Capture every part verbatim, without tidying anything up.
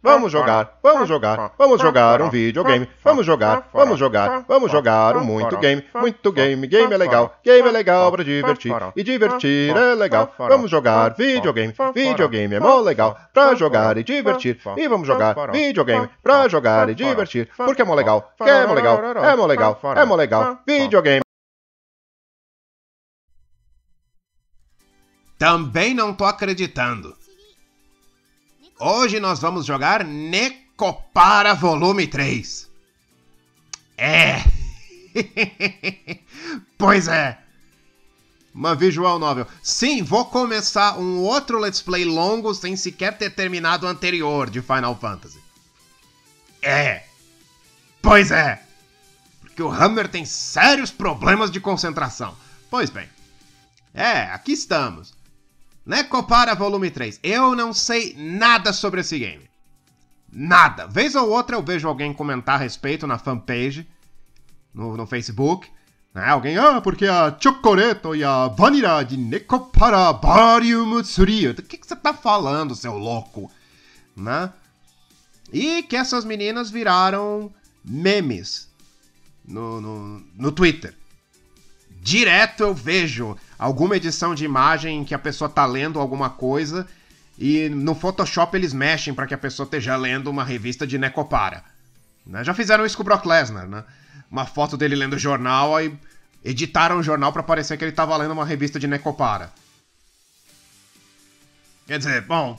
Vamos jogar, vamos jogar, vamos jogar um videogame. Vamos jogar, vamos jogar, vamos jogar um muito game. Muito game, game é legal. Game é legal pra divertir. E divertir é legal. Vamos jogar videogame. Videogame é mó legal pra jogar e divertir. E vamos jogar videogame pra jogar e divertir. Porque é mó legal, que é mó legal, é mó legal, é mó legal. Videogame. Também não tô acreditando. Hoje nós vamos jogar Necopara Volume três. É. Pois é. Uma visual novel. Sim, vou começar um outro Let's Play longo sem sequer ter terminado o anterior de Final Fantasy. É. Pois é. Porque o Hammer tem sérios problemas de concentração. Pois bem. É, aqui estamos. Necopara Volume três. Eu não sei nada sobre esse game. Nada. Vez ou outra eu vejo alguém comentar a respeito na fanpage, no, no Facebook. Né? Alguém, ah, porque a Chocoreto e a Vanilla de Necopara Barium Tsurio. Do que, que você tá falando, seu louco? Né? E que essas meninas viraram memes no, no, no Twitter. Direto eu vejo alguma edição de imagem em que a pessoa tá lendo alguma coisa e no Photoshop eles mexem para que a pessoa esteja lendo uma revista de Necopara. Né? Já fizeram isso com o Brock Lesnar, né? Uma foto dele lendo jornal, aí editaram o jornal para parecer que ele tava lendo uma revista de Necopara. Quer dizer, bom...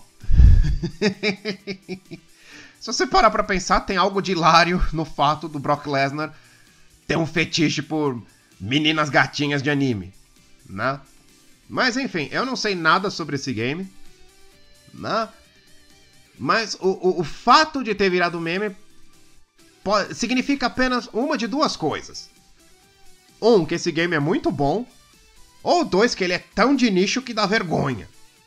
Se você parar pra pensar, tem algo de hilário no fato do Brock Lesnar ter um fetiche por meninas gatinhas de anime, né? Mas enfim, eu não sei nada sobre esse game, né? Mas o, o, o fato de ter virado meme pode, significa apenas uma de duas coisas. Um, que esse game é muito bom, ou dois, que ele é tão de nicho que dá vergonha.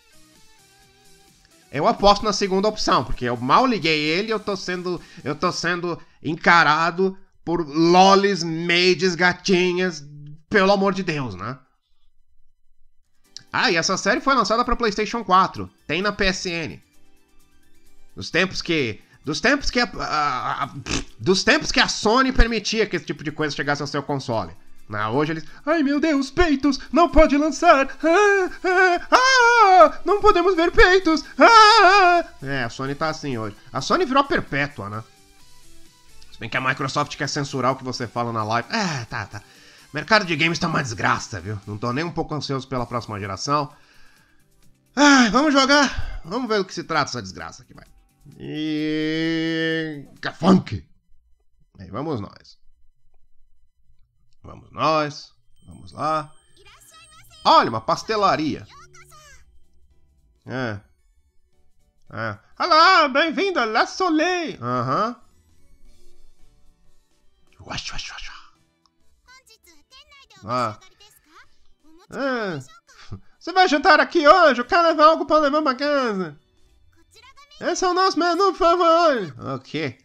Eu aposto na segunda opção, porque eu mal liguei ele e eu tô sendo, eu tô sendo encarado por lolis, maids, gatinhas, pelo amor de Deus, né? Ah, e essa série foi lançada para PlayStation quatro. Tem na P S N. Dos tempos que... Dos tempos que a, a, a, dos tempos que a Sony permitia que esse tipo de coisa chegasse ao seu console. Né? Hoje eles... Ai, meu Deus, peitos! Não pode lançar! Ah, ah, ah, não podemos ver peitos! Ah, é, a Sony tá assim hoje. A Sony virou a perpétua, né? Se bem que a Microsoft quer censurar o que você fala na live. Ah, tá, tá. Mercado de games tá uma desgraça, viu? Não tô nem um pouco ansioso pela próxima geração. Ah, vamos jogar. Vamos ver do que se trata essa desgraça aqui, vai. E... Funk. Aí vamos nós. Vamos nós. Vamos lá. Olha, uma pastelaria. É. É. Olá, bem-vindo a La Soleil. Aham. Uhum. Ah. Ah. Você vai jantar aqui hoje? Eu quero levar algo para levar para casa. Esse é o nosso menu, por favor. Ok.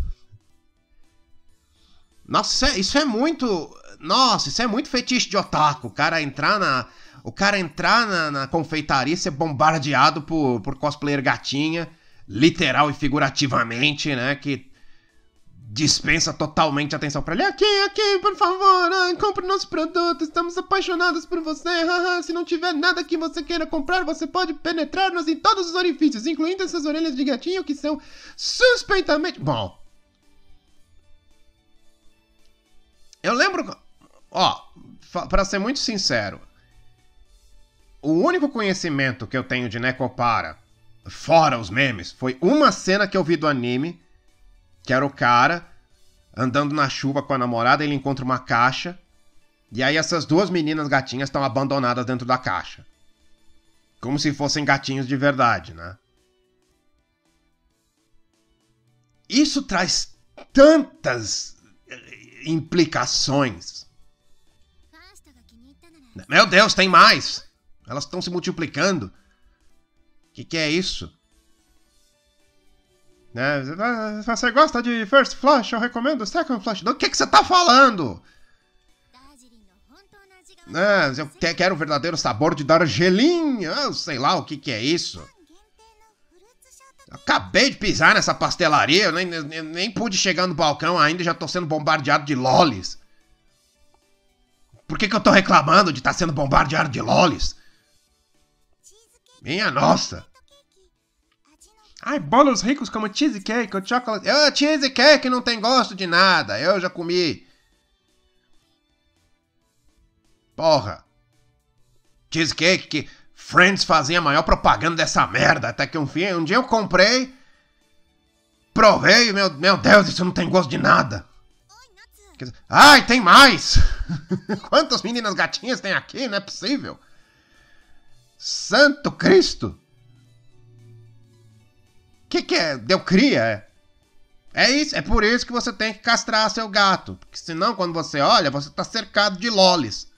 Nossa, isso é muito... Nossa, isso é muito fetiche de otaku. O cara entrar na... O cara entrar na, na confeitaria e ser bombardeado por, por cosplayer gatinha. Literal e figurativamente, né? Que... dispensa totalmente atenção pra ele. Aqui, aqui, por favor, ah, compre nosso produto, estamos apaixonados por você. Ah, se não tiver nada que você queira comprar, você pode penetrar-nos em todos os orifícios, incluindo essas orelhas de gatinho que são suspeitamente... Bom. Eu lembro... Ó, pra ser muito sincero, o único conhecimento que eu tenho de Necopara, fora os memes, foi uma cena que eu vi do anime, que era o cara andando na chuva com a namorada, ele encontra uma caixa, e aí essas duas meninas gatinhas estão abandonadas dentro da caixa. Como se fossem gatinhos de verdade, né? Isso traz tantas implicações. Meu Deus, tem mais! Elas estão se multiplicando. O que, que é isso? É, você gosta de First Flush? Eu recomendo Second Flush. Do que, que você tá falando? É, eu quero o verdadeiro sabor de Darjeeling. Eu sei lá o que, que é isso. Acabei de pisar nessa pastelaria, eu nem, nem, nem pude chegar no balcão ainda e já tô sendo bombardeado de lolis. Por que que eu tô reclamando de estar tá sendo bombardeado de lolis? Minha nossa. Ai, bolos ricos como cheesecake ou chocolate. Oh, cheesecake não tem gosto de nada, eu já comi. Porra. Cheesecake que Friends fazia a maior propaganda dessa merda. Até que um, fim, um dia eu comprei. Provei, meu, meu Deus, isso não tem gosto de nada. Ai, tem mais. Quantas meninas gatinhas tem aqui? Não é possível. Santo Cristo. Que que é? Deu cria, é? É isso, é por isso que você tem que castrar seu gato. Porque senão, quando você olha, você tá cercado de lolis.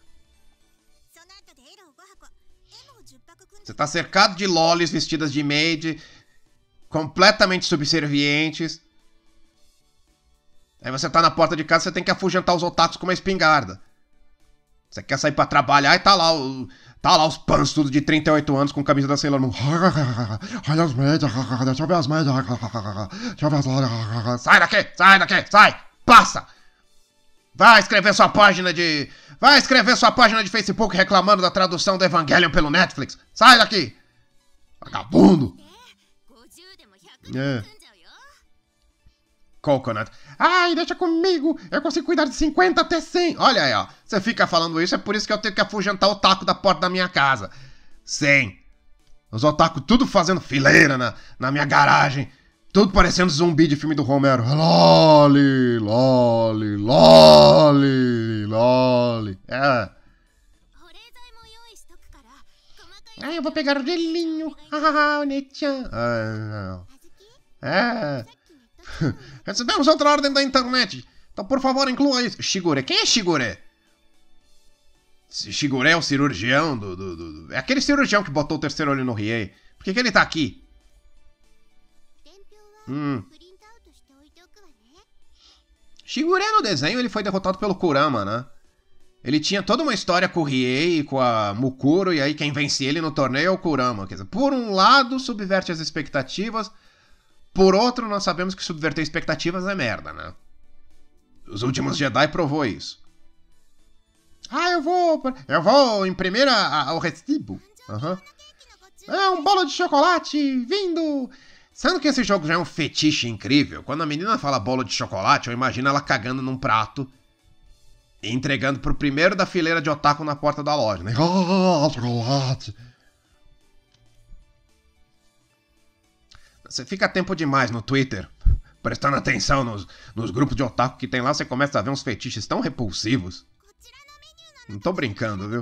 Você tá cercado de lolis vestidas de maid, completamente subservientes. Aí você tá na porta de casa, você tem que afugentar os otakus com uma espingarda. Você quer sair pra trabalhar e tá lá, o, tá lá os pans tudo de trinta e oito anos com camisa da Sailor Moon. Olha as médias, deixa eu ver as médias. Deixa eu ver as... Sai daqui, sai daqui, sai, passa. Vai escrever sua página de... Vai escrever sua página de Facebook reclamando da tradução do Evangelion pelo Netflix. Sai daqui. Vagabundo. É. Coconut. Ai, deixa comigo. Eu consigo cuidar de cinquenta até cem. Olha aí, ó. Você fica falando isso, é por isso que eu tenho que afugentar o taco da porta da minha casa. cem. Os otaku tudo fazendo fileira na, na minha garagem. Tudo parecendo zumbi de filme do Romero. Loli, loli, loli, loli. É. Ai, eu vou pegar o gelinho. Ah, Nechan. Ah, é. Recebemos outra ordem da internet. Então, por favor, inclua isso. Shigure. Quem é Shigure? Shigure é o cirurgião do, do, do, do... É aquele cirurgião que botou o terceiro olho no Riei. Por que que ele tá aqui? Hum. Shigure no desenho ele foi derrotado pelo Kurama, né? Ele tinha toda uma história com o Riei e com a Mukuro, e aí quem vence ele no torneio é o Kurama. Quer dizer, por um lado, subverte as expectativas, por outro, nós sabemos que subverter expectativas é merda, né? Os Últimos Jedi provou isso. Ah, eu vou... Eu vou imprimir a, a, o recibo. Uhum. É um bolo de chocolate vindo... Sendo que esse jogo já é um fetiche incrível, quando a menina fala bolo de chocolate, eu imagino ela cagando num prato e entregando pro primeiro da fileira de otaku na porta da loja, né? Oh, chocolate. Você fica tempo demais no Twitter, prestando atenção nos, nos grupos de otaku que tem lá, você começa a ver uns fetiches tão repulsivos. Não tô brincando, viu?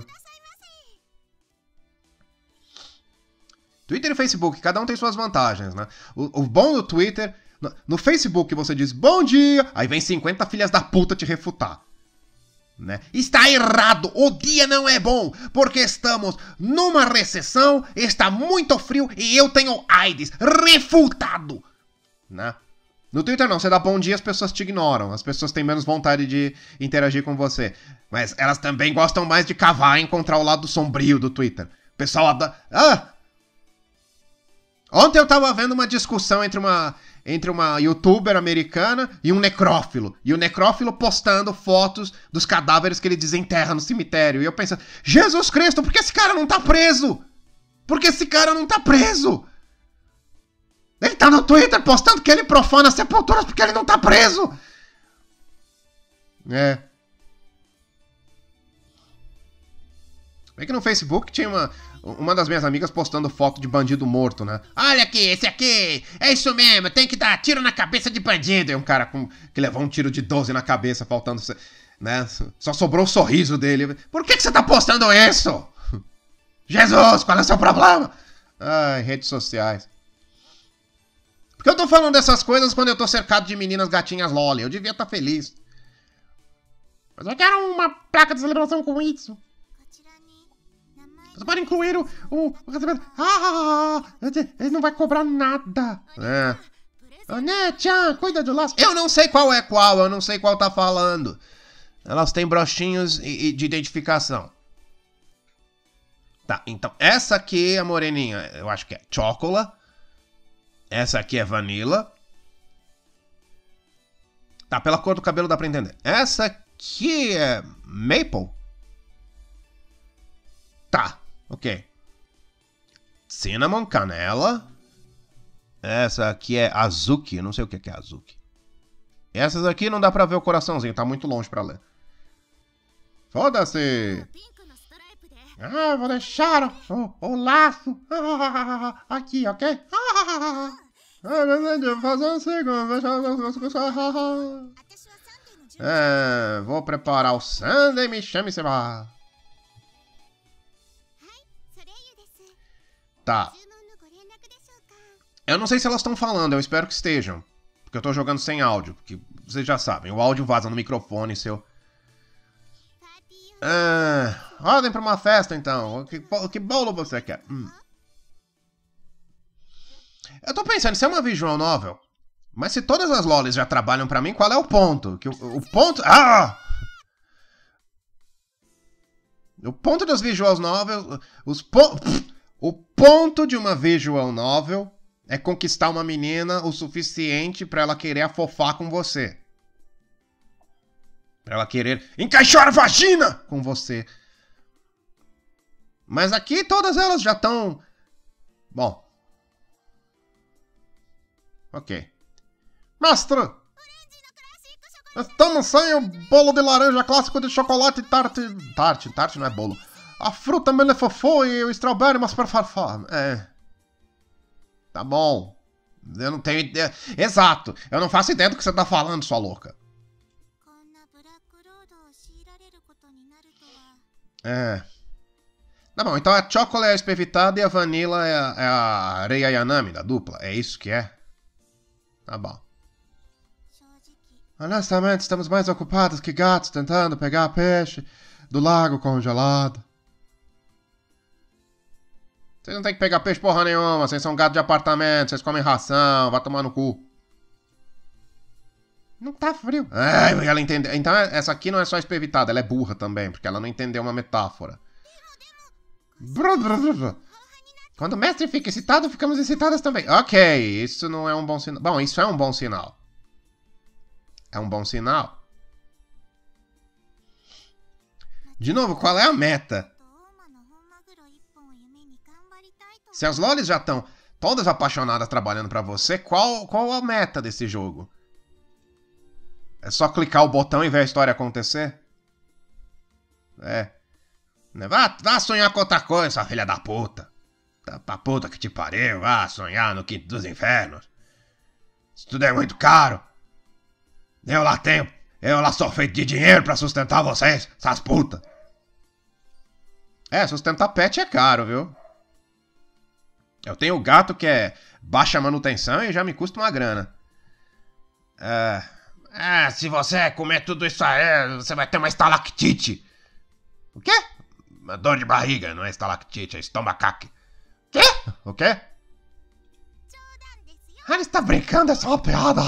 Twitter e Facebook, cada um tem suas vantagens, né? O, o bom do Twitter... No, no Facebook você diz bom dia, aí vem cinquenta filhas da puta te refutar. Né? Está errado, o dia não é bom, porque estamos numa recessão, está muito frio e eu tenho AIDS. Refutado! Né? No Twitter não, você dá bom dia, as pessoas te ignoram. As pessoas têm menos vontade de interagir com você. Mas elas também gostam mais de cavar e encontrar o lado sombrio do Twitter. O pessoal adora... Ah! Ontem eu tava vendo uma discussão entre uma, entre uma youtuber americana e um necrófilo. E o necrófilo postando fotos dos cadáveres que ele desenterra no cemitério. E eu pensando, Jesus Cristo, por que esse cara não tá preso? Por que esse cara não tá preso? Ele tá no Twitter postando que ele profana sepulturas porque ele não tá preso. É. Vê que no Facebook tinha uma... Uma das minhas amigas postando foto de bandido morto, né? Olha aqui, esse aqui, é isso mesmo, tem que dar tiro na cabeça de bandido. E um cara com, que levou um tiro de doze na cabeça, faltando, né? Só sobrou o sorriso dele. Por que, que você tá postando isso? Jesus, qual é o seu problema? Ai, redes sociais. Porque eu tô falando dessas coisas quando eu tô cercado de meninas gatinhas loli. Eu devia estar feliz. Mas eu quero uma placa de celebração com isso. Você pode incluir o... o, o ah, ele não vai cobrar nada. É. Oh, né, tchan, cuida do laço. Eu não sei qual é qual, eu não sei qual tá falando. Elas têm brochinhos e, e de identificação. Tá, então essa aqui, a moreninha, eu acho que é Chocola. Essa aqui é Vanilla. Tá, pela cor do cabelo dá pra entender. Essa aqui é Maple. Tá, ok. Cinnamon, canela. Essa aqui é Azuki. Não sei o que é Azuki. Essas aqui não dá pra ver o coraçãozinho. Tá muito longe pra ler. Foda-se. Ah, vou deixar o, o laço. Aqui, ok? Fazer um segundo. É, vou preparar o sundae, me chame se vá. Tá. Eu não sei se elas estão falando, eu espero que estejam. Porque eu tô jogando sem áudio. Porque vocês já sabem, o áudio vaza no microfone seu. Ah, ordem pra uma festa então. Que, que bolo você quer? Hum. Eu tô pensando, isso é uma visual novel. Mas se todas as lolis já trabalham pra mim, qual é o ponto? Que o, o ponto... Ah! O ponto das visual novels... Os po... O ponto de uma visual novel é conquistar uma menina o suficiente pra ela querer afofar com você. Pra ela querer encaixar a vagina com você. Mas aqui todas elas já estão... Bom. Ok. Mestre! Estamos sem o bolo de laranja clássico de chocolate tarte... Tarte, tarte não é bolo. A fruta melefofô e o strawberry mas por farfar. É. Tá bom. Eu não tenho ideia... Exato. Eu não faço ideia do que você tá falando, sua louca. É. Tá bom, então a chocolate é a espevitada e a vanilla é a, é a areia Yanami da dupla. É isso que é? Tá bom. Honestamente, estamos mais ocupados que gatos tentando pegar peixe do lago congelado. Vocês não tem que pegar peixe porra nenhuma, vocês são gato de apartamento, vocês comem ração, vai tomar no cu. Não tá frio. Ah, ela entendeu. Então essa aqui não é só espevitada, ela é burra também, porque ela não entendeu uma metáfora. Quando o mestre fica excitado, ficamos excitadas também. Ok, isso não é um bom sinal. Bom, isso é um bom sinal. É um bom sinal. De novo, qual é a meta? Se as lolis já estão todas apaixonadas trabalhando pra você, qual, qual a meta desse jogo? É só clicar o botão e ver a história acontecer? É. Vá, vá sonhar com outra coisa, sua filha da puta. Tá pra puta que te pariu, vá sonhar no quinto dos infernos. Isso tudo é muito caro. Eu lá tenho, eu lá sou feito de dinheiro pra sustentar vocês, essas putas. É, sustentar pet é caro, viu? Eu tenho o gato que é baixa manutenção e já me custa uma grana. É... Ah, se você comer tudo isso aí, você vai ter uma estalactite. O quê? Uma dor de barriga, não é estalactite, é estomacaque. Quê? O quê? Ah, ele está brincando, é só uma piada.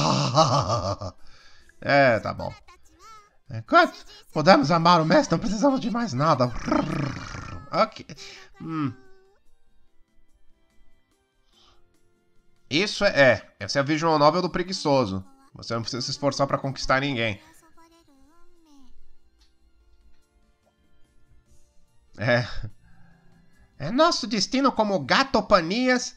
É, tá bom. Enquanto podemos amar o mestre, não precisamos de mais nada. Ok. Hum. Isso é... é. Essa é a visual novel do preguiçoso. Você não precisa se esforçar pra conquistar ninguém. É. É nosso destino como gatopanias.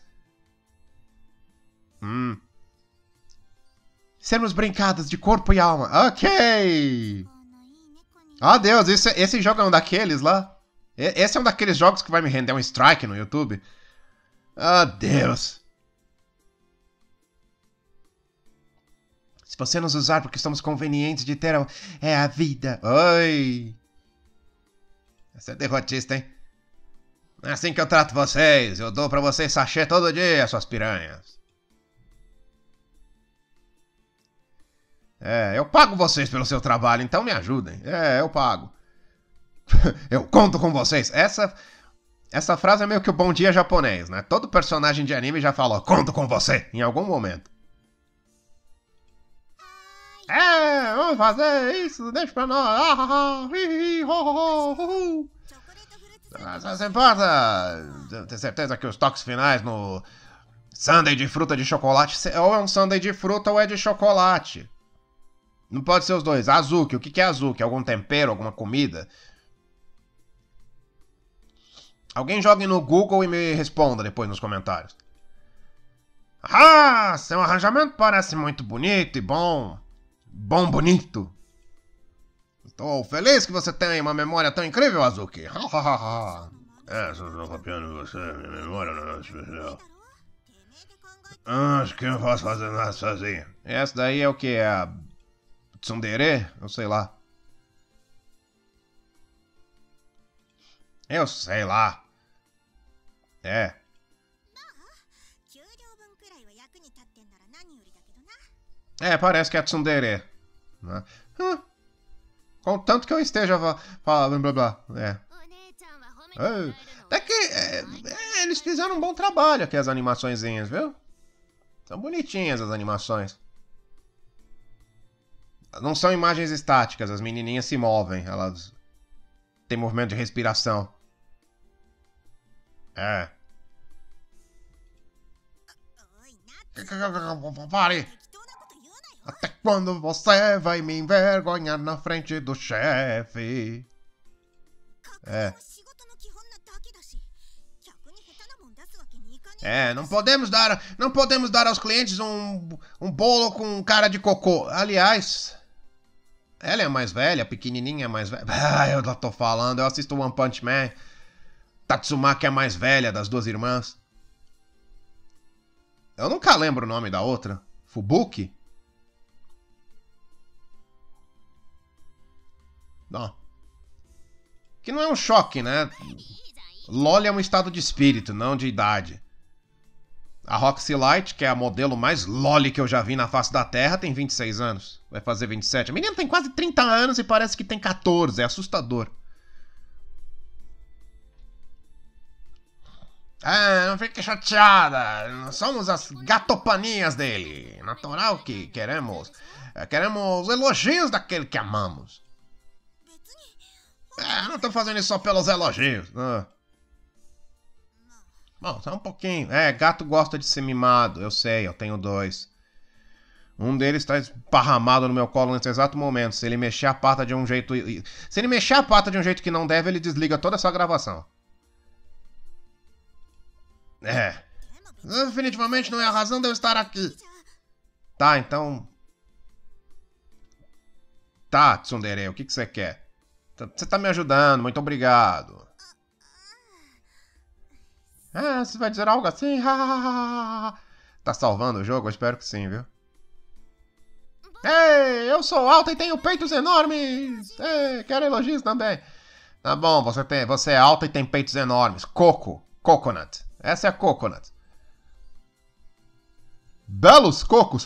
Hum. Sermos brincados de corpo e alma. Ok. Ah, Deus, esse, esse jogo é um daqueles lá. Esse é um daqueles jogos que vai me render um strike no YouTube. Ah, Deus. Se você nos usar porque estamos convenientes de ter a, é a vida. Oi. Você é derrotista, hein? É assim que eu trato vocês. Eu dou pra vocês sachê todo dia, suas piranhas. É, eu pago vocês pelo seu trabalho, então me ajudem. É, eu pago. Eu conto com vocês. Essa, essa frase é meio que o bom dia japonês, né? Todo personagem de anime já falou, conto com você, em algum momento. É, vamos fazer isso, deixa pra nós. Ah, ah, hi, hi, ho, ho, ho, ho. Mas não se importa. Tenho certeza que os toques finais no Sundae de fruta de chocolate, ou é um sundae de fruta ou é de chocolate. Não pode ser os dois. Azuki, o que é azuki? Algum tempero, alguma comida? Alguém jogue no Google e me responda depois nos comentários. Ah, seu arranjamento parece muito bonito e bom. Bom, bonito. Estou feliz que você tenha uma memória tão incrível, Azuki. É, só estou copiando você, minha memória não é especial. Acho que eu não posso fazer nada sozinho. Essa daí é o que? É a tsundere? Eu sei lá. Eu sei lá. É. É, parece que é tsundere. Né? Hum. Contanto que eu esteja falando blá blá blá. É. É. Até que é, é, eles fizeram um bom trabalho aqui as animaçõezinhas, viu? São bonitinhas as animações. Não são imagens estáticas, as menininhas se movem, elas têm movimento de respiração. É. Pare! Até quando você vai me envergonhar na frente do chefe? É. É, não podemos dar, não podemos dar aos clientes um, um bolo com cara de cocô. Aliás, ela é mais velha, a pequenininha é mais velha. Ah, eu já tô falando, eu assisto One Punch Man. Tatsumaki é a mais velha das duas irmãs. Eu nunca lembro o nome da outra. Fubuki? Não. Que não é um choque, né? LOL é um estado de espírito, não de idade. A Roxy Light, que é a modelo mais loli que eu já vi na face da Terra, tem vinte e seis anos. Vai fazer vinte e sete. A menina tem quase trinta anos e parece que tem quatorze. É assustador. Ah, não fique chateada. Nós somos as gatopaninhas dele. Natural que queremos. Queremos elogios daquele que amamos. É, não tô fazendo isso só pelos elogios. Ah. Bom, só um pouquinho. É, gato gosta de ser mimado. Eu sei, eu tenho dois. Um deles está esparramado no meu colo nesse exato momento. Se ele mexer a pata de um jeito... Se ele mexer a pata de um jeito que não deve, ele desliga toda essa gravação. É. Definitivamente não é a razão de eu estar aqui. Tá, então... Tá, tsundere, o que que você quer? Você tá me ajudando, muito obrigado. Ah, você vai dizer algo assim? Tá salvando o jogo? Eu espero que sim, viu? Ei, eu sou alta e tenho peitos enormes! Ei, quero elogios também. Tá bom, você, tem, você é alta e tem peitos enormes. Coco. Coconut. Essa é a Coconut. Belos cocos!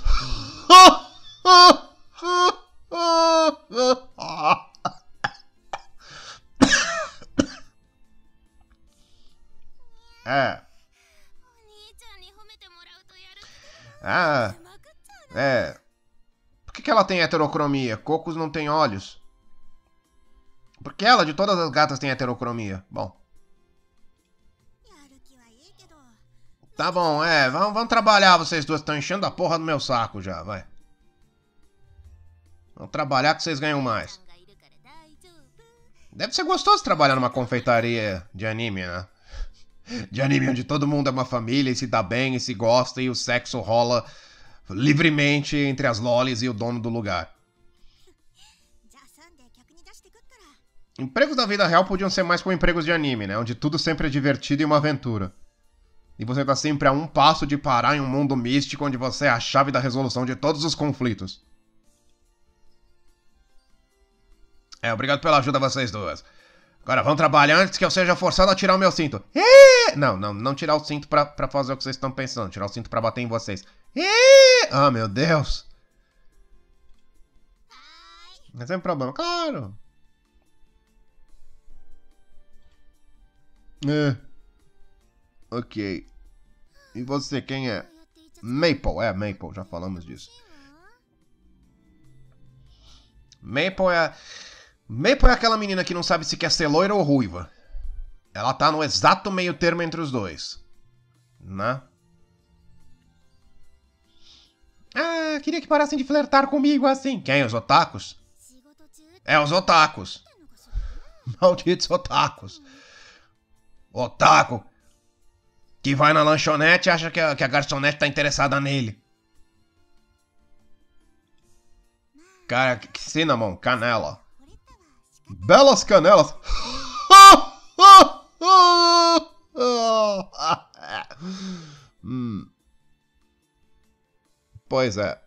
É. Ah. É. Por que, que ela tem heterocromia? Cocos não tem olhos. Porque ela, de todas as gatas, tem heterocromia. Bom. Tá bom, é. Vamos, vamos trabalhar, vocês duas estão enchendo a porra do meu saco já, vai. Vamos trabalhar que vocês ganham mais. Deve ser gostoso trabalhar numa confeitaria de anime, né? De anime onde todo mundo é uma família e se dá bem e se gosta e o sexo rola livremente entre as lolis e o dono do lugar. Empregos da vida real podiam ser mais como empregos de anime, né? Onde tudo sempre é divertido e uma aventura. E você tá sempre a um passo de parar em um mundo místico onde você é a chave da resolução de todos os conflitos. É, obrigado pela ajuda vocês duas. Agora vamos trabalhar antes que eu seja forçado a tirar o meu cinto. Não, não, não tirar o cinto pra, pra fazer o que vocês estão pensando. Tirar o cinto pra bater em vocês. Ah, meu Deus. Não tem problema, claro. É. Ok. E você, quem é? Maple, é, Maple, já falamos disso. Maple é... Maple é aquela menina que não sabe se quer ser loira ou ruiva. Ela tá no exato meio termo entre os dois. Né? Ah, queria que parassem de flertar comigo assim. Quem? Os otakus? É, os otakus. Malditos otakus. Otaku que vai na lanchonete e acha que a, que a garçonete tá interessada nele. Cara, cinnamon, canela. Belas canelas. hum. Pois é.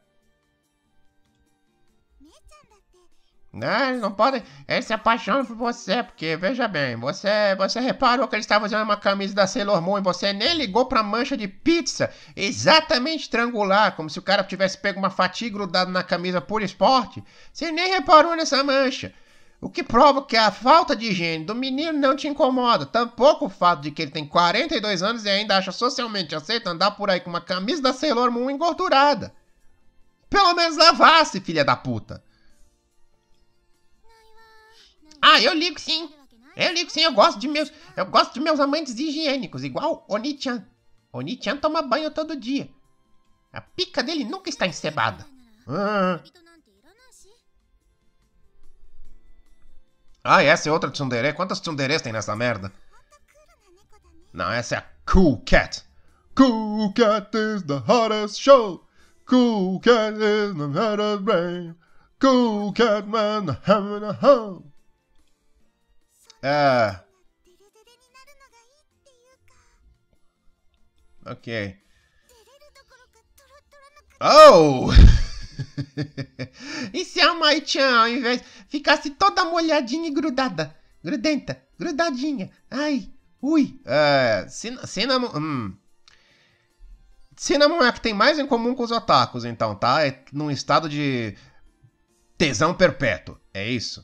Não, eles não podem. Eles se apaixonam por você, porque veja bem, você, você reparou que ele estava usando uma camisa da Sailor Moon e você nem ligou pra mancha de pizza exatamente triangular, como se o cara tivesse pego uma fatia grudada na camisa por esporte. Você nem reparou nessa mancha. O que prova que a falta de higiene do menino não te incomoda. Tampouco o fato de que ele tem quarenta e dois anos e ainda acha socialmente aceito andar por aí com uma camisa da Sailor Moon engordurada. Pelo menos lavasse, filha da puta. Ah, eu ligo sim. Eu ligo sim, eu gosto de meus, eu gosto de meus amantes higiênicos, igual Oni-chan. Oni-chan toma banho todo dia. A pica dele nunca está encebada. Ah, ah essa é outra tsundere? Quantas tsunderes tem nessa merda? Não, essa é a Cool Cat. Cool Cat is the hottest show. Cool Cat is the hottest brain. Cool Cat man having a home. Ah. Ok. Oh! E se a Mai-chan, ao invés, ficasse toda molhadinha e grudada? Grudenta, grudadinha. Ai, ui. É, cin Cinnamon... Hum. Cinnamon é a que tem mais em comum com os otakus, então, tá? É num estado de tesão perpétuo. É isso?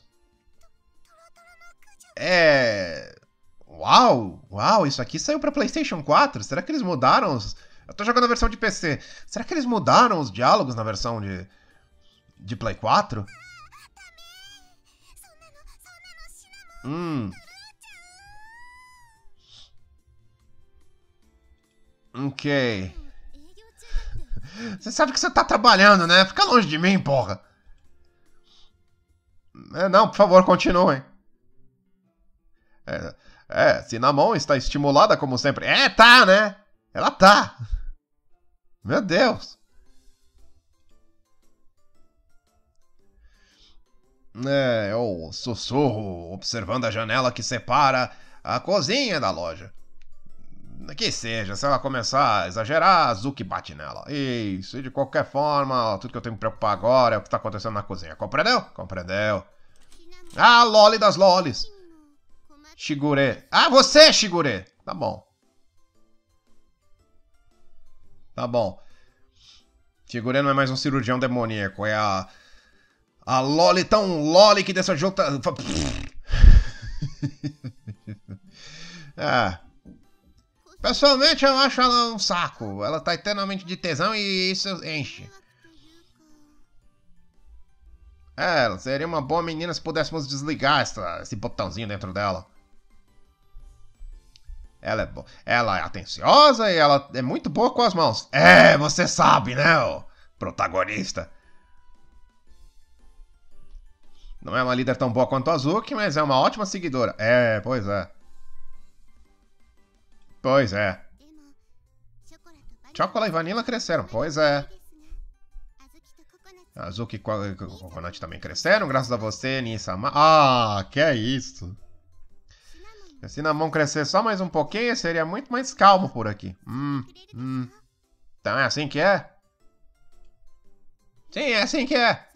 É... Uau, uau, isso aqui saiu pra PlayStation quatro. Será que eles mudaram os... Eu tô jogando a versão de P C. Será que eles mudaram os diálogos na versão de... de Play quatro? Hum. Ok. Você sabe que você tá trabalhando, né? Fica longe de mim, porra. É, não, por favor, continuem. É, é, Cinnamon está estimulada como sempre. É, tá, né? Ela tá. Meu Deus. É, eu sussurro observando a janela que separa a cozinha da loja. Que seja, se ela começar a exagerar, a Azuki bate nela. Isso, e de qualquer forma, tudo que eu tenho que me preocupar agora é o que está acontecendo na cozinha. Compreendeu? Compreendeu. Ah, Loli das Lolis. Shigure. Ah, você, Shigure. Tá bom. Tá bom. Shigure não é mais um cirurgião demoníaco, é a... A Loli tão Loli que dessa junta... Ah... Pessoalmente, eu acho ela um saco. Ela tá eternamente de tesão e isso enche. É, ela seria uma boa menina se pudéssemos desligar essa, esse botãozinho dentro dela. Ela é, ela é atenciosa e ela é muito boa com as mãos. É, você sabe, né, o protagonista. Não é uma líder tão boa quanto a Azuki, mas é uma ótima seguidora. É, pois é. Pois é. Chocolate e vanilla cresceram, pois é. Azuki e Coconut também cresceram, graças a você, Nisama. Ah, que é isso. Se Cinnamon crescer só mais um pouquinho, seria muito mais calmo por aqui. Hum, hum. Então é assim que é? Sim, é assim que é.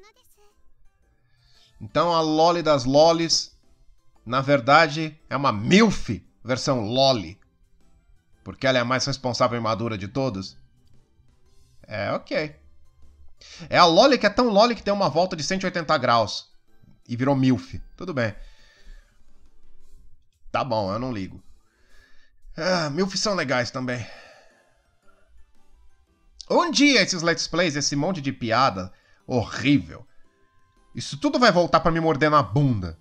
Então a Loli das Lolis, na verdade, é uma MILF versão Loli. Porque ela é a mais responsável e madura de todos? É, ok. É a Loli que é tão Loli que tem uma volta de cento e oitenta graus. E virou MILF. Tudo bem. Tá bom, eu não ligo. Ah, MILF são legais também. Um dia esses Let's Plays, esse monte de piada horrível. Isso tudo vai voltar pra me morder na bunda.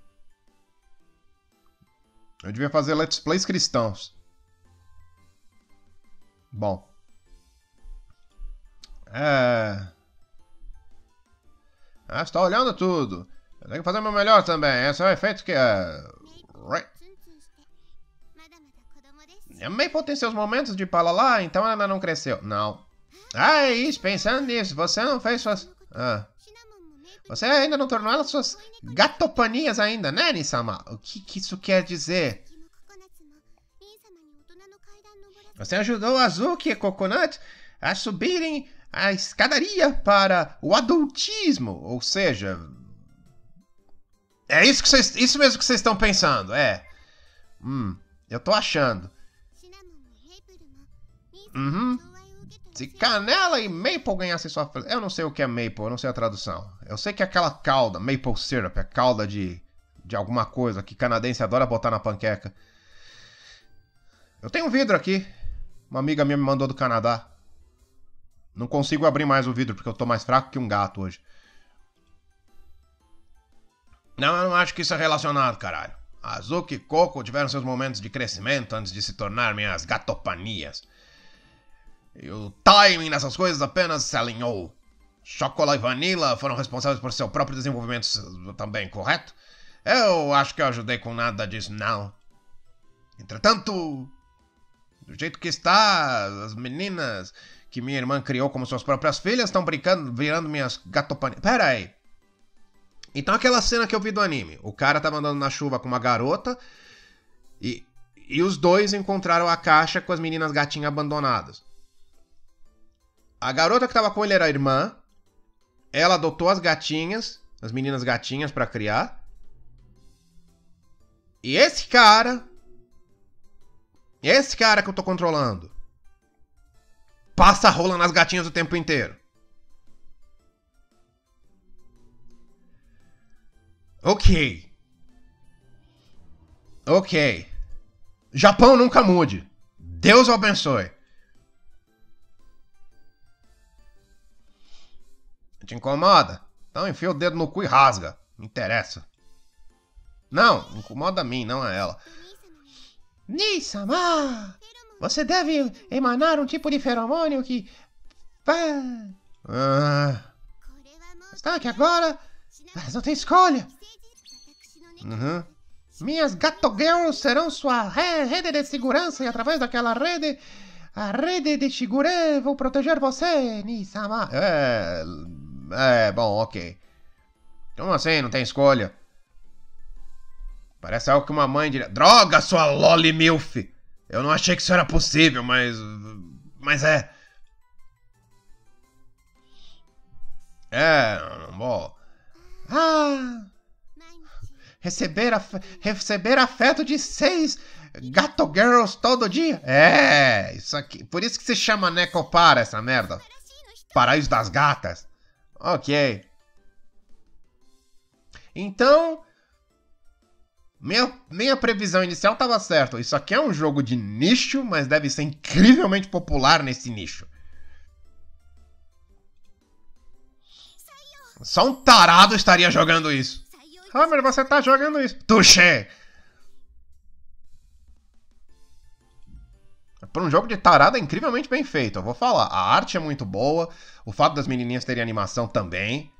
Eu devia fazer Let's Plays cristãos. Bom. É... Ah, você tá olhando tudo. Eu tenho que fazer o meu melhor também. Esse é o efeito que é... A Maple tem seus momentos de palalá, então ela ainda não cresceu. Não. Ah, é isso. Pensando nisso. Você não fez suas... Ah. Você ainda não tornou elas suas gatopanias ainda, né, Nisama? O que, que isso quer dizer? Você ajudou Azuki e Coconut a subirem a escadaria para o adultismo. Ou seja... É isso, que vocês, isso mesmo que vocês estão pensando, é. Hum, eu tô achando. Uhum. Se Canela e Maple ganhassem sua... Eu não sei o que é Maple, eu não sei a tradução. Eu sei que é aquela calda, Maple Syrup, é calda de, de alguma coisa que canadense adora botar na panqueca. Eu tenho um vidro aqui. Uma amiga minha me mandou do Canadá. Não consigo abrir mais o vidro porque eu tô mais fraco que um gato hoje. Não, eu não acho que isso é relacionado, caralho. Azuki e Coco tiveram seus momentos de crescimento antes de se tornar minhas gatopanias. E o timing nessas coisas apenas se alinhou. Chocolate e Vanilla foram responsáveis por seu próprio desenvolvimento também, correto? Eu acho que eu ajudei com nada disso, não. Entretanto, do jeito que está, as meninas que minha irmã criou como suas próprias filhas estão brincando, virando minhas gatopanias. Pera aí. Então aquela cena que eu vi do anime, o cara tava andando na chuva com uma garota e, e os dois encontraram a caixa com as meninas gatinhas abandonadas. A garota que tava com ele era a irmã, ela adotou as gatinhas, as meninas gatinhas pra criar. E esse cara, esse cara que eu tô controlando, passa a rola nas gatinhas o tempo inteiro. Ok. Ok. Japão nunca mude. Deus o abençoe. Te incomoda? Então enfia o dedo no cu e rasga. Me interessa. Não, incomoda a mim, não a ela. Nisama! Você deve emanar um tipo de feromônio que... Ah... Está aqui agora... Mas não tem escolha. Uhum. Minhas Gato Girls serão sua re rede de segurança e através daquela rede, a rede de segurança, vou proteger você, Nisama. É... É, bom, ok. Como assim, não tem escolha? Parece algo que uma mãe diria. Droga, sua loli milf! Eu não achei que isso era possível, mas... Mas é... É, bom... Ah... Receber, af... Receber afeto de seis Gato Girls todo dia? É, isso aqui. Por isso que se chama Necopara, essa merda. Paraíso das gatas. Ok. Então... Minha, minha previsão inicial estava certa. Isso aqui é um jogo de nicho, mas deve ser incrivelmente popular nesse nicho. Só um tarado estaria jogando isso. Hammer, você tá jogando isso. Touché! Para um jogo de tarado é incrivelmente bem feito, eu vou falar. A arte é muito boa, o fato das menininhas terem animação também.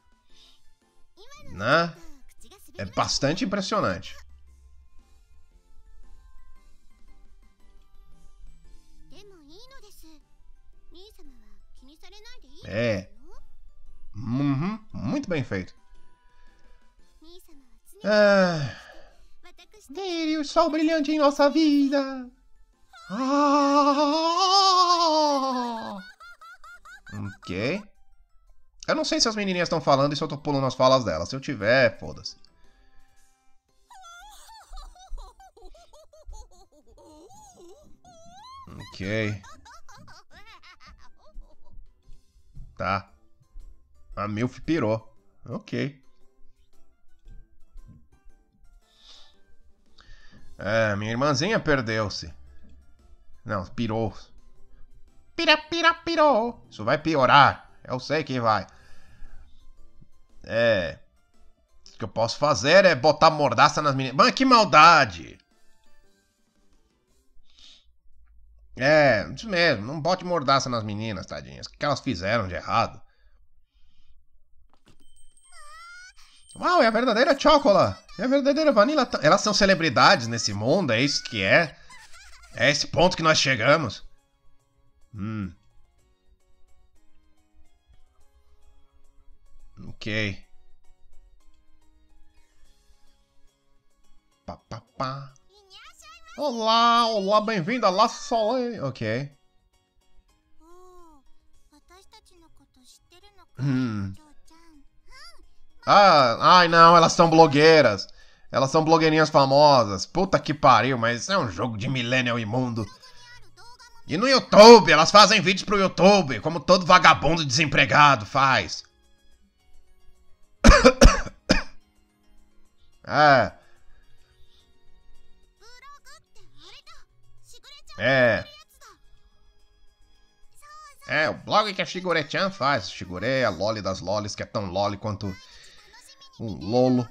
Né? É bastante impressionante. É. Uhum, muito bem feito. Ah, Mire o sol brilhante em nossa vida. Ah, ok. Eu não sei se as menininhas estão falando e se eu tô pulando as falas delas. Se eu tiver, foda-se. Ok. Tá. A Milf pirou. Ok. É, minha irmãzinha perdeu-se. Não, pirou. Pira, pira, pirou. Isso vai piorar. Eu sei que vai. É. O que eu posso fazer é botar mordaça nas meninas. Mas que maldade! É, isso mesmo. Não bote mordaça nas meninas, tadinhas. O que elas fizeram de errado? Uau, é a verdadeira Chocola. É a verdadeira Vanilla. Elas são celebridades nesse mundo, é isso que é. É esse ponto que nós chegamos. Hum. Ok. Pá, pá, pá. Olá, olá, bem-vindo a La Soleil. Ok. Hum. Ah, ai não, elas são blogueiras. Elas são blogueirinhas famosas. Puta que pariu, mas é um jogo de millennial imundo. E no YouTube, elas fazem vídeos pro YouTube, como todo vagabundo desempregado faz. É. É. É, o blog que a Shigure-chan faz. Shigure, a loli das lolis, que é tão loli quanto um lolo.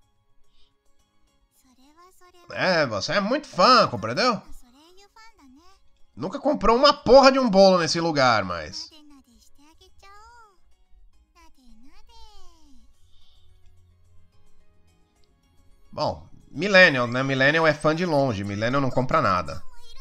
É, você é muito fã, compreendeu? Nunca comprou uma porra de um bolo nesse lugar, mas... Bom, Millennial, né? Millennial é fã de longe. Millennial não compra nada.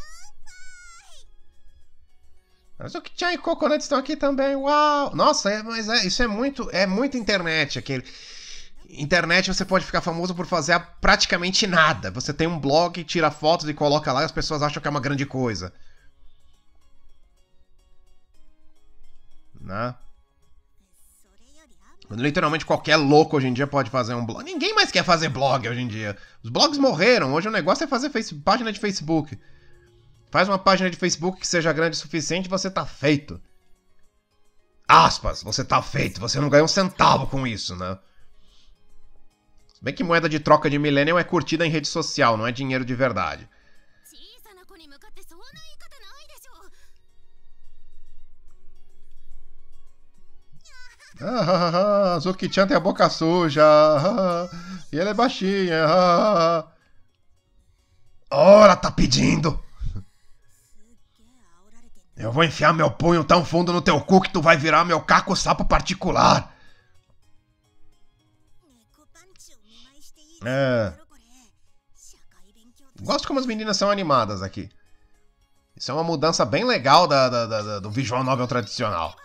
Mas o Kichan e Coconut estão aqui também. Uau! Nossa, é, mas é, isso é muito, é muito internet. Aquele... Internet você pode ficar famoso por fazer praticamente nada. Você tem um blog, tira fotos e coloca lá e as pessoas acham que é uma grande coisa. Né? Literalmente qualquer louco hoje em dia pode fazer um blog. Ninguém mais quer fazer blog hoje em dia. Os blogs morreram. Hoje o negócio é fazer face... página de Facebook. Faz uma página de Facebook que seja grande o suficiente e você tá feito. Aspas, você tá feito. Você não ganha um centavo com isso, né? Se bem que moeda de troca de millennial é curtida em rede social, não é dinheiro de verdade. Ah, Zuki-chan tem a boca suja. Ah, e ela é baixinha. Ah, ora, tá pedindo. Eu vou enfiar meu punho tão fundo no teu cu que tu vai virar meu caco-sapo particular. É. Gosto como as meninas são animadas aqui. Isso é uma mudança bem legal da, da, da, do visual novel tradicional.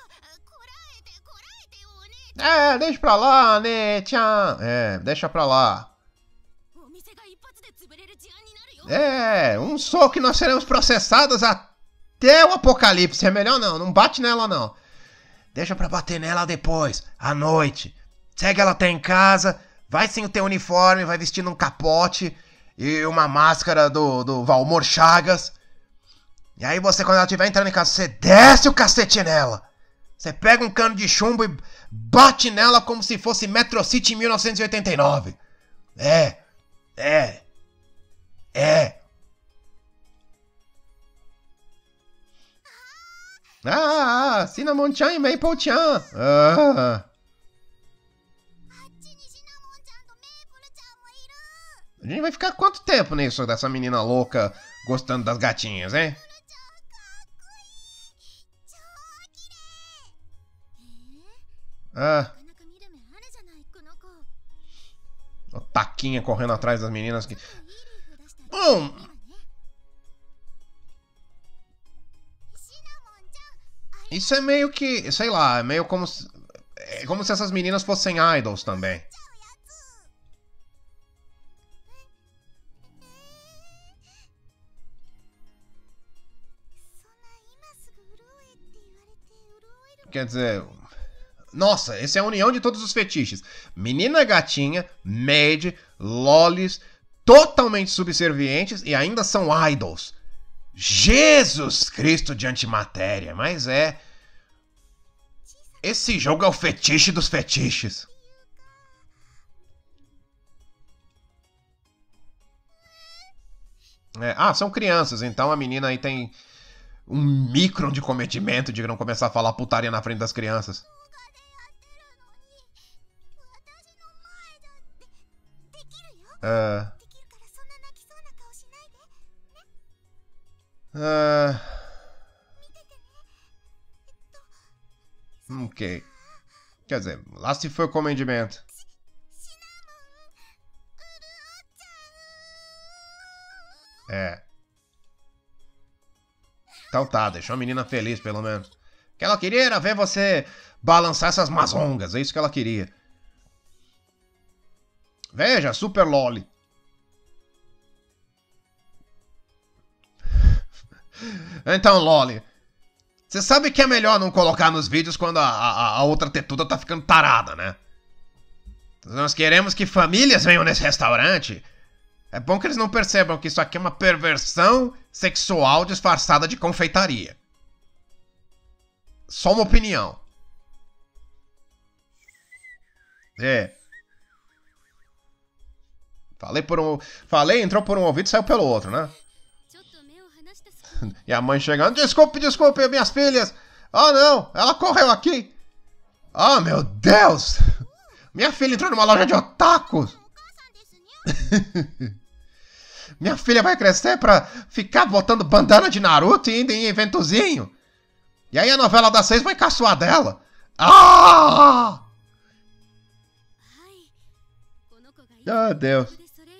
É, deixa pra lá, né, tchan. É, deixa pra lá. É, um soco e nós seremos processados até o apocalipse. É melhor não, não bate nela não. Deixa pra bater nela depois, à noite. Segue ela até em casa, vai sem o teu uniforme, vai vestindo um capote e uma máscara do, do Valmor Chagas. E aí você, quando ela estiver entrando em casa, você desce o cacete nela. Você pega um cano de chumbo e bate nela como se fosse Metro City em mil novecentos e oitenta e nove. É, é, é. Ah, Cinnamon-chan e Maple-chan. Ah. A gente vai ficar quanto tempo nisso dessa menina louca gostando das gatinhas, hein? Ah. O Taquinha correndo atrás das meninas que... Bom... Isso é meio que... Sei lá, é meio como se... É como se essas meninas fossem idols também. Quer dizer... Nossa, essa é a união de todos os fetiches. Menina gatinha, maid, lolis, totalmente subservientes e ainda são idols. Jesus Cristo de antimatéria, mas é... Esse jogo é o fetiche dos fetiches. É, ah, são crianças, então a menina aí tem um micro de cometimento de não começar a falar putaria na frente das crianças. Uh, uh, Ok. Quer dizer, lá se foi o comedimento. É. Então tá, deixou a menina feliz, pelo menos. O que ela queria era ver você balançar essas mazongas, é isso que ela queria. Veja, Super Loli. Então, Loli, você sabe que é melhor não colocar nos vídeos quando a, a, a outra tetuda tá ficando tarada, né? Nós queremos que famílias venham nesse restaurante. É bom que eles não percebam que isso aqui é uma perversão sexual disfarçada de confeitaria. Só uma opinião. É. Falei por um... Falei, entrou por um ouvido e saiu pelo outro, né? E a mãe chegando, desculpe, desculpe, minhas filhas. Ah, não, ela correu aqui. Ah, meu Deus. Minha filha entrou numa loja de otakus. Minha filha vai crescer pra ficar botando bandana de Naruto e indo em eventozinho. E aí a novela das seis vai caçoar dela. Ah! Ah, Deus.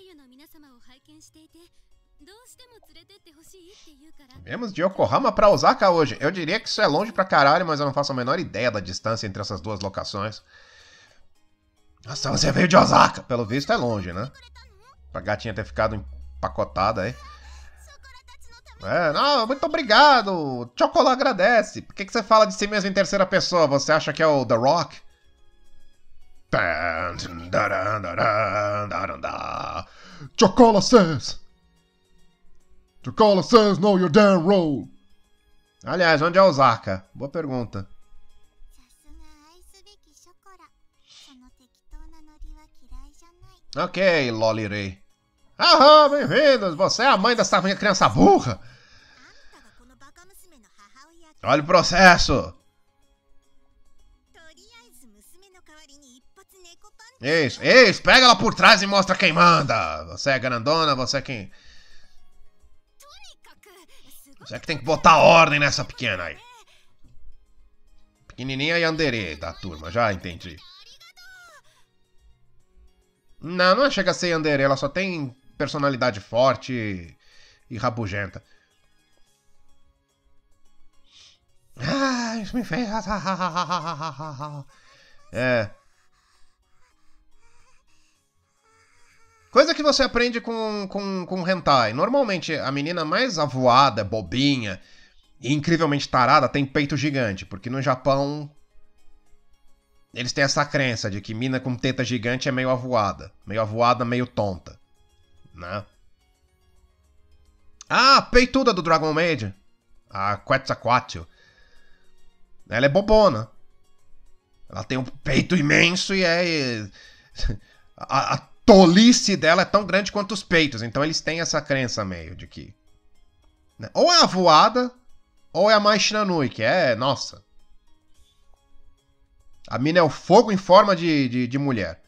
Viemos de Yokohama pra Osaka hoje. Eu diria que isso é longe pra caralho, mas eu não faço a menor ideia da distância entre essas duas locações. Nossa, você veio de Osaka. Pelo visto é longe, né? Pra gatinha ter ficado empacotada aí. É, não, muito obrigado. Chocolate agradece. Por que, que você fala de si mesmo em terceira pessoa? Você acha que é o The Rock? Chocolate says. Chocolate says no your damn roll. Aliás, onde é Osaka? Boa pergunta. Ok, Loli Ray. Ah, bem-vindos! Você é a mãe dessa criança burra! Olha o processo! Isso, isso! Pega ela por trás e mostra quem manda! Você é grandona, você é quem... Você é que tem que botar ordem nessa pequena aí. Pequenininha e yandere da turma, já entendi. Não, não chega a ser yandere, ela só tem personalidade forte e, e rabugenta. Ah, isso me fez... É. Coisa que você aprende com, com, com hentai. Normalmente, a menina mais avoada, bobinha e incrivelmente tarada tem peito gigante. Porque no Japão, eles têm essa crença de que mina com teta gigante é meio avoada. Meio avoada, meio tonta. Né? Ah, a peituda do Dragon Maid. A Quetzalcoatl. Ela é bobona. Ela tem um peito imenso e é... A, a tolice dela é tão grande quanto os peitos. Então eles têm essa crença meio de que... Né? Ou é a voada, ou é a Mai Shiranui, que é... Nossa. A mina é o fogo em forma de, de, de mulher.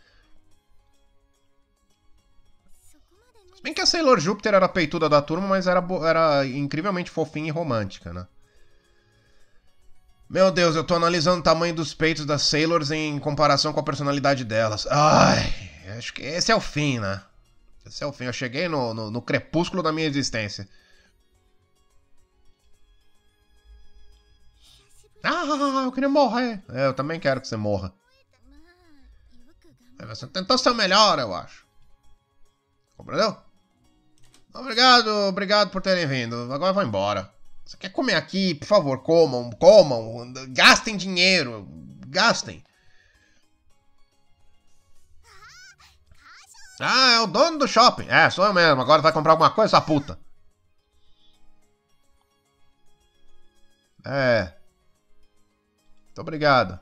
Se bem que a Sailor Júpiter era a peituda da turma, mas era, era incrivelmente fofinha e romântica, né? Meu Deus, eu tô analisando o tamanho dos peitos das Sailors em comparação com a personalidade delas. Ai... Acho que esse é o fim, né? Esse é o fim. Eu cheguei no, no, no crepúsculo da minha existência. Ah, eu queria morrer. É, eu também quero que você morra. Você tentou ser o melhor, eu acho. Compreendeu? Obrigado, obrigado por terem vindo. Agora eu vou embora. Você quer comer aqui? Por favor, comam, comam. Gastem dinheiro. Gastem. Ah, é o dono do shopping. É, sou eu mesmo. Agora vai comprar alguma coisa, essa puta. É. Muito obrigado.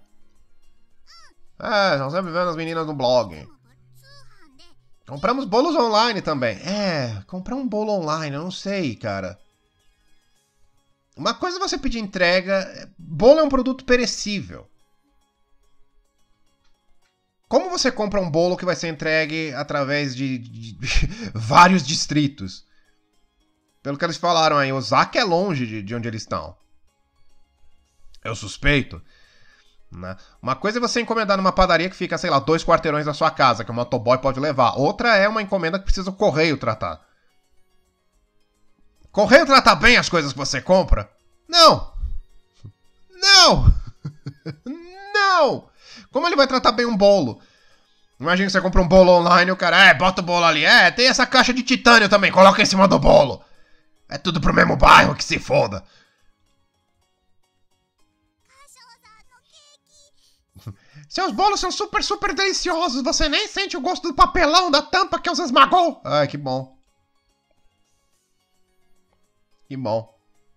É, estão sempre vendo as meninas no blog. Compramos bolos online também. É, comprar um bolo online, eu não sei, cara. Uma coisa é você pedir entrega. Bolo é um produto perecível. Como você compra um bolo que vai ser entregue através de, de, de vários distritos? Pelo que eles falaram aí, Osaka é longe de, de onde eles estão. Eu suspeito Né? Uma coisa é você encomendar numa padaria que fica, sei lá, dois quarteirões da sua casa, que o motoboy pode levar. Outra é uma encomenda que precisa o correio tratar. Correio trata bem as coisas que você compra? Não! Não! Não! Como ele vai tratar bem um bolo? Imagina que você compra um bolo online e o cara, é, bota o bolo ali. É, tem essa caixa de titânio também, coloca em cima do bolo. É tudo pro mesmo bairro, que se foda. Seus bolos são super, super deliciosos. Você nem sente o gosto do papelão da tampa que os esmagou. Ai, que bom. Que bom.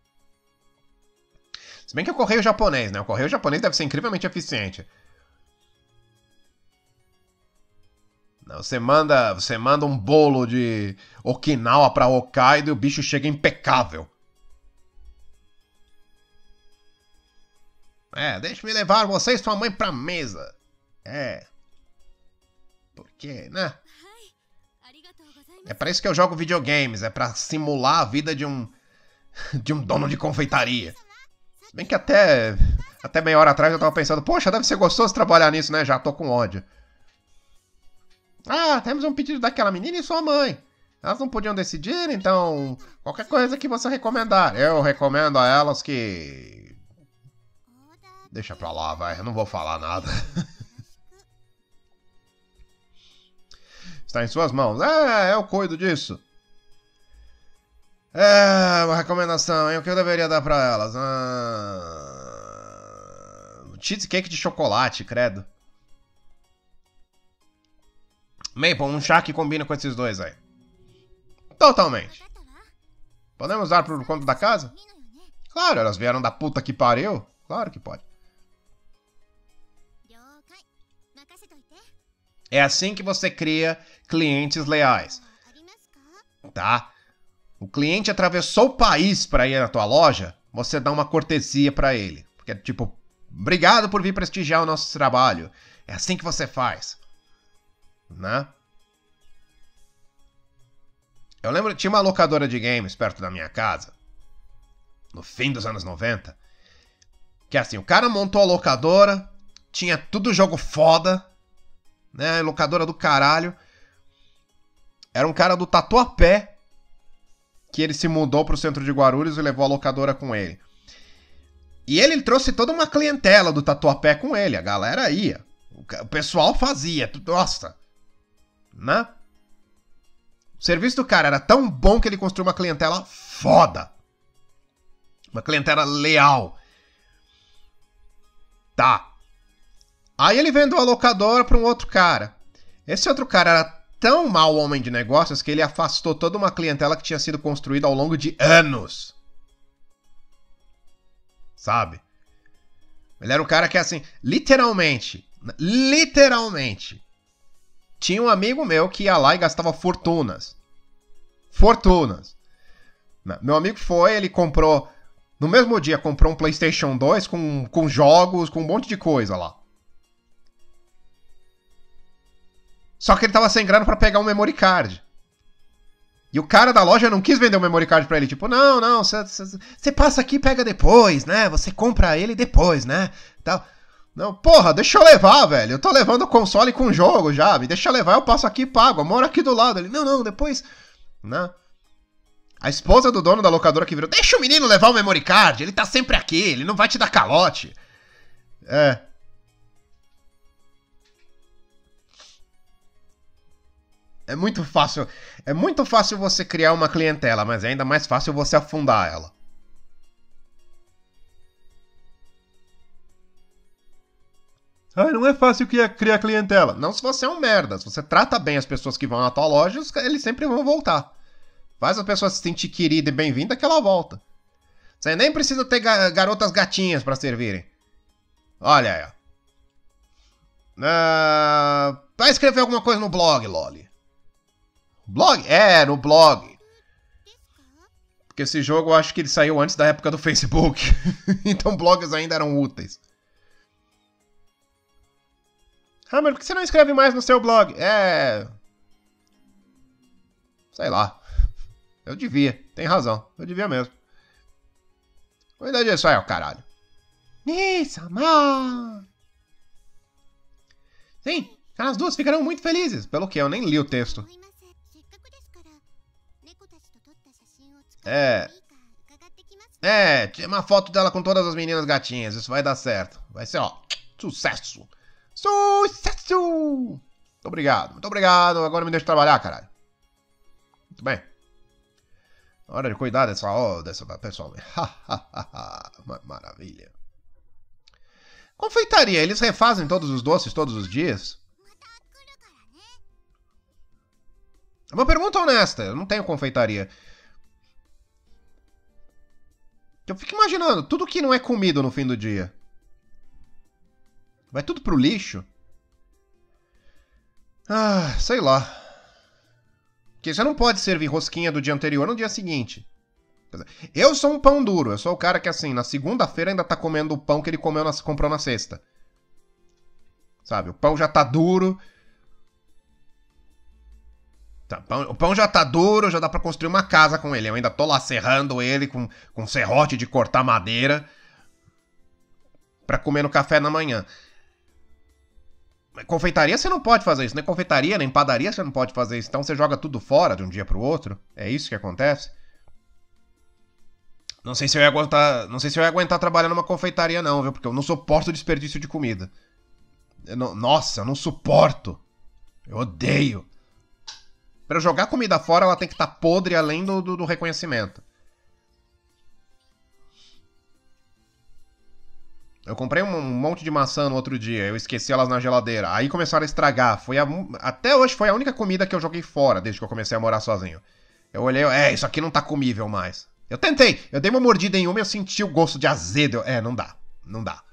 Se bem que o correio japonês, né? O correio japonês deve ser incrivelmente eficiente. Você manda, você manda um bolo de Okinawa pra Hokkaido e o bicho chega impecável. É, deixa-me levar você e sua mãe pra mesa. É. Por quê, né? É pra isso que eu jogo videogames. É pra simular a vida de um... de um dono de confeitaria. Se bem que até... até meia hora atrás eu tava pensando, poxa, deve ser gostoso trabalhar nisso, né? Já tô com ódio. Ah, temos um pedido daquela menina e sua mãe. Elas não podiam decidir, então... qualquer coisa que você recomendar. Eu recomendo a elas que... Deixa pra lá, vai. Eu não vou falar nada. Está em suas mãos. É, eu cuido disso. É, uma recomendação, hein? O que eu deveria dar pra elas? Ah... cheesecake de chocolate, credo. Maple, um chá que combina com esses dois aí. Totalmente. Podemos usar pro conto da casa? Claro, elas vieram da puta que pariu. Claro que pode. É assim que você cria clientes leais. Tá? O cliente atravessou o país para ir na tua loja, você dá uma cortesia para ele. Porque tipo, obrigado por vir prestigiar o nosso trabalho. É assim que você faz. Né? Eu lembro, tinha uma locadora de games perto da minha casa. No fim dos anos noventa. Que assim, o cara montou a locadora, tinha tudo jogo foda, né? Locadora do caralho. Era um cara do Tatuapé, que ele se mudou pro centro de Guarulhos e levou a locadora com ele. E ele trouxe toda uma clientela do Tatuapé com ele, a galera ia. O pessoal fazia, nossa, né? O serviço do cara era tão bom que ele construiu uma clientela foda. Uma clientela leal. Tá. Aí ele vendeu a locadora para um outro cara. Esse outro cara era tão mau homem de negócios que ele afastou toda uma clientela que tinha sido construída ao longo de anos. Sabe? Ele era um cara que, assim, literalmente, literalmente, tinha um amigo meu que ia lá e gastava fortunas. Fortunas. Meu amigo foi, ele comprou, no mesmo dia, comprou um PlayStation dois com, com jogos, com um monte de coisa lá. Só que ele tava sem grana pra pegar um memory card. E o cara da loja não quis vender o memory card pra ele. Tipo, não, não, você passa aqui e pega depois, né? Você compra ele depois, né? Tal. Não, porra, deixa eu levar, velho. Eu tô levando o console com o jogo já. Me deixa eu levar, eu passo aqui e pago. Eu moro aqui do lado. Ele, não, não, depois... Né? A esposa do dono da locadora que virou, deixa o menino levar o memory card. Ele tá sempre aqui, ele não vai te dar calote. É... É muito fácil, é muito fácil você criar uma clientela, mas é ainda mais fácil você afundar ela. Ah, não é fácil criar clientela. Não se você é um merda. Se você trata bem as pessoas que vão na tua loja, eles sempre vão voltar. Faz a pessoa se sentir querida e bem-vinda que ela volta. Você nem precisa ter garotas gatinhas pra servirem. Olha aí, ó. Uh, vai escrever alguma coisa no blog, Loli. Blog? É, no blog. Porque esse jogo eu acho que ele saiu antes da época do Facebook. Então blogs ainda eram úteis. Ah, mas por que você não escreve mais no seu blog? É... Sei lá. Eu devia. Tem razão. Eu devia mesmo. Cuida disso aí, ó, caralho. Isso, amor. Sim, as duas ficarão muito felizes. Pelo que eu nem li o texto. É... É, tinha uma foto dela com todas as meninas gatinhas. Isso vai dar certo. Vai ser, ó, sucesso. Sucesso! Muito obrigado, muito obrigado. Agora me deixa trabalhar, caralho. Muito bem. Hora de cuidar dessa, oh, dessa pessoa. Maravilha. Confeitaria, eles refazem todos os doces todos os dias? É uma pergunta honesta, eu não tenho confeitaria. Eu fico imaginando, tudo que não é comido no fim do dia. Vai tudo pro lixo? Ah, sei lá. Porque você não pode servir rosquinha do dia anterior no dia seguinte. Eu sou um pão duro. Eu sou o cara que, assim, na segunda-feira ainda tá comendo o pão que ele comeu na, comprou na sexta. Sabe? O pão já tá duro. Tá, pão, o pão já tá duro, já dá pra construir uma casa com ele. Eu ainda tô lá serrando ele com, com serrote de cortar madeira pra comer no café da manhã. Confeitaria você não pode fazer isso. Nem confeitaria, nem padaria você não pode fazer isso. Então você joga tudo fora de um dia pro outro. É isso que acontece. Não sei se eu ia aguentar, não sei se eu ia aguentar trabalhar numa confeitaria não, viu? Porque eu não suporto desperdício de comida. Eu não, nossa, eu não suporto. Eu odeio. Pra eu jogar comida fora, ela tem que estar tá podre além do, do, do reconhecimento. Eu comprei um, um monte de maçã no outro dia, eu esqueci elas na geladeira. Aí começaram a estragar. Foi a, até hoje foi a única comida que eu joguei fora, desde que eu comecei a morar sozinho. Eu olhei, é, isso aqui não tá comível mais. Eu tentei, eu dei uma mordida em uma e eu senti o gosto de azedo. É, não dá, não dá.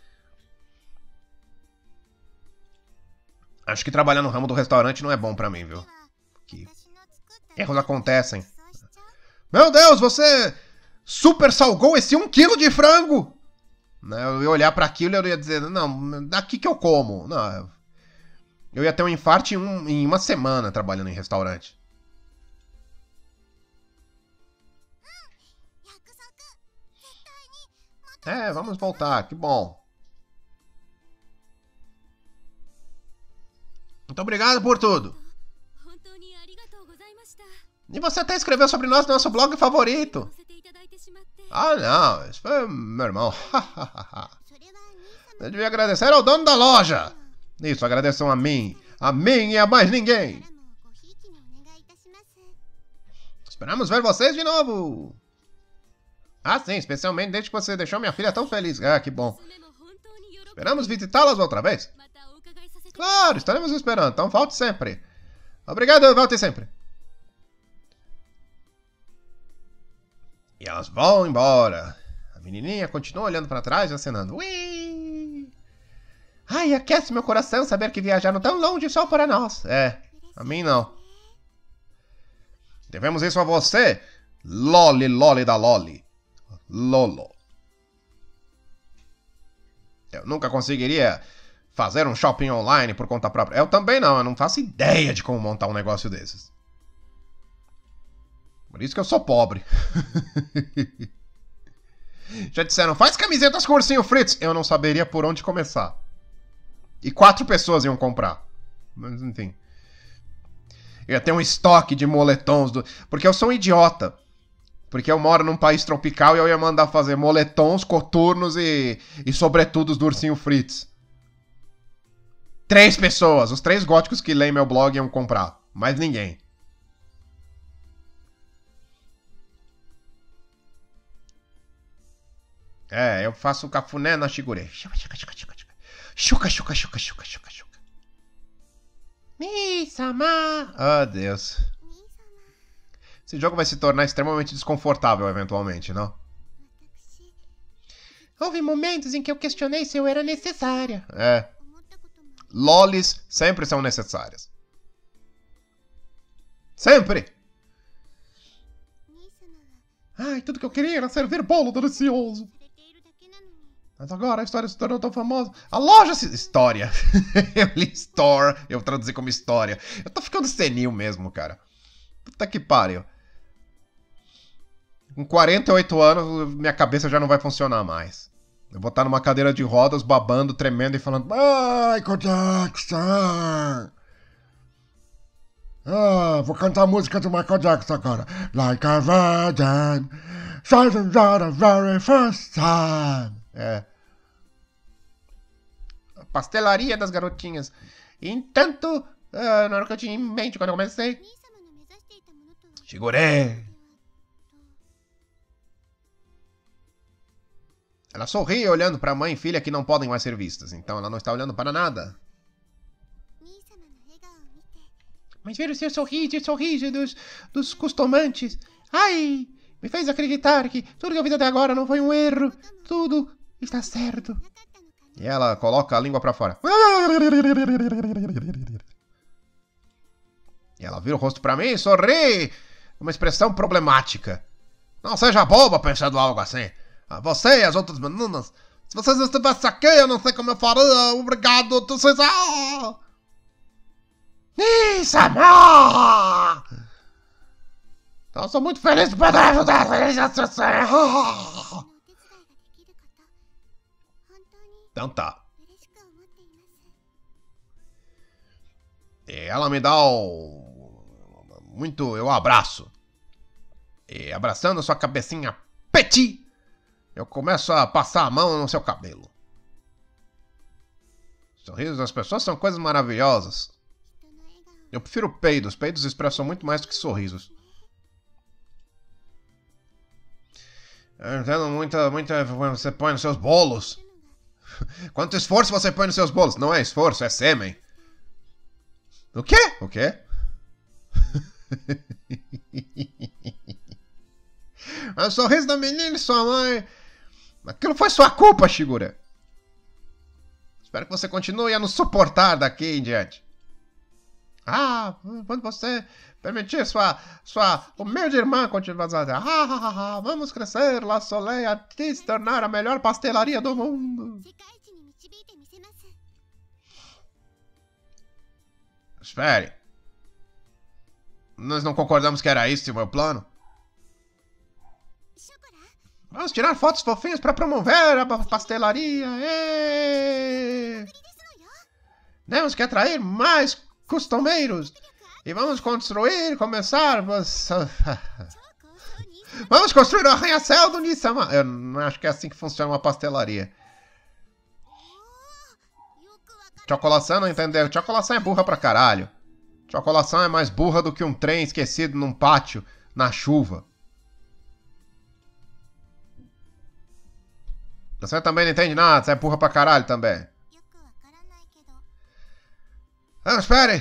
Acho que trabalhar no ramo do restaurante não é bom pra mim, viu? Que erros acontecem. Meu Deus, você super salgou esse um quilo de frango! Eu ia olhar pra aquilo e eu ia dizer, não, daqui que eu como. Não, eu ia ter um infarto em, um, em uma semana trabalhando em restaurante. É, vamos voltar, que bom. Muito obrigado por tudo. E você até escreveu sobre nós no nosso blog favorito. Ah, não, isso foi meu irmão. Eu devia agradecer ao dono da loja. Isso, agradeçam a mim. A mim e a mais ninguém. Esperamos ver vocês de novo. Ah, sim, especialmente desde que você deixou minha filha tão feliz. Ah, que bom. Esperamos visitá-las outra vez. Claro, estaremos esperando, então volte sempre. Obrigado, volte sempre. E elas vão embora. A menininha continua olhando para trás e acenando. Ui! Ai, aquece meu coração saber que viajaram tão longe só para nós. É, a mim não. Devemos isso a você, Loli Loli da Loli. Lolo. Eu nunca conseguiria fazer um shopping online por conta própria. Eu também não, eu não faço ideia de como montar um negócio desses. Por isso que eu sou pobre. Já disseram, faz camisetas com ursinho Fritz. Eu não saberia por onde começar. E quatro pessoas iam comprar. Mas enfim. Eu ia ter um estoque de moletons. Do... Porque eu sou um idiota. Porque eu moro num país tropical e eu ia mandar fazer moletons, coturnos e, e sobretudos do ursinho Fritz. Três pessoas. Os três góticos que leem meu blog iam comprar. Mais ninguém. É, eu faço cafuné na Shigure. Chuca, chuca, chuca, chuca, chuca. Chuca, chuca, chuca, chuca, chuca, chuca. Mi-sama. Oh, Deus. Esse jogo vai se tornar extremamente desconfortável, eventualmente, não? Houve momentos em que eu questionei se eu era necessária. É. Lolis sempre são necessárias. Sempre! Ai, tudo que eu queria era servir bolo delicioso. Mas agora a história se tornou tão famosa. A loja se... História. Eu li store, eu traduzi como história. Eu tô ficando senil mesmo, cara. Puta que pariu. Com quarenta e oito anos, minha cabeça já não vai funcionar mais. Eu vou estar numa cadeira de rodas, babando, tremendo e falando Michael Jackson! Ah, vou cantar a música do Michael Jackson agora. Like a virgin, shining out the very first time. É. A pastelaria das garotinhas. Entanto, uh, na hora que eu tinha em mente quando eu comecei. Segurei. Ela sorri olhando para a mãe e filha que não podem mais ser vistas. Então ela não está olhando para nada. Mas ver o seu sorriso, o sorriso dos, dos costumantes. Ai, me fez acreditar que tudo que eu fiz até agora não foi um erro. Tudo está certo. E ela coloca a língua para fora. E ela vira o rosto para mim e sorri. Uma expressão problemática. Não seja boba pensando algo assim. Você e as outras meninas. Se vocês não estivessem aqui, eu não sei como eu faria. Obrigado. Vocês... Ah! Isso, amor! Então, eu sou muito feliz por poder ajudar a Então tá. E ela me dá o... Muito... Eu abraço. E abraçando sua cabecinha petit, eu começo a passar a mão no seu cabelo. Os sorrisos das pessoas são coisas maravilhosas. Eu prefiro peidos. Peidos expressam muito mais do que sorrisos. Eu entendo muita, muita... Você põe nos seus bolos. Quanto esforço você põe nos seus bolos? Não é esforço, é sêmen. O quê? O quê? O sorriso da menina e sua mãe. Aquilo foi sua culpa, Shigure. Espero que você continue a nos suportar daqui em diante. Ah, quando você permitir sua, sua humilde irmã continuar a dizer, ah, ah, ah, vamos crescer, La Soleil, até se tornar a melhor pastelaria do mundo. Espere. Nós não concordamos que era esse o meu plano? Vamos tirar fotos fofinhas para promover a pastelaria. Êêêê! Temos que atrair mais costumeiros. E vamos construir, começar... Vamos construir o arranha-céu do Nisama. Eu não acho que é assim que funciona uma pastelaria. Chocolação não entendeu. Chocolação é burra pra caralho. Chocolação é mais burra do que um trem esquecido num pátio, na chuva. Você também não entende nada, você é burra pra caralho também. Ah, espere!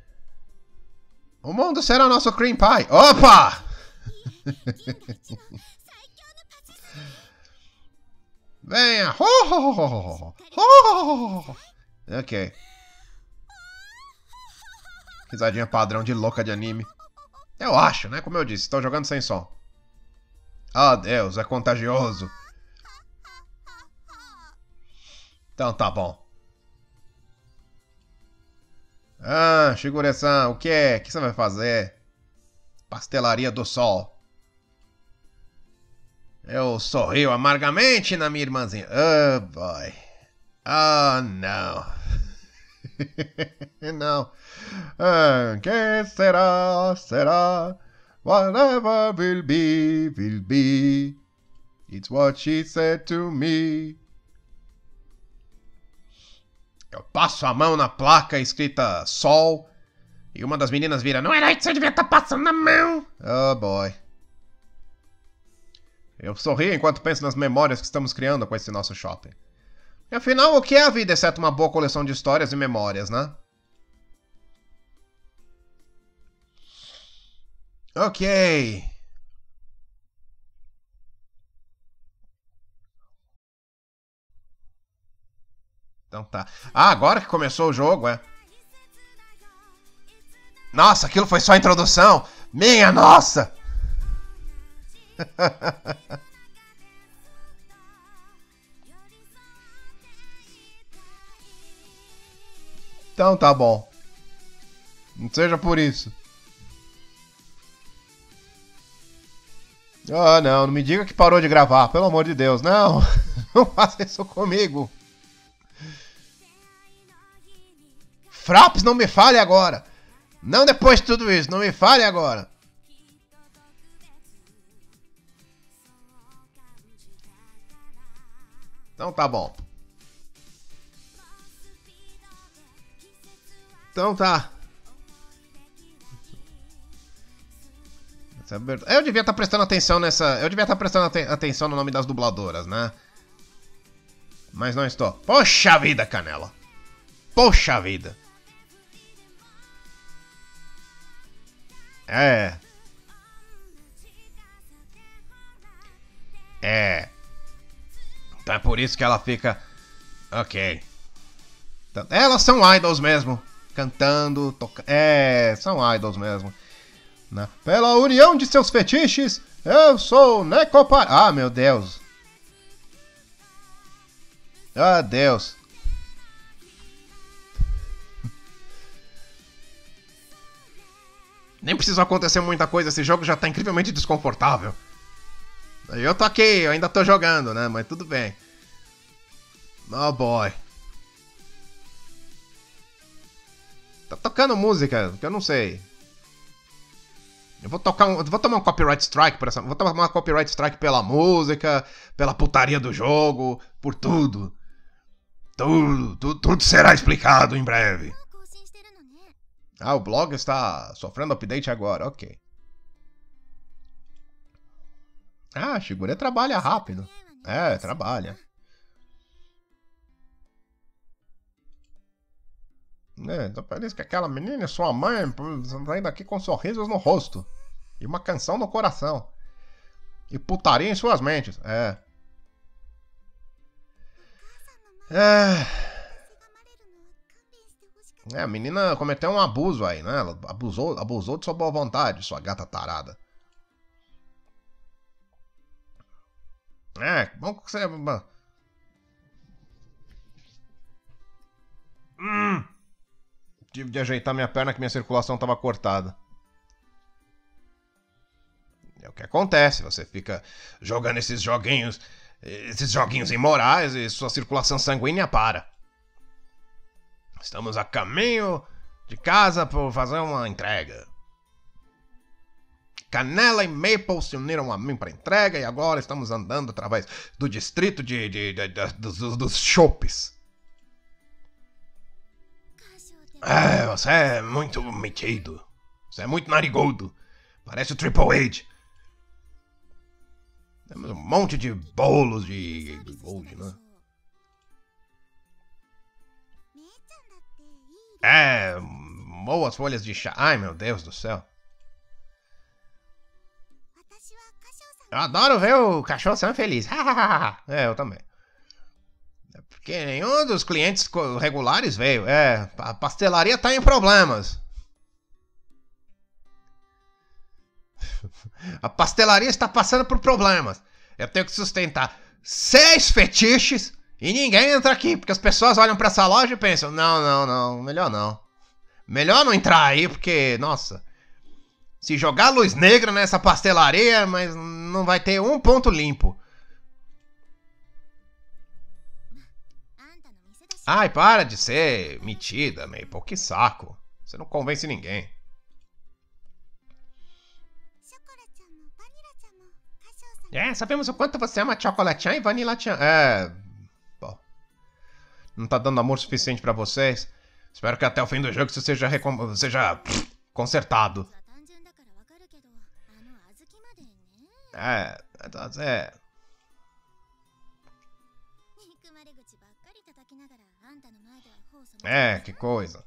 O mundo será nosso cream pie. Opa! Venha! Ok. Risadinha padrão de louca de anime. Eu acho, né? Como eu disse, estou jogando sem som. Ah, Deus, é contagioso. Então tá bom. Ah, Shigure-san, o que é? O que você vai fazer? Pastelaria do Sol. Eu sorrio amargamente na minha irmãzinha. Oh, boy. Oh, não. Não. Ah, que será? Será? Whatever will be, will be. It's what she said to me. Eu passo a mão na placa escrita Sol. E uma das meninas vira, não era isso que você devia estar passando a mão. Oh, boy. Eu sorrio enquanto penso nas memórias que estamos criando com esse nosso shopping. E afinal, o que é a vida exceto uma boa coleção de histórias e memórias, né? Ok. Então tá. Ah, agora que começou o jogo, é? Nossa, aquilo foi só a introdução. Minha nossa! Então tá bom. Não seja por isso. Ah, não, não me diga que parou de gravar, pelo amor de Deus, não. Não faça isso comigo. Fraps, não me fale agora. Não depois de tudo isso, não me fale agora. Então tá bom. Então tá. Eu devia estar prestando atenção nessa... Eu devia estar prestando aten- atenção no nome das dubladoras, né? Mas não estou. Poxa vida, Canela. Poxa vida. É. É. Então é por isso que ela fica... Ok. Então, elas são idols mesmo. Cantando, tocando... É, são idols mesmo. Né? Pela união de seus fetiches, eu sou Necopar... Ah, meu Deus. Ah, Deus. Nem precisa acontecer muita coisa, esse jogo já tá incrivelmente desconfortável. Eu tô aqui, eu ainda tô jogando, né? Mas tudo bem. Oh, boy. Tá tocando música, que eu não sei. Eu vou tocar um, vou tomar um copyright strike por essa, vou tomar uma copyright strike pela música, pela putaria do jogo, por tudo. Tudo, tudo, tudo será explicado em breve. Ah, o blog está sofrendo update agora, ok. Ah, Shigure trabalha rápido. É, trabalha. É, então parece que aquela menina é sua mãe, saindo daqui com sorrisos no rosto. E uma canção no coração. E putaria em suas mentes, é. É... É, a menina cometeu um abuso aí, né? Ela abusou, abusou de sua boa vontade, sua gata tarada. É, bom que você... Hum... Tive de ajeitar minha perna que minha circulação estava cortada. É o que acontece, você fica jogando esses joguinhos, esses joguinhos imorais e sua circulação sanguínea para. Estamos a caminho de casa para fazer uma entrega. Canela e Maple se uniram a mim para entrega e agora estamos andando através do distrito de, de, de, de, dos, dos shoppes. É, você é muito metido. Você é muito narigudo. Parece o Triple H. Temos um monte de bolos de gold, né? É, boas folhas de chá. Ai, meu Deus do céu. Eu adoro ver o cachorro sendo feliz. É, eu também. Porque nenhum dos clientes regulares veio. É, a pastelaria tá em problemas. A pastelaria está passando por problemas. Eu tenho que sustentar seis fetiches e ninguém entra aqui. Porque as pessoas olham pra essa loja e pensam, não, não, não, melhor não. Melhor não entrar aí, porque, nossa... Se jogar luz negra nessa pastelaria, mas não vai ter um ponto limpo. Ai, para de ser metida, Maple. Que saco. Você não convence ninguém. É, sabemos o quanto você ama Chocolate-chan e Vanilla-chan. É... Bom. Não tá dando amor suficiente pra vocês. Espero que até o fim do jogo isso seja, recom... seja consertado. É... É... É, que coisa.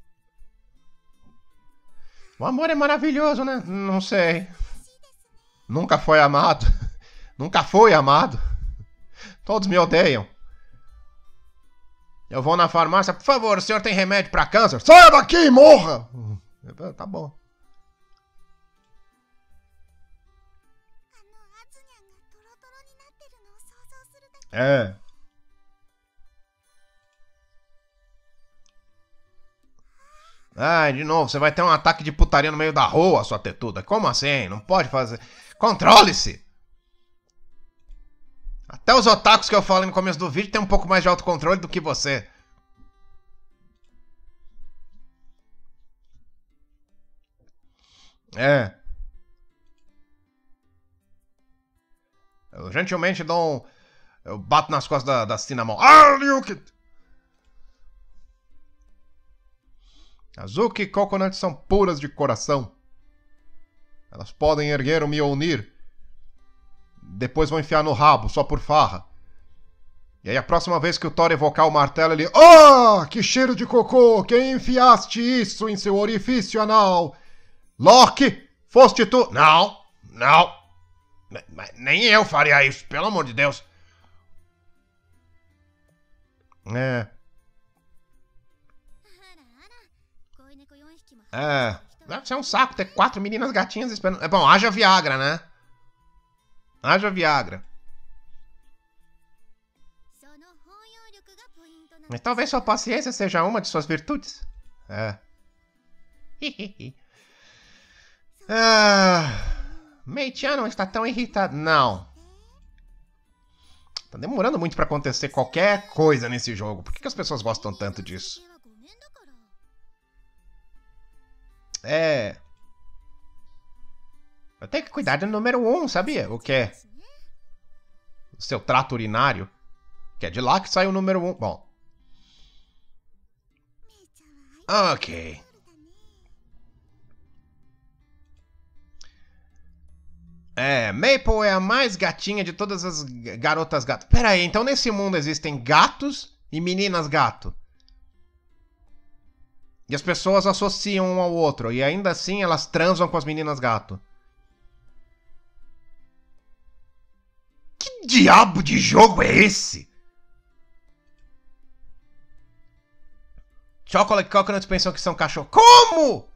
O amor é maravilhoso, né? Não sei. Nunca foi amado. Nunca foi amado. Todos me odeiam. Eu vou na farmácia. Por favor, o senhor tem remédio pra câncer? Saia daqui e morra! Tá bom. É. Ai, de novo, você vai ter um ataque de putaria no meio da rua, sua tetuda. Como assim? Não pode fazer. Controle-se! Até os otakus que eu falei no começo do vídeo tem um pouco mais de autocontrole do que você. É. Eu gentilmente dou um... Eu bato nas costas da, da Cinnamon. Azuki! Azuki e Coconut são puras de coração. Elas podem erguer o Mjolnir. Depois vão enfiar no rabo, só por farra. E aí a próxima vez que o Thor evocar o martelo, ele... Oh, que cheiro de cocô! Quem enfiaste isso em seu orifício anal? Loki, foste tu? Não, não. Mas nem eu faria isso, pelo amor de Deus. É. É. Deve ser um saco ter quatro meninas gatinhas esperando. É bom, haja Viagra, né? Haja Viagra. Mas talvez sua paciência seja uma de suas virtudes. É. ah, Mei-chan não está tão irritado. Não. Tá demorando muito pra acontecer qualquer coisa nesse jogo. Por que, que as pessoas gostam tanto disso? É... Eu tenho que cuidar do número um, sabia? O que? O seu trato urinário. Que é de lá que sai o número um. Bom. Ok. É, Maple é a mais gatinha de todas as garotas gato. Pera aí, então nesse mundo existem gatos e meninas gato. E as pessoas associam um ao outro. E ainda assim elas transam com as meninas gato. Que diabo de jogo é esse? Chocolate Coconuts pensam que são cachorro. Como?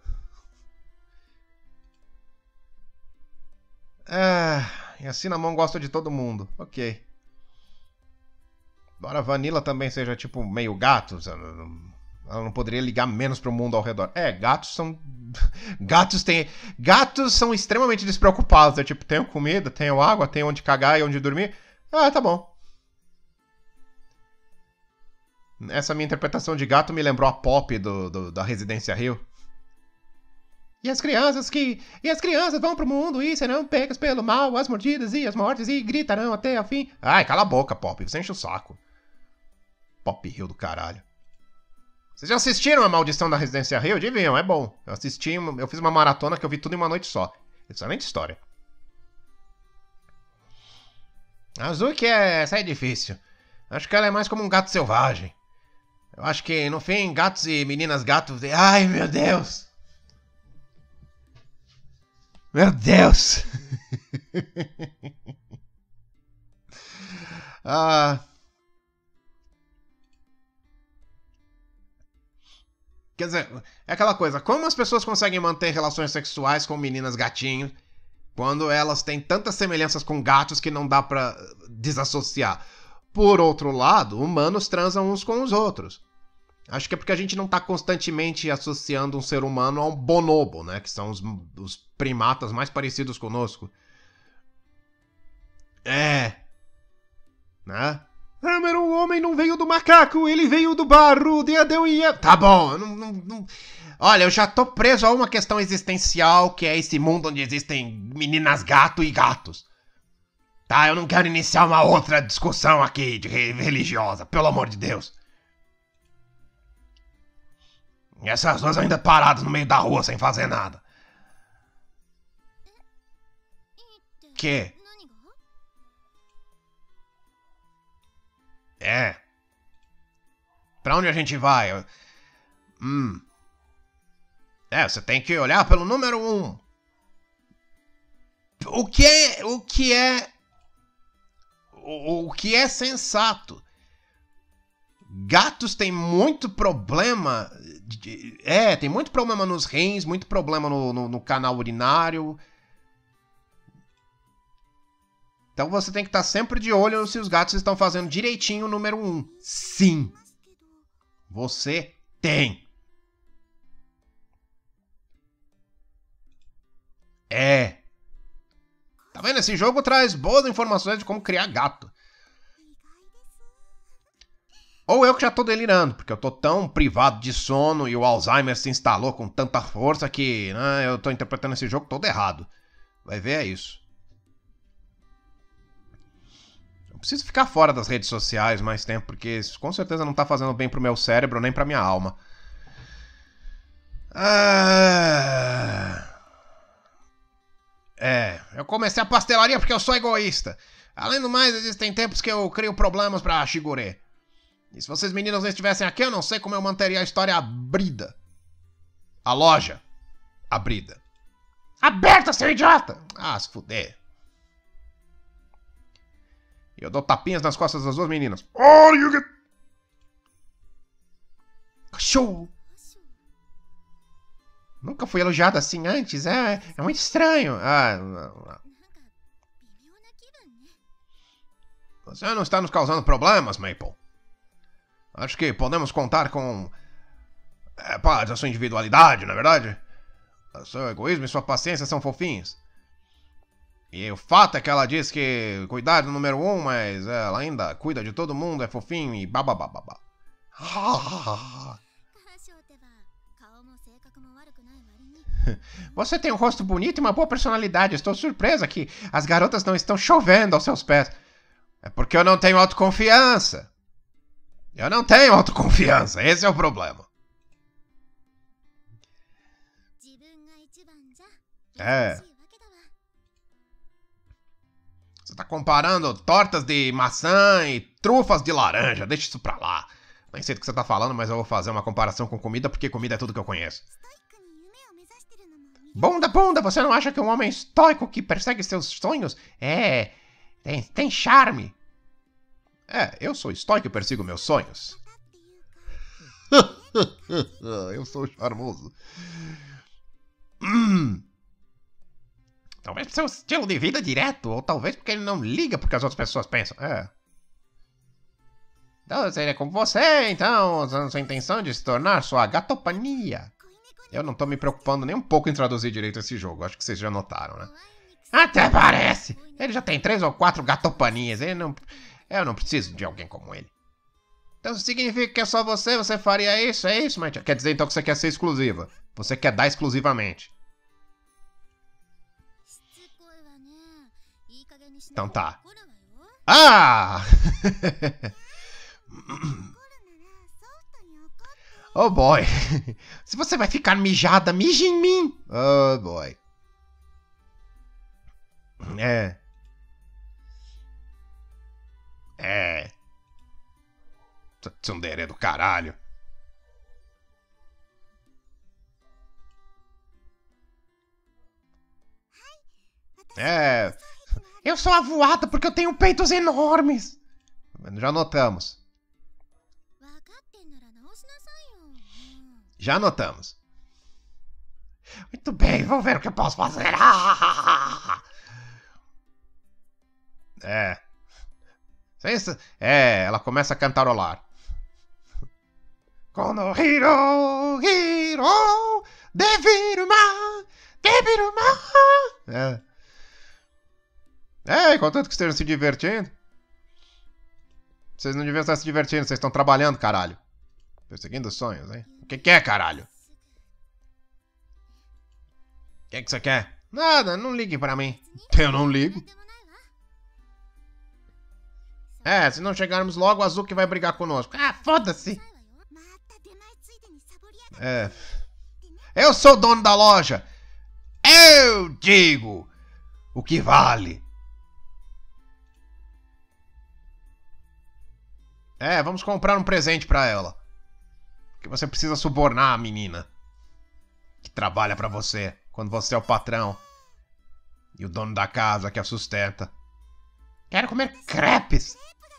Ah, e a Cinnamon gosta de todo mundo. Ok. Embora a Vanilla também seja tipo meio gato. Ela não poderia ligar menos pro mundo ao redor. É, gatos são... Gatos têm... Gatos são extremamente despreocupados. É tipo, tenho comida, tenho água, tenho onde cagar e onde dormir. Ah, tá bom. Essa minha interpretação de gato me lembrou a Pop do, do, da Residência Rio. E as crianças que... E as crianças vão pro mundo e serão pegas pelo mal, as mordidas e as mortes e gritarão até o fim. Ai, cala a boca, Pop. Você enche o saco. Pop Rio do caralho. Vocês já assistiram a Maldição da Residência Rio? Deviam, é bom. Eu assisti, eu fiz uma maratona que eu vi tudo em uma noite só. Excelente história. A Azuki é... Essa é difícil. Acho que ela é mais como um gato selvagem. Eu acho que, no fim, gatos e meninas gatos... Ai, meu Deus! Meu Deus! ah... Quer dizer, é aquela coisa, como as pessoas conseguem manter relações sexuais com meninas gatinhos quando elas têm tantas semelhanças com gatos que não dá pra desassociar? Por outro lado, humanos transam uns com os outros. Acho que é porque a gente não tá constantemente associando um ser humano a um bonobo, né? Que são os, os primatas mais parecidos conosco. É. Né? Ah, mas o homem não veio do macaco, ele veio do barro de Adão e Eva. Tá bom, eu não, não, não... Olha, eu já tô preso a uma questão existencial, que é esse mundo onde existem meninas gato e gatos. Tá, eu não quero iniciar uma outra discussão aqui de religiosa, pelo amor de Deus. E essas duas ainda paradas no meio da rua sem fazer nada. Que? É. Pra onde a gente vai? Hum. É, você tem que olhar pelo número um. O que é... O que é... O, o que é sensato. Gatos têm muito problema... De, é, tem muito problema nos rins, muito problema no, no, no canal urinário... Então você tem que estar sempre de olho se os gatos estão fazendo direitinho o número um. Sim. Você tem. É. Tá vendo? Esse jogo traz boas informações de como criar gato. Ou eu que já tô delirando, porque eu tô tão privado de sono e o Alzheimer se instalou com tanta força que né, eu tô interpretando esse jogo todo errado. Vai ver, é isso. Eu preciso ficar fora das redes sociais mais tempo, porque isso com certeza não tá fazendo bem pro meu cérebro nem pra minha alma. Ah... É, eu comecei a pastelaria porque eu sou egoísta. Além do mais, existem tempos que eu crio problemas pra Shigure. E se vocês meninos não estivessem aqui, eu não sei como eu manteria a história abrida. A loja abrida. Aberta, seu idiota! Ah, se fuder. E eu dou tapinhas nas costas das duas meninas. Oh, you get... Cachorro! Nunca fui elogiado assim antes, é, é muito estranho. Ah, não, não. Você não está nos causando problemas, Maple. Acho que podemos contar com é, parte da sua individualidade, não é verdade? O seu egoísmo e sua paciência são fofinhos. E o fato é que ela diz que cuidar do número um, mas ela ainda cuida de todo mundo, é fofinho e bababababa. Você tem um rosto bonito e uma boa personalidade. Estou surpresa que as garotas não estão chovendo aos seus pés. É porque eu não tenho autoconfiança. Eu não tenho autoconfiança. Esse é o problema. É. Você tá comparando tortas de maçã e trufas de laranja. Deixa isso pra lá. Nem sei do que você tá falando, mas eu vou fazer uma comparação com comida, porque comida é tudo que eu conheço. Bunda, bunda, você não acha que um homem estoico que persegue seus sonhos é... tem, tem charme? É, eu sou estoico e persigo meus sonhos. Eu sou charmoso. Hum. Talvez por seu estilo de vida direto, ou talvez porque ele não liga porque as outras pessoas pensam. É. Então seria como você, então, usando sua intenção de se tornar sua gatopania. Eu não tô me preocupando nem um pouco em traduzir direito esse jogo, acho que vocês já notaram, né? Até parece! Ele já tem três ou quatro gatopanias, ele não... eu não preciso de alguém como ele. Então significa que é só você, você faria isso, é isso, mas quer dizer então que você quer ser exclusiva. Você quer dar exclusivamente. Então tá. Ah! Oh boy. Se você vai ficar mijada, mije em mim. Oh boy. É. É. Tsundere do caralho. É. Eu sou avoada porque eu tenho peitos enormes. Já notamos. Já notamos. Muito bem, vou ver o que eu posso fazer. É. É, ela começa a cantarolar. Kono hiro, hiro, deviruma, deviruma. É. É, contanto que estejam se divertindo. Vocês não deviam estar se divertindo, vocês estão trabalhando, caralho. Perseguindo sonhos, hein? O que que é, caralho? O que que você quer? Nada, não ligue pra mim. Eu não ligo. É, se não chegarmos logo, o Azuki vai brigar conosco. Ah, foda-se. É. Eu sou o dono da loja. Eu digo o que vale. É, vamos comprar um presente pra ela. Porque você precisa subornar a menina que trabalha pra você quando você é o patrão e o dono da casa que a sustenta. Quero comer crepes.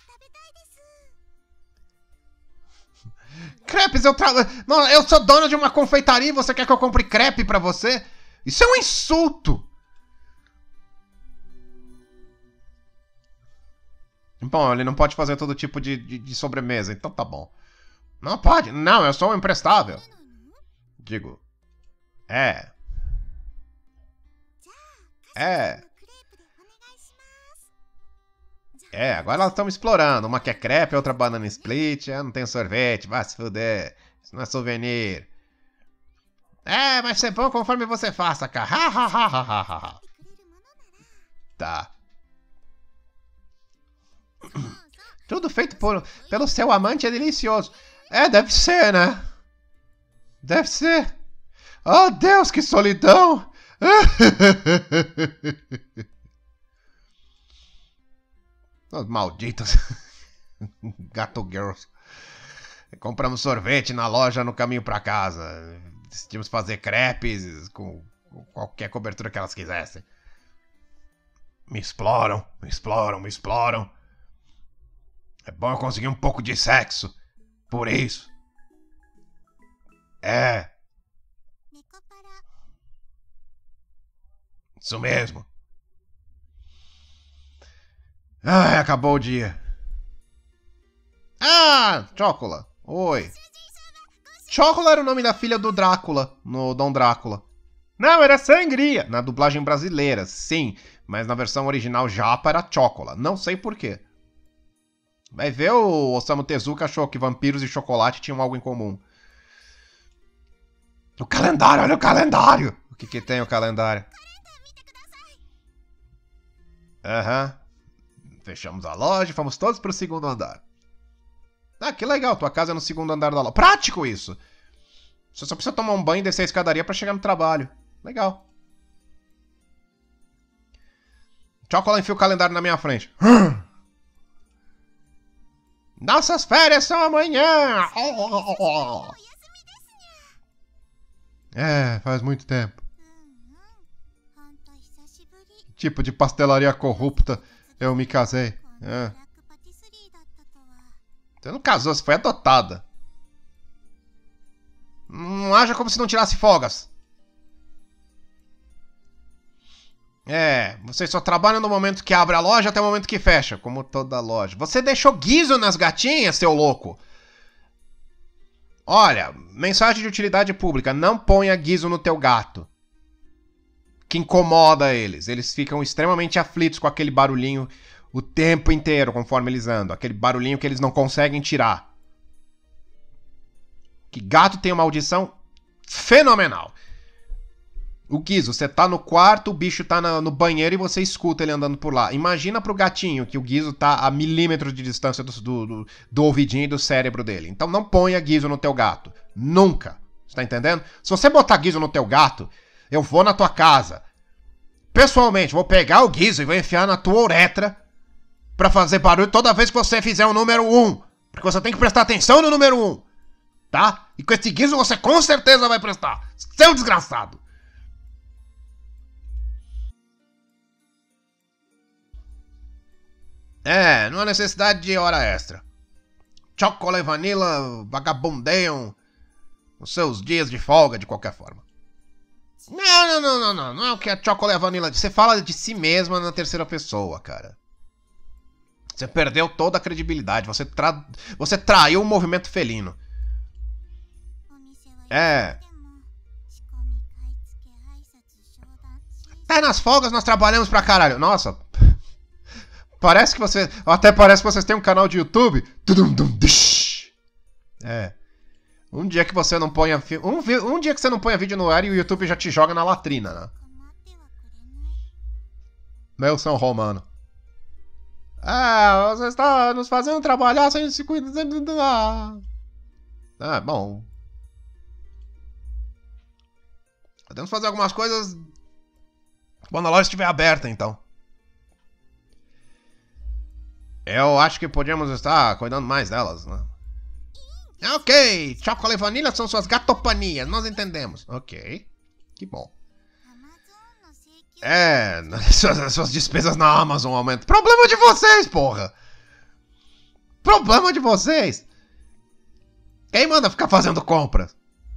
Crepes, eu trago. Não, eu sou dono de uma confeitaria e você quer que eu compre crepe pra você? Isso é um insulto. Bom, ele não pode fazer todo tipo de, de, de sobremesa, então tá bom. Não pode. Não, eu sou um imprestável. Digo. É. É. É, agora elas estão me explorando. Uma quer crepe, outra banana split. Eu não tenho sorvete, vai se fuder. Isso não é souvenir. É, vai ser bom conforme você faça, cara. Ha, ha, ha, ha, ha, ha. Tá. Tudo feito por, pelo seu amante é delicioso. É, deve ser, né? Deve ser. Oh, Deus, que solidão. Os malditos. Gato Girls. Compramos sorvete na loja no caminho pra casa. Decidimos fazer crepes com qualquer cobertura que elas quisessem. Me exploram, me exploram, me exploram. É bom eu conseguir um pouco de sexo. Por isso. É. Isso mesmo. Ai, acabou o dia. Ah, Chocola. Oi. Chocola era o nome da filha do Drácula, no Dom Drácula. Não, era Sangria. Na dublagem brasileira, sim. Mas na versão original japa era Chocola. Não sei porquê. Vai ver, o Osamu Tezuka achou que vampiros e chocolate tinham algo em comum. O calendário, olha o calendário! O que que tem o calendário? Aham. Uhum. Fechamos a loja e fomos todos pro segundo andar. Ah, que legal, tua casa é no segundo andar da loja. Prático isso! Você só precisa tomar um banho e descer a escadaria pra chegar no trabalho. Legal. Chocola enfia o calendário na minha frente. Nossas férias são amanhã! É, faz muito tempo. Que tipo de pastelaria corrupta eu me casei? É. Você não casou, você foi adotada. Não haja como se não tirasse folgas. É, vocês só trabalham no momento que abre a loja até o momento que fecha, como toda loja. Você deixou guiso nas gatinhas, seu louco? Olha, mensagem de utilidade pública, não ponha guiso no teu gato. Que incomoda eles. Eles ficam extremamente aflitos com aquele barulhinho o tempo inteiro, conforme eles andam. Aquele barulhinho que eles não conseguem tirar. Que gato tem uma audição fenomenal. O guiso, você tá no quarto, o bicho tá na, no banheiro e você escuta ele andando por lá. Imagina pro gatinho que o guiso tá a milímetros de distância do, do, do, do ouvidinho e do cérebro dele. Então não ponha guiso no teu gato. Nunca. Você tá entendendo? Se você botar guiso no teu gato, eu vou na tua casa. Pessoalmente, vou pegar o guiso e vou enfiar na tua uretra pra fazer barulho toda vez que você fizer o número um. Porque você tem que prestar atenção no número um. Tá? E com esse guiso você com certeza vai prestar. Seu desgraçado. É, não há necessidade de hora extra. Chocolate e Vanilla vagabundeiam os seus dias de folga de qualquer forma. Não, não, não, não, não. Não é o que a Chocolate e Vanilla... Você fala de si mesma na terceira pessoa, cara. Você perdeu toda a credibilidade. Você, tra... você traiu o movimento felino. É. Até nas folgas nós trabalhamos pra caralho. Nossa... Parece que você... Até parece que vocês têm um canal de YouTube. É. Um dia que você não ponha... Um, um dia que você não ponha vídeo no ar e o YouTube já te joga na latrina, né? Meu São Romano. Ah, você está nos fazendo trabalhar sem se cuidar. Ah, bom. Podemos fazer algumas coisas quando a loja estiver aberta, então. Eu acho que podíamos estar cuidando mais delas, né? Ok, chocolate e vanilla são suas gatopanias, nós entendemos. Ok, que bom. É, suas, suas despesas na Amazon aumentam. Problema de vocês, porra! Problema de vocês! Quem manda ficar fazendo compras?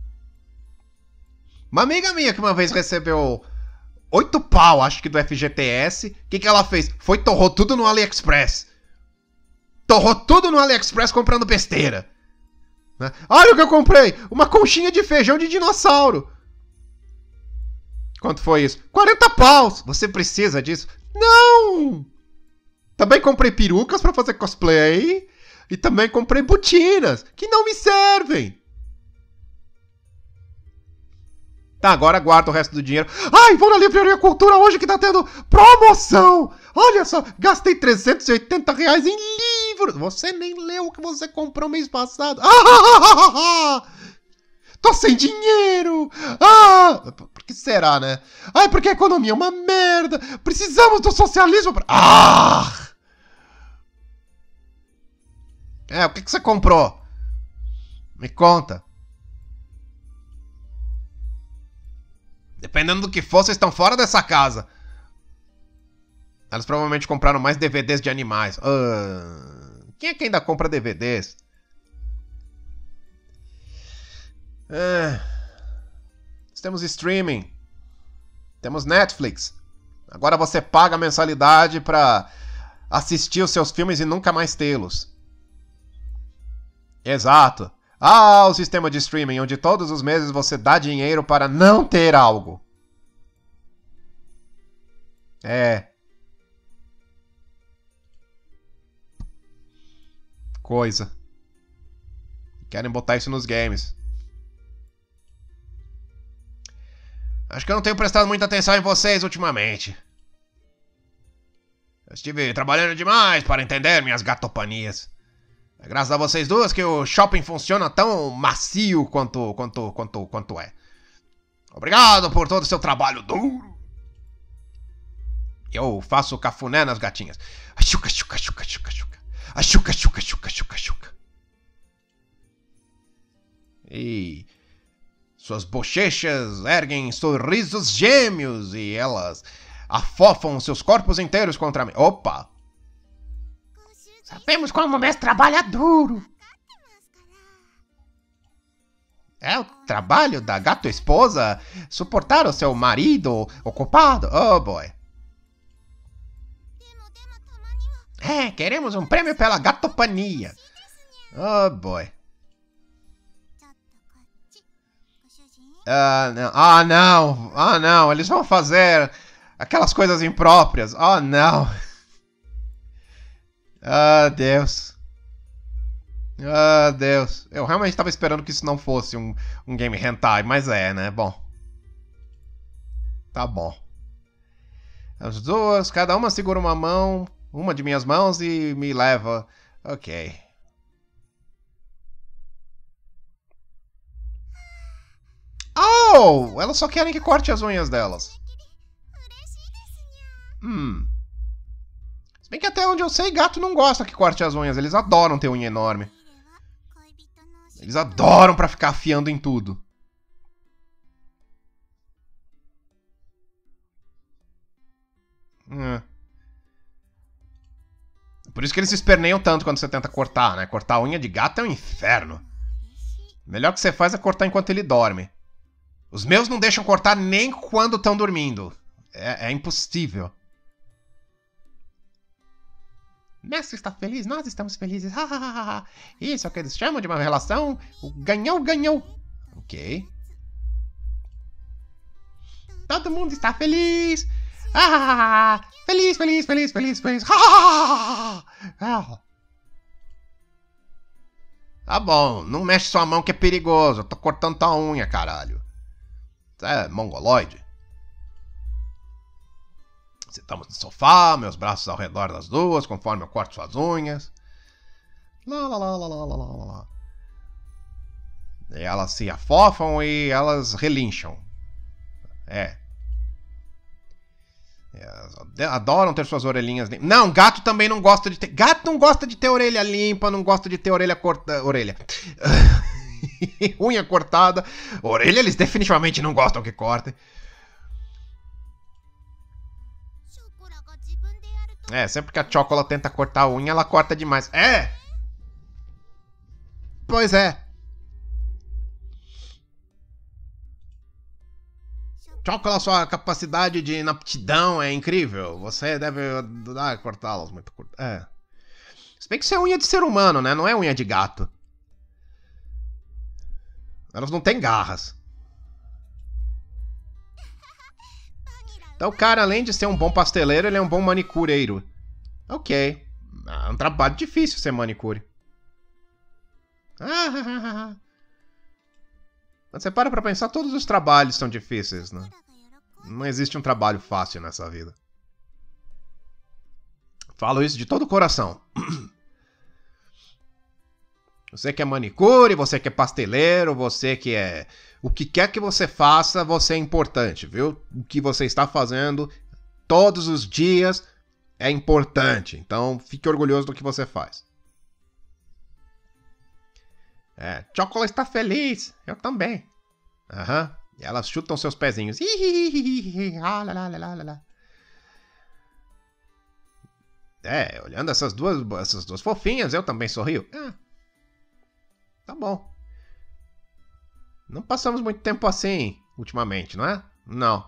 Uma amiga minha que uma vez recebeu oito pau, acho que do F G T S. O que, que ela fez? Foi, torrou tudo no AliExpress. Torrou tudo no AliExpress comprando besteira. Né? Olha o que eu comprei! Uma conchinha de feijão de dinossauro. Quanto foi isso? quarenta paus! Você precisa disso? Não! Também comprei perucas pra fazer cosplay. E também comprei botinas, que não me servem. Tá, agora guarda o resto do dinheiro. Ai, vou na Livraria Cultura hoje que tá tendo promoção. Olha só, gastei trezentos e oitenta reais em livros. Você nem leu o que você comprou mês passado. Ah, tô sem dinheiro. Ah, por que será, né? Ai, porque a economia é uma merda. Precisamos do socialismo pra... Ah! É, o que, que você comprou? Me conta. Dependendo do que for, vocês estão fora dessa casa. Elas provavelmente compraram mais D V Ds de animais. Uh, quem é que ainda compra D V Ds? Uh, nós temos streaming. Temos Netflix. Agora você paga a mensalidade pra assistir os seus filmes e nunca mais tê-los. Exato. Ah, o sistema de streaming, onde todos os meses você dá dinheiro para não ter algo. É. Coisa. Querem botar isso nos games. Acho que eu não tenho prestado muita atenção em vocês ultimamente. Eu estive trabalhando demais para entender minhas gatopanias. É graças a vocês duas que o shopping funciona tão macio quanto, quanto, quanto, quanto é. Obrigado por todo o seu trabalho duro. Eu faço cafuné nas gatinhas. Achuca, chuca, chuca, chuca, chuca. Achuca, chuca, chuca, chuca, chuca. E suas bochechas erguem sorrisos gêmeos e elas afofam seus corpos inteiros contra mim. Opa! Sabemos como o mestre trabalha duro. É o trabalho da gato-esposa suportar o seu marido ocupado. Oh, boy. É, queremos um prêmio pela gatopania. Oh, boy. Ah, não. Ah, não. Ah, não. Eles vão fazer aquelas coisas impróprias. Oh, não. Ah, Deus. Ah, Deus. Eu realmente estava esperando que isso não fosse um, um game hentai, mas é, né? Bom. Tá bom. As duas, cada uma segura uma mão, uma de minhas mãos e me leva. Ok. Oh! Elas só querem que corte as unhas delas. Hum. Se bem que até onde eu sei, gato não gosta que corte as unhas. Eles adoram ter unha enorme. Eles adoram pra ficar afiando em tudo. Hum. Por isso que eles se esperneiam tanto quando você tenta cortar, né? Cortar a unha de gato é um inferno. O melhor que você faz é cortar enquanto ele dorme. Os meus não deixam cortar nem quando estão dormindo. É, é impossível. Mestre está feliz, nós estamos felizes. Isso é o que eles chamam de uma relação. O ganhou-ganhou. Ok. Todo mundo está feliz. Ah, feliz, feliz, feliz, feliz, feliz. Ah, tá bom, não mexe sua mão que é perigoso. Eu tô cortando tua unha, caralho. Você é mongoloide? Sentamos no sofá, meus braços ao redor das duas, conforme eu corto suas unhas. Lá, lá, lá, lá, lá, lá, lá, lá. E elas se afofam e elas relincham. É. Elas adoram ter suas orelhinhas limpas. Não, gato também não gosta de ter... Gato não gosta de ter orelha limpa, não gosta de ter orelha cortada... Orelha. Unha cortada. Orelha eles definitivamente não gostam que cortem. É, sempre que a Chocola tenta cortar a unha, ela corta demais. É! Pois é. Chocola, sua capacidade de inaptidão é incrível. Você deve ah, cortá-las muito curto. É. Se bem que isso é unha de ser humano, né? Não é unha de gato. Elas não têm garras. Então o cara, além de ser um bom pasteleiro, ele é um bom manicureiro. Ok. É um trabalho difícil ser manicure. Mas você para pra pensar, todos os trabalhos são difíceis, né? Não existe um trabalho fácil nessa vida. Falo isso de todo o coração. Você que é manicure, você que é pasteleiro, você que é... O que quer que você faça, você é importante, viu? O que você está fazendo todos os dias é importante. Então, fique orgulhoso do que você faz. É, Chocolate está feliz. Eu também. Aham. Uhum. E elas chutam seus pezinhos. É, olhando essas duas, essas duas fofinhas, eu também sorrio. Ah, tá bom. Não passamos muito tempo assim, ultimamente, não é? Não.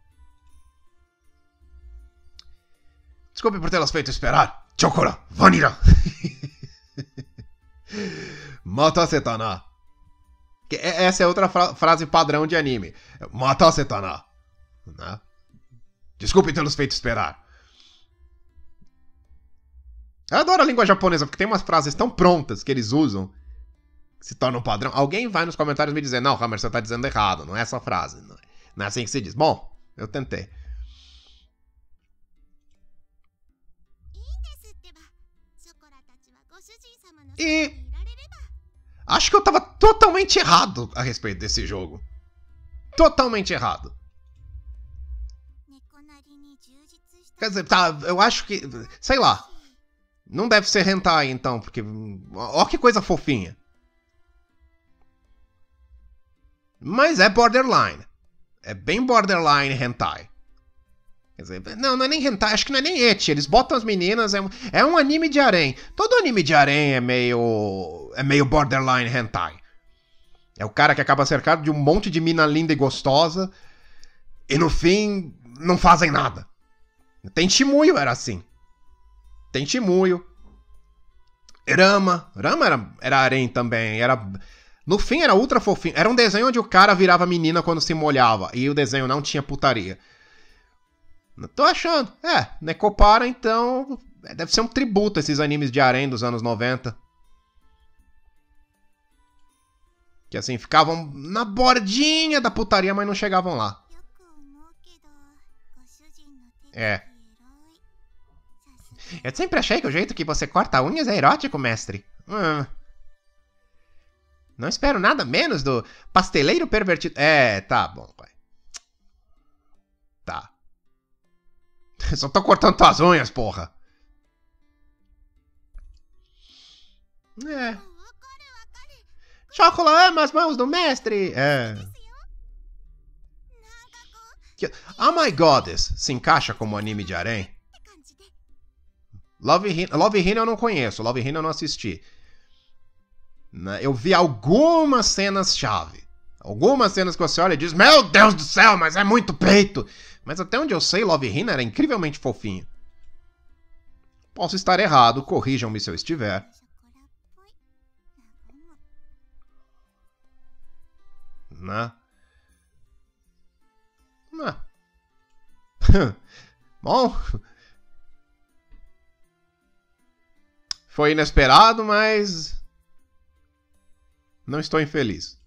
Desculpe por tê-las feito esperar. Chocolate, vanilla. Mata Setana. Essa é outra fra frase padrão de anime. Mata Setana. Né? Desculpe tê-los feito esperar. Eu adoro a língua japonesa, porque tem umas frases tão prontas que eles usam, que se tornam padrão. Alguém vai nos comentários me dizer, não, Hammer, você tá dizendo errado, não é essa frase. Não é, não é assim que se diz. Bom, eu tentei. E acho que eu tava totalmente errado a respeito desse jogo. Totalmente errado. Quer dizer, tá, eu acho que... Sei lá. Não deve ser hentai, então, porque... Ó que coisa fofinha. Mas é borderline. É bem borderline hentai. Quer dizer, não, não é nem hentai, acho que não é nem ecchi. Eles botam as meninas, é um, é um anime de harém. Todo anime de harém é meio... É meio borderline hentai. É o cara que acaba cercado de um monte de mina linda e gostosa. E no fim, não fazem nada. Tem Shimuyo, era assim. Tem Shimuyo. Rama. Rama era, era harém também. Era... No fim era ultra fofinho. Era um desenho onde o cara virava menina quando se molhava. E o desenho não tinha putaria. Tô achando. É, Nekopara, então... Deve ser um tributo a esses animes de harém dos anos noventa. Que assim, ficavam na bordinha da putaria, mas não chegavam lá. É. Eu sempre achei que o jeito que você corta unhas é erótico, mestre. Hum. Não espero nada menos do pasteleiro pervertido. É, tá bom, pai. Tá. Só tô cortando tuas unhas, porra. É. Chocolate ama as mãos do mestre. É. Oh My Goddess se encaixa como anime de harém? Love Hina, Love Hina eu não conheço, Love Hina eu não assisti. Eu vi algumas cenas-chave. Algumas cenas que você olha e diz, meu Deus do céu, mas é muito peito. Mas até onde eu sei, Love Hina era incrivelmente fofinho. Posso estar errado, corrijam-me se eu estiver. Né? Né? Bom... Foi inesperado, mas... Não estou infeliz.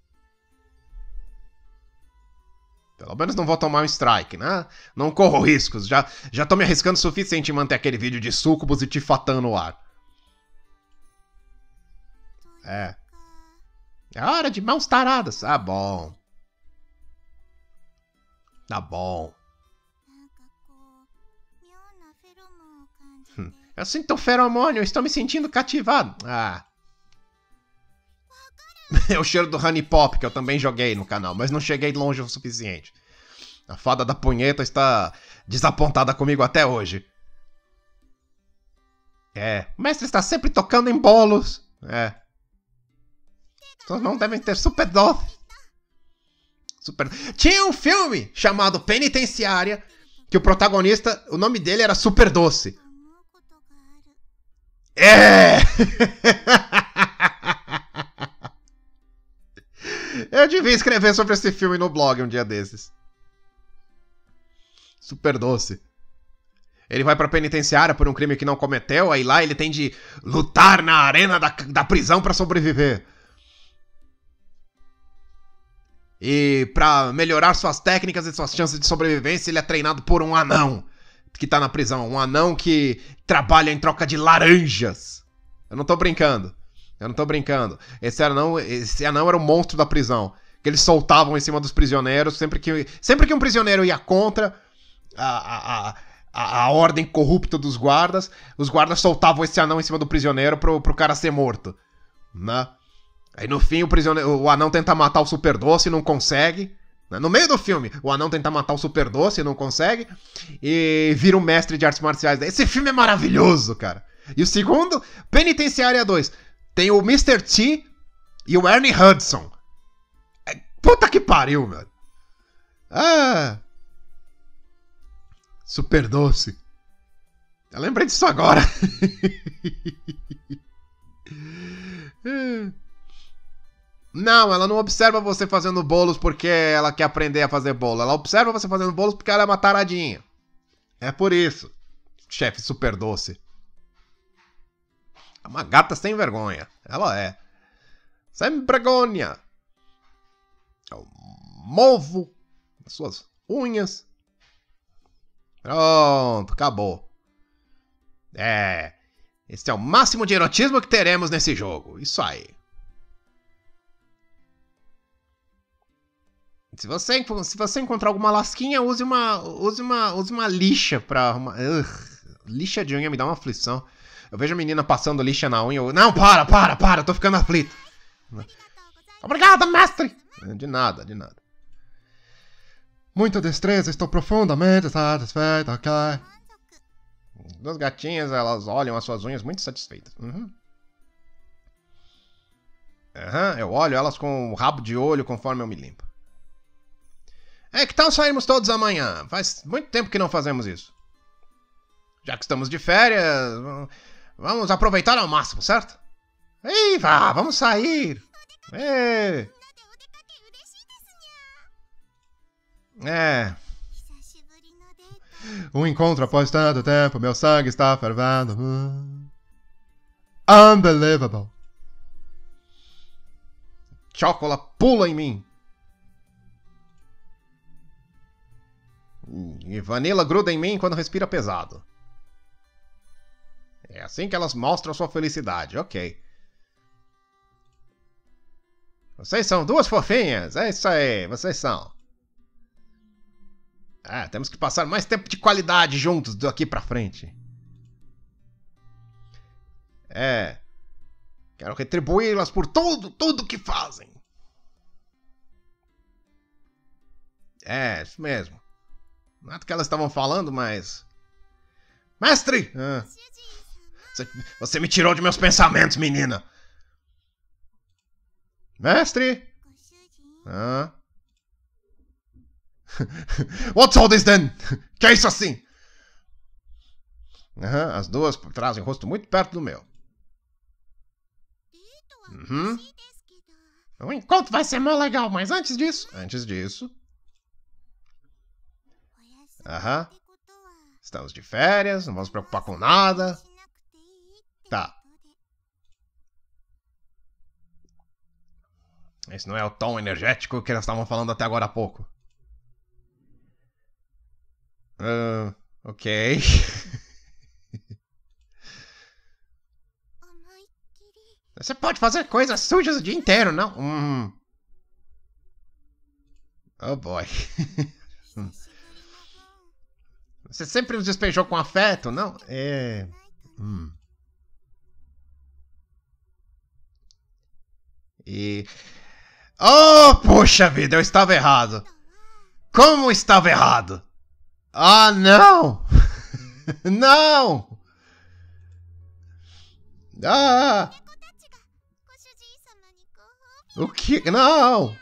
Pelo menos não vou tomar um strike, né? Não corro riscos. Já, já tô me arriscando o suficiente em manter aquele vídeo de súcubos e tifatã no ar. É. É hora de mãos taradas. Ah, bom. Tá bom. Hum. Eu sinto um feromônio, estou me sentindo cativado. Ah. É o cheiro do Honey Pop, que eu também joguei no canal, mas não cheguei longe o suficiente. A fada da punheta está desapontada comigo até hoje. É, o mestre está sempre tocando em bolos. É. Suas mãos devem ter super doce. Super... Tinha um filme chamado Penitenciária, que o protagonista, o nome dele era Super Doce. É! Eu devia escrever sobre esse filme no blog um dia desses. Super Doce. Ele vai pra penitenciária por um crime que não cometeu, aí lá ele tem de lutar na arena da, da prisão pra sobreviver. E pra melhorar suas técnicas e suas chances de sobrevivência, ele é treinado por um anão que tá na prisão. Um anão que trabalha em troca de laranjas. Eu não tô brincando. Eu não tô brincando. Esse anão, esse anão era o monstro da prisão. Que eles soltavam em cima dos prisioneiros. Sempre que, sempre que um prisioneiro ia contra a, a, a, a, a ordem corrupta dos guardas, os guardas soltavam esse anão em cima do prisioneiro pro, pro cara ser morto. Né? Aí no fim o, prisioneiro, o anão tenta matar o Super Doce e não consegue. No meio do filme, o anão tenta matar o Super Doce e não consegue. E vira um mestre de artes marciais. Esse filme é maravilhoso, cara. E o segundo, Penitenciária dois. Tem o mister T e o Ernie Hudson. Puta que pariu, velho. Ah. Super Doce. Eu lembrei disso agora. Não, ela não observa você fazendo bolos porque ela quer aprender a fazer bolo. Ela observa você fazendo bolos porque ela é uma taradinha. É por isso. Chefe Super Doce. É uma gata sem vergonha. Ela é. Sem vergonha. Eu movo as suas unhas. Pronto, acabou. É. Esse é o máximo de erotismo que teremos nesse jogo. Isso aí. Se você, se você encontrar alguma lasquinha, use uma, use uma, use uma lixa pra arrumar. Ugh, lixa de unha me dá uma aflição. Eu vejo a menina passando lixa na unha. Eu... Não, para, para, para, eu tô ficando aflito. Obrigado, mestre! De nada, de nada. Muita destreza, estou profundamente satisfeito, ok? As duas gatinhas, elas olham as suas unhas muito satisfeitas. Uhum. Uhum, eu olho elas com o rabo de olho conforme eu me limpo. É, que tal sairmos todos amanhã? Faz muito tempo que não fazemos isso. Já que estamos de férias, vamos aproveitar ao máximo, certo? Ei, vá, vamos sair. É. É. Um encontro após tanto tempo, meu sangue está fervendo. Unbelievable. Chocolate pula em mim. E Vanilla gruda em mim quando respira pesado. É assim que elas mostram sua felicidade, ok. Vocês são duas fofinhas, é isso aí, vocês são. Ah, temos que passar mais tempo de qualidade juntos daqui pra frente. É. Quero retribuí-las por tudo, tudo que fazem. É, isso mesmo. Não é do que elas estavam falando, mas... Mestre! Ah. Você, você me tirou de meus pensamentos, menina. Mestre! Ah. What's all this then? Que é isso assim? Uhum, as duas trazem o rosto muito perto do meu. Uhum. O encontro vai ser mó legal, mas antes disso... Antes disso... Aham. Uhum. Estamos de férias, não vamos nos preocupar com nada. Tá. Esse não é o tom energético que elas estavam falando até agora há pouco. Uh, ok. Você pode fazer coisas sujas o dia inteiro, não? Hum. Oh boy. Você sempre nos despejou com afeto, não? É... Hum. E... Oh, poxa vida, eu estava errado. Como estava errado? Ah, não! Não! Ah! O que? Não!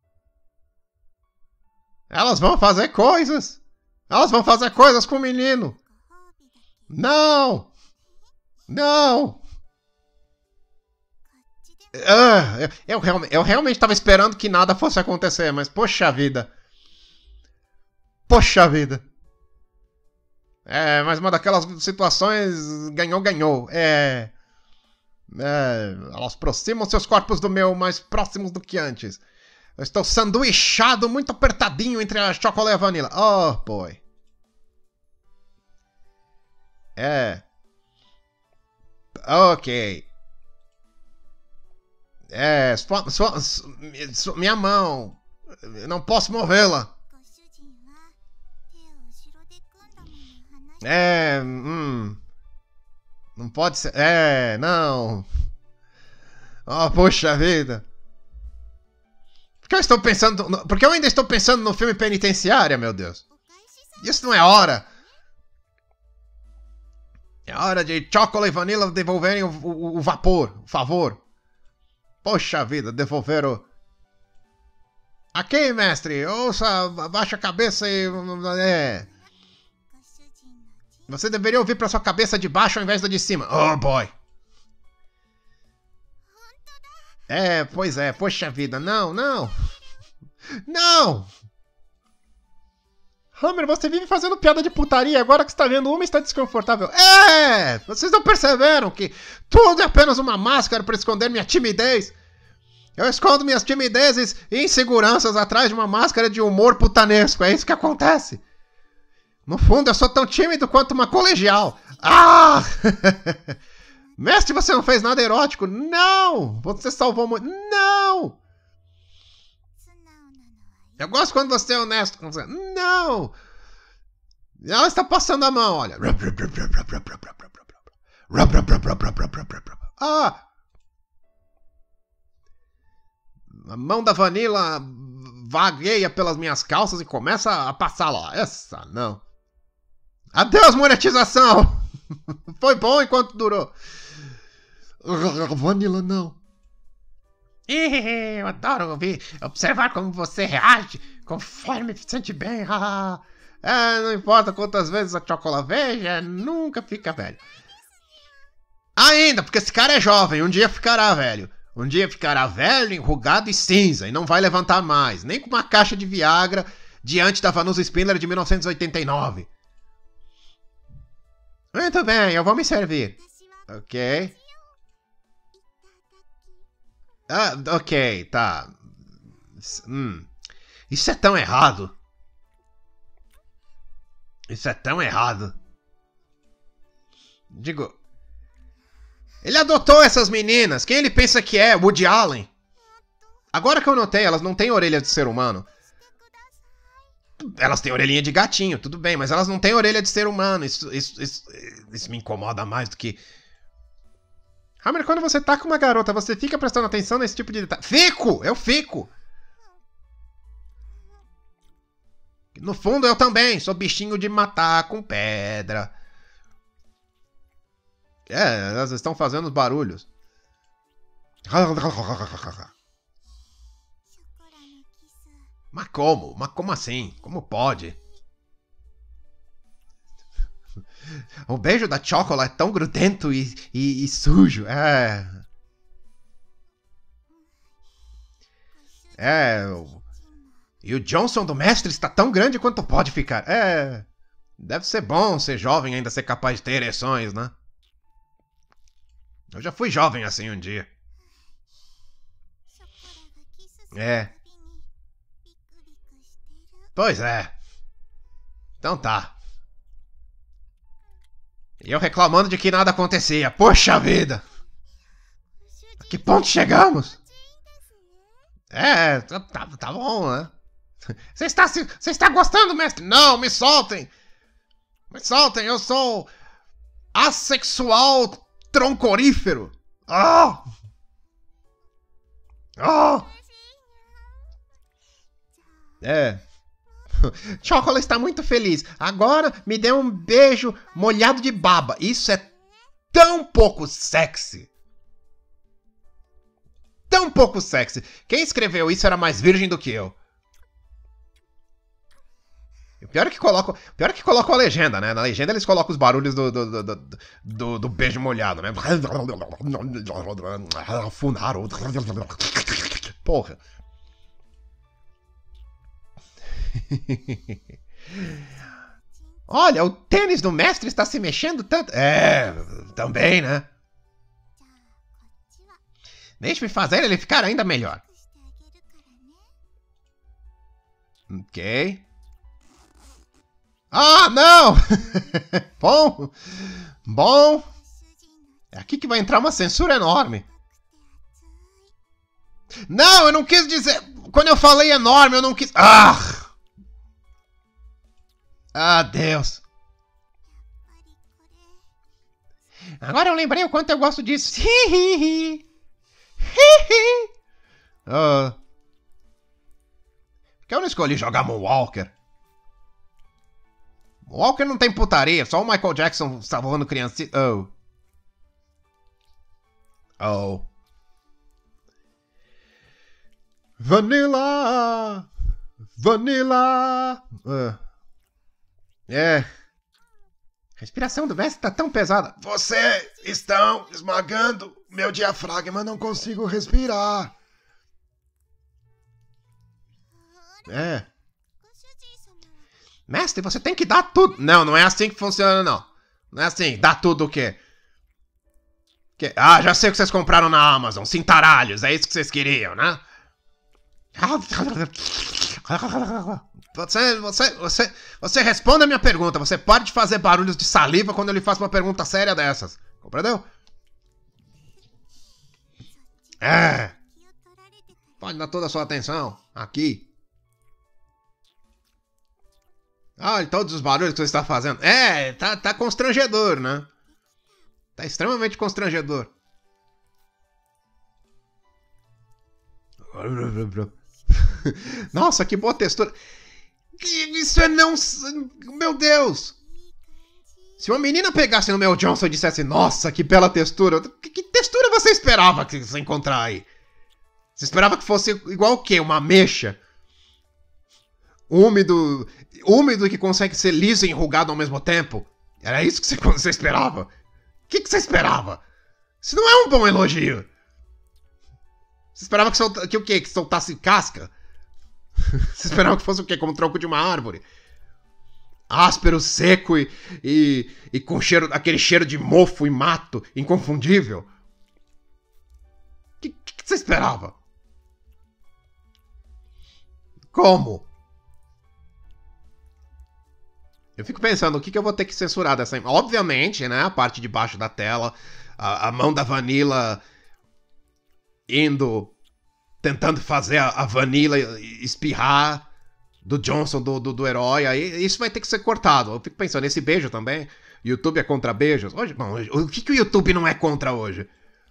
Elas vão fazer coisas! Elas vão fazer coisas com o menino! Não! Não! Ah, eu, eu, eu realmente estava esperando que nada fosse acontecer, mas poxa vida! Poxa vida! É, mas uma daquelas situações ganhou, ganhou. É... É... Elas aproximam seus corpos do meu, mais próximos do que antes. Eu estou sanduichado, muito apertadinho entre a chocolate e a vanilla. Oh, boy. É. Ok. É, sua, sua, sua, minha mão. Eu não posso movê-la. É, hum. Não pode ser. É, não. Oh, poxa vida. Por que eu estou pensando. No, porque eu ainda estou pensando no filme Penitenciária, meu Deus. Isso não é hora. É hora de Chocolate e Vanilla devolverem o, o, o vapor, o favor. Poxa vida, devolver o... Aqui, mestre, ouça, abaixa a cabeça e... É... Você deveria ouvir pra sua cabeça de baixo ao invés da de cima. Oh, boy. É, pois é, poxa vida, não, não. Não! Hammer, você vive fazendo piada de putaria, agora que está vendo uma está desconfortável. É! Vocês não perceberam que tudo é apenas uma máscara para esconder minha timidez? Eu escondo minhas timidezes e inseguranças atrás de uma máscara de humor putanesco, é isso que acontece. No fundo, eu sou tão tímido quanto uma colegial. Ah! Mestre, você não fez nada erótico? Não! Você salvou muito. Não! Eu gosto quando você é honesto. Não! Ela está passando a mão, olha. Ah! A mão da Vanilla vagueia pelas minhas calças e começa a passar lá. Essa não. Adeus, monetização! Foi bom enquanto durou. Vanilla não. Eu adoro ouvir, observar como você reage conforme se sente bem. É, não importa quantas vezes a chocolate veja, nunca fica velho. Ainda, porque esse cara é jovem, um dia ficará velho. Um dia ficará velho, enrugado e cinza, e não vai levantar mais, nem com uma caixa de Viagra diante da Vanusa Spindler de mil novecentos e oitenta e nove. Muito bem, eu vou me servir. Ok. Ah, ok, tá. Hum. Isso é tão errado. Isso é tão errado. Digo... Ele adotou essas meninas. Quem ele pensa que é? Woody Allen. Agora que eu notei, elas não têm orelha de ser humano. Elas têm orelhinha de gatinho, tudo bem, mas elas não têm orelha de ser humano. Isso, isso, isso, isso me incomoda mais do que... Hammer, quando você tá com uma garota, você fica prestando atenção nesse tipo de detalhe? Fico! Eu fico! No fundo, eu também. Sou bichinho de matar com pedra. É, elas estão fazendo os barulhos. Mas como? Mas como assim? Como pode? O beijo da Chocolate é tão grudento e, e, e sujo. É. É. E o Johnson do mestre está tão grande quanto pode ficar. É. Deve ser bom ser jovem e ainda ser capaz de ter ereções, né? Eu já fui jovem assim um dia. É. Pois é. Então tá. E eu reclamando de que nada acontecia. Poxa vida! A que ponto chegamos? É, tá, tá bom, né? Você está, você está gostando, mestre? Não, me soltem! Me soltem, eu sou assexual troncorífero. Ah! Ah! É. Chocolate está muito feliz. Agora me dê um beijo molhado de baba. Isso é tão pouco sexy. Tão pouco sexy. Quem escreveu isso era mais virgem do que eu. O pior é que colocam, pior é que colocam a legenda, né? Na legenda eles colocam os barulhos do, do, do, do, do, do beijo molhado, né? Funaro. Porra. Olha, o tênis do mestre está se mexendo tanto. É, também, né? Deixe-me fazer ele ficar ainda melhor. Ok. Ah, não! Bom. Bom. É aqui que vai entrar uma censura enorme. Não, eu não quis dizer... Quando eu falei enorme, eu não quis... Ah! Ah, Deus. Agora eu lembrei o quanto eu gosto disso. uh, Por que eu não escolhi jogar Moonwalker? Moonwalker não tem putaria, só o Michael Jackson salvando criança. Oh. Oh. Vanilla! Vanilla! Uh. É. A respiração do mestre tá tão pesada. Vocês estão esmagando meu diafragma, não consigo respirar. É. Mestre, você tem que dar tudo. Não, não é assim que funciona, não. Não é assim, dá tudo o quê? Que... Ah, já sei o que vocês compraram na Amazon. Cintaralhos, é isso que vocês queriam, né? Você, você, você, você responde a minha pergunta. Você pode fazer barulhos de saliva quando eu lhe faço uma pergunta séria dessas. Compreendeu? É. Pode dar toda a sua atenção. Aqui. Olha todos os barulhos que você está fazendo. É, tá, tá constrangedor, né? Tá extremamente constrangedor. Nossa, que boa textura. Isso é não... Meu Deus. Se uma menina pegasse no meu Johnson e dissesse, nossa, que bela textura. Que, que textura você esperava que você encontrar aí? Você esperava que fosse igual o quê? Uma ameixa? Úmido... Úmido que consegue ser liso e enrugado ao mesmo tempo? Era isso que você, você esperava? O que, que você esperava? Isso não é um bom elogio. Você esperava que, solta, que o quê? Que soltasse casca? Você esperava que fosse o quê? Como o tronco de uma árvore? Áspero, seco e, e, e com cheiro, aquele cheiro de mofo e mato inconfundível? O que, que, que você esperava? Como? Eu fico pensando, o que, que eu vou ter que censurar dessa imagem? Obviamente, né? A parte de baixo da tela, a, a mão da Vanilla indo, tentando fazer a, a Vanilla espirrar do Johnson, do, do, do herói. Aí isso vai ter que ser cortado. Eu fico pensando, esse beijo também. YouTube é contra beijos? Hoje, bom, o que, que o YouTube não é contra hoje?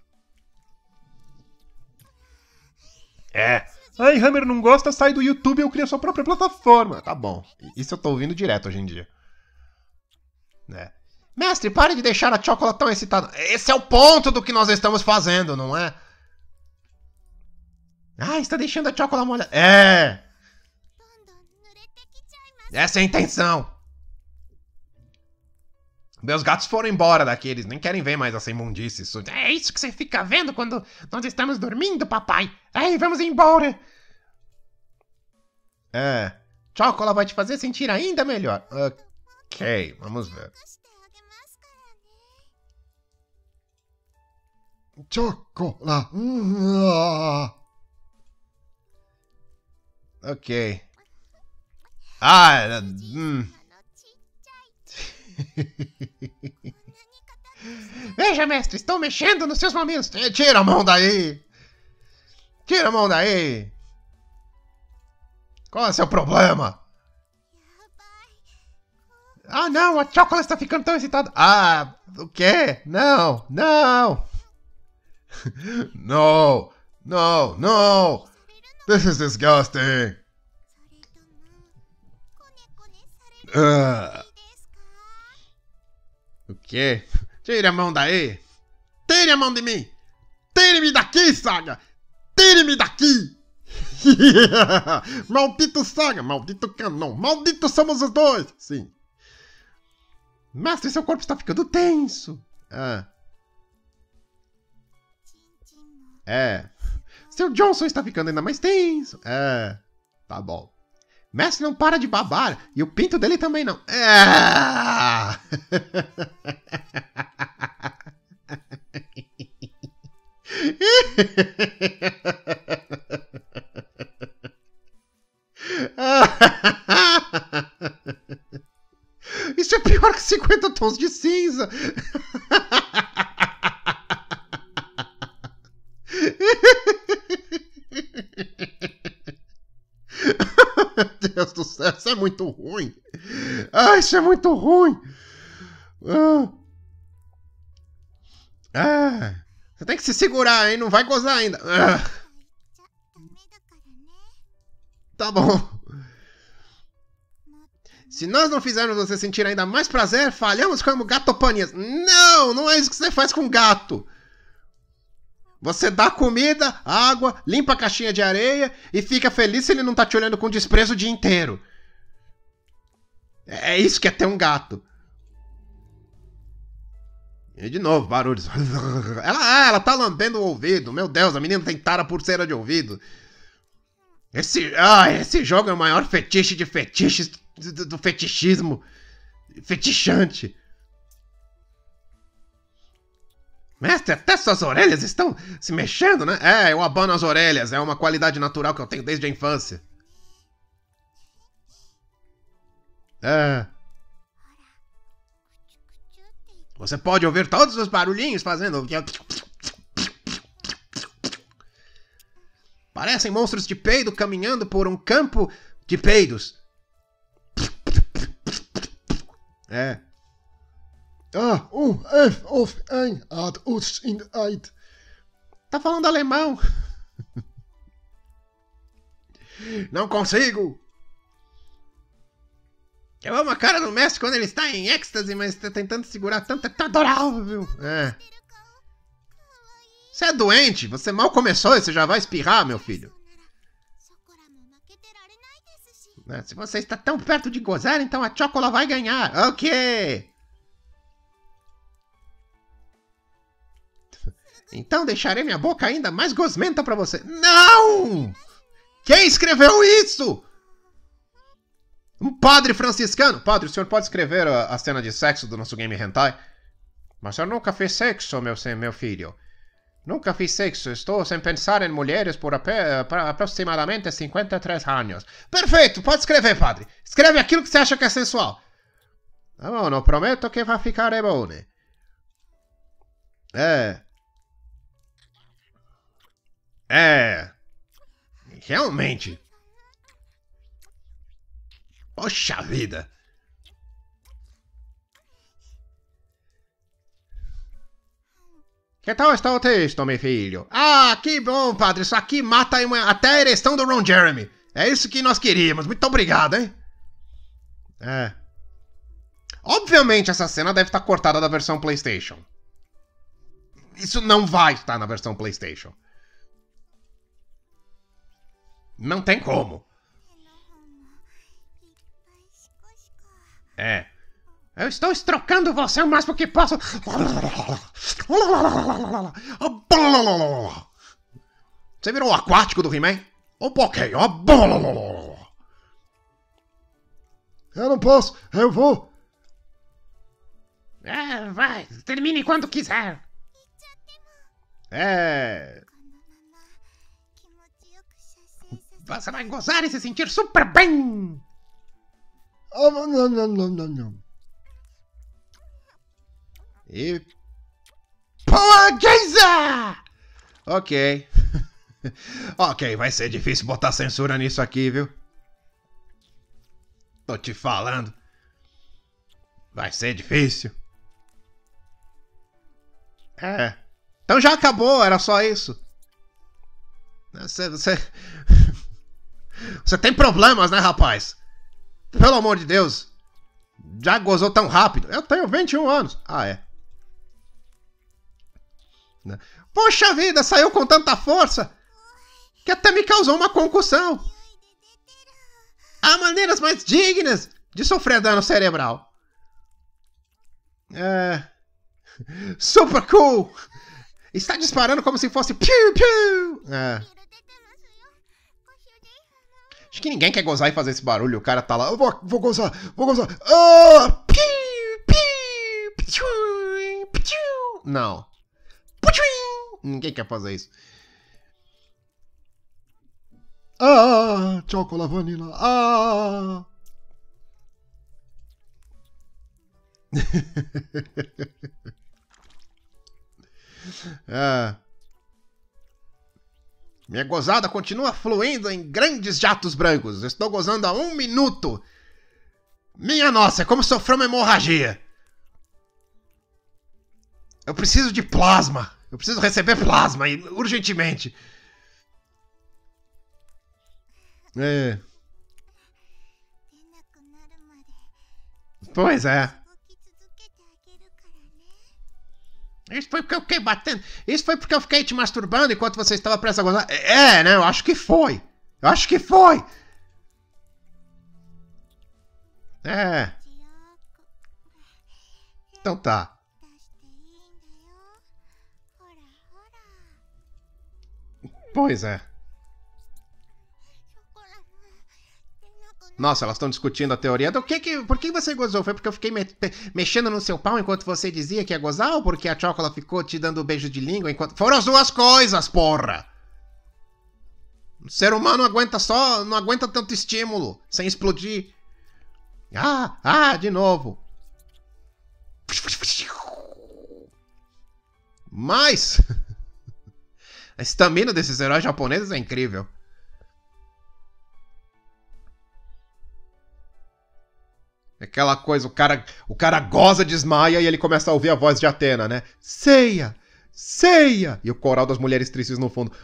É. Ai, Hammer não gosta, sai do YouTube e eu crio a sua própria plataforma. Tá bom. Isso eu tô ouvindo direto hoje em dia. É. Mestre, pare de deixar a Chocola tão excitada. Esse é o ponto do que nós estamos fazendo, não é? Ah, está deixando a Chocola molhada. É. Essa é a intenção. Meus gatos foram embora daqui, eles nem querem ver mais essa imundice. Isso... É isso que você fica vendo quando nós estamos dormindo, papai. Ai, vamos embora. É. Chocola vai te fazer sentir ainda melhor. Ok, vamos ver. Chocola. Ok. Ah, hum. Veja, mestre, estou mexendo nos seus mamilos. Tira a mão daí. Tira a mão daí. Qual é o seu problema? Ah, não, a Chocola está ficando tão excitada. Ah, o quê? Não, não. No, no, no. This is disgusting. Uh. O quê? Tire a mão daí. Tire a mão de mim. Tire-me daqui, Saga. Tire-me daqui. Maldito Saga, maldito Canon. Malditos somos os dois. Sim. Mestre, seu corpo está ficando tenso. Ah. É. Seu Johnson está ficando ainda mais tenso. É. Tá bom. Mestre não para de babar. E o pinto dele também não. Ah! Isso é pior que cinquenta tons de cinza. Meu Deus do céu, isso é muito ruim. Ah, isso é muito ruim. Ah. Ah. Você tem que se segurar, hein? Não vai gozar ainda. Ah. Tá bom. Se nós não fizermos você sentir ainda mais prazer, falhamos como gatopanias. Não, não é isso que você faz com gato. Você dá comida, água, limpa a caixinha de areia e fica feliz se ele não tá te olhando com desprezo o dia inteiro. É isso que é ter um gato. E de novo, barulhos. Ela, ela tá lambendo o ouvido. Meu Deus, a menina tem tara por cera de ouvido. Esse, ah, esse jogo é o maior fetiche de fetiches do, do fetichismo. Fetichante. Mestre, até suas orelhas estão se mexendo, né? É, eu abano as orelhas. É uma qualidade natural que eu tenho desde a infância. É. Você pode ouvir todos os barulhinhos fazendo... Parecem monstros de peido caminhando por um campo de peidos. É. Ah, um F of ein ad us in eit. Tá falando alemão. Não consigo. Eu amo a cara do mestre quando ele está em êxtase, mas tá tentando segurar tanto. Tá adorável. É. Você é doente? Você mal começou e você já vai espirrar, meu filho. É, se você está tão perto de gozar, então a Chocola vai ganhar. Ok. Então deixarei minha boca ainda mais gosmenta pra você. Não! Quem escreveu isso? Um padre franciscano? Padre, o senhor pode escrever a, a cena de sexo do nosso game hentai? Mas eu nunca fiz sexo, meu, meu filho. Nunca fiz sexo. Estou sem pensar em mulheres por ap aproximadamente cinquenta e três anos. Perfeito, pode escrever, padre. Escreve aquilo que você acha que é sensual. Tá bom, não prometo que vai ficar bom, né? É... É... Realmente. Poxa vida. Que tal está o texto, meu filho? Ah, que bom, padre. Isso aqui mata até a ereção do Ron Jeremy. É isso que nós queríamos. Muito obrigado, hein? É. Obviamente essa cena deve estar cortada da versão PlayStation. Isso não vai estar na versão PlayStation. Não tem como. É. Eu estou estrocando você o máximo que posso. Você virou o aquático do He-Man? Um pouquinho. Eu não posso. Eu vou. É, vai. Termine quando quiser. É... Você vai gozar e se sentir super bem. Oh, não, não, não, não, não. E... Portuguesa! Ok. Ok, vai ser difícil botar censura nisso aqui, viu? Tô te falando. Vai ser difícil. É. Então já acabou, era só isso. Você... Você, você tem problemas, né, rapaz? Pelo amor de Deus. Já gozou tão rápido. Eu tenho vinte e um anos. Ah, é. Poxa vida, saiu com tanta força que até me causou uma concussão. Há maneiras mais dignas de sofrer dano cerebral. É... Super cool. Está disparando como se fosse piu, piu. É... Acho que ninguém quer gozar e fazer esse barulho. O cara tá lá, eu vou, vou gozar, vou gozar. Ah! Piu, piu, piu, piu. Não. Ninguém quer fazer isso. Ah, chocolate vanilla. Ah. Ah. Minha gozada continua fluindo em grandes jatos brancos. Estou gozando há um minuto. Minha nossa, é como sofrer uma hemorragia. Eu preciso de plasma. Eu preciso receber plasma urgentemente. É. Pois é. Isso foi porque eu fiquei batendo. Isso foi porque eu fiquei te masturbando enquanto você estava prestes a gozar. É, né? Eu acho que foi. Eu acho que foi. É. Então tá. Pois é. Nossa, elas estão discutindo a teoria do que que... Por que você gozou? Foi porque eu fiquei me mexendo no seu pau enquanto você dizia que ia gozar? Ou porque a Chocola ficou te dando beijo de língua enquanto... Foram as duas coisas, porra! O ser humano aguenta só... Não aguenta tanto estímulo sem explodir. Ah, ah, de novo. Mas... A estamina desses heróis japoneses é incrível. Aquela coisa, o cara, o cara goza, desmaia e ele começa a ouvir a voz de Atena, né? Seiya! Seiya! E o coral das mulheres tristes no fundo.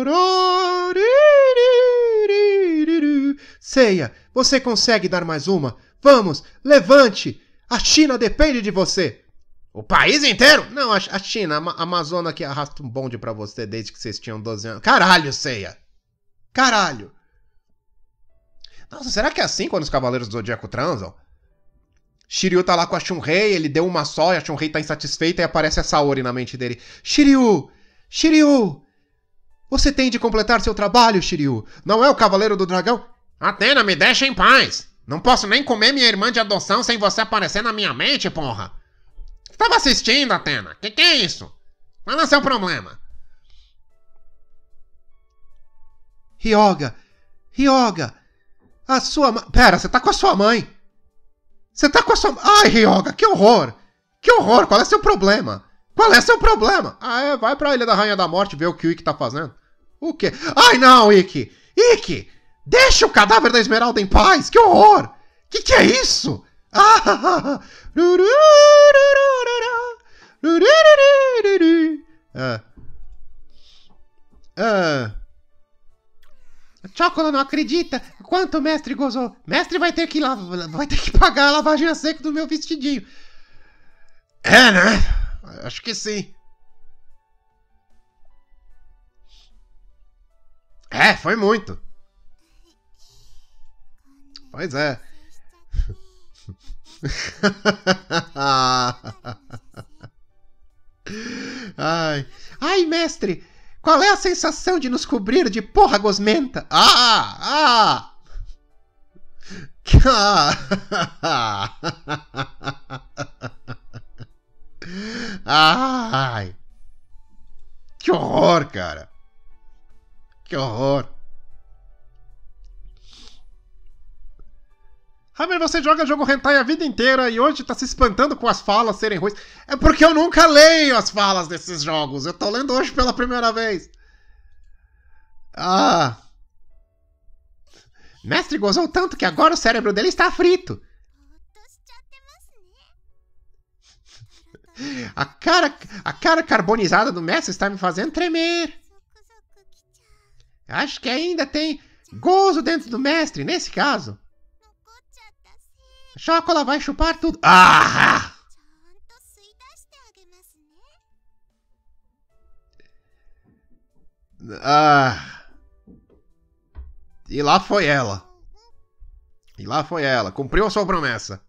Seiya, você consegue dar mais uma? Vamos, levante! A China depende de você! O país inteiro? Não, a China, a Amazônia que arrasta um bonde pra você desde que vocês tinham doze anos. Caralho, Seiya! Caralho! Nossa, será que é assim quando os Cavaleiros do Zodíaco transam? Shiryu tá lá com a Shunrei, ele deu uma só e a Shunrei tá insatisfeita e aparece a Saori na mente dele. Shiryu! Shiryu! Você tem de completar seu trabalho, Shiryu. Não é o Cavaleiro do Dragão? Atena, me deixa em paz. Não posso nem comer minha irmã de adoção sem você aparecer na minha mente, porra. Tava assistindo, Atena. Que que é isso? Qual é o seu problema? Ryoga! Ryoga! A sua mãe... Pera, você tá com a sua mãe? Você tá com a sua... Ai, Ryoga, que horror! Que horror! Qual é seu problema? Qual é seu problema? Ah, é? Vai pra Ilha da Rainha da Morte ver o que o Ikki tá fazendo. O quê? Ai, não, Ikki! Ikki! Deixa o cadáver da Esmeralda em paz! Que horror! Que que é isso? Ah! Ah. Ah. A Chocola não acredita quanto o mestre gozou. Mestre vai ter que, vai ter que pagar a lavagem a seco do meu vestidinho. É, né? Acho que sim. É, foi muito. Pois é. Ai. Ai, mestre, qual é a sensação de nos cobrir de porra gosmenta? Ah! Ah! Ai! Que horror, cara! Que horror! Hammer, você joga jogo hentai a vida inteira e hoje tá se espantando com as falas serem ruins. É porque eu nunca leio as falas desses jogos. Eu tô lendo hoje pela primeira vez. Ah. Mestre gozou tanto que agora o cérebro dele está frito. A cara, a cara carbonizada do mestre está me fazendo tremer. Acho que ainda tem gozo dentro do mestre, nesse caso. A Chocola vai chupar tudo. Ah! Ah! E lá foi ela. E lá foi ela. Cumpriu a sua promessa.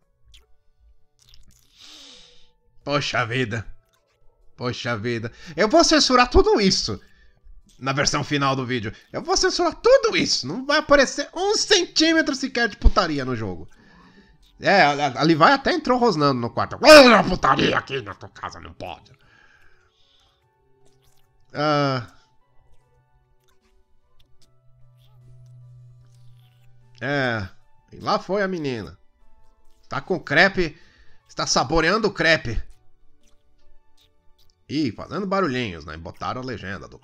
Poxa vida. Poxa vida. Eu vou censurar tudo isso. Na versão final do vídeo. Eu vou censurar tudo isso. Não vai aparecer um centímetro sequer de putaria no jogo. É, a Levi até entrou rosnando no quarto. Ah, putaria aqui na tua casa, não pode. Ah... É, e lá foi a menina. Tá com crepe, está saboreando o crepe. Ih, fazendo barulhinhos, né? Botaram a legenda do...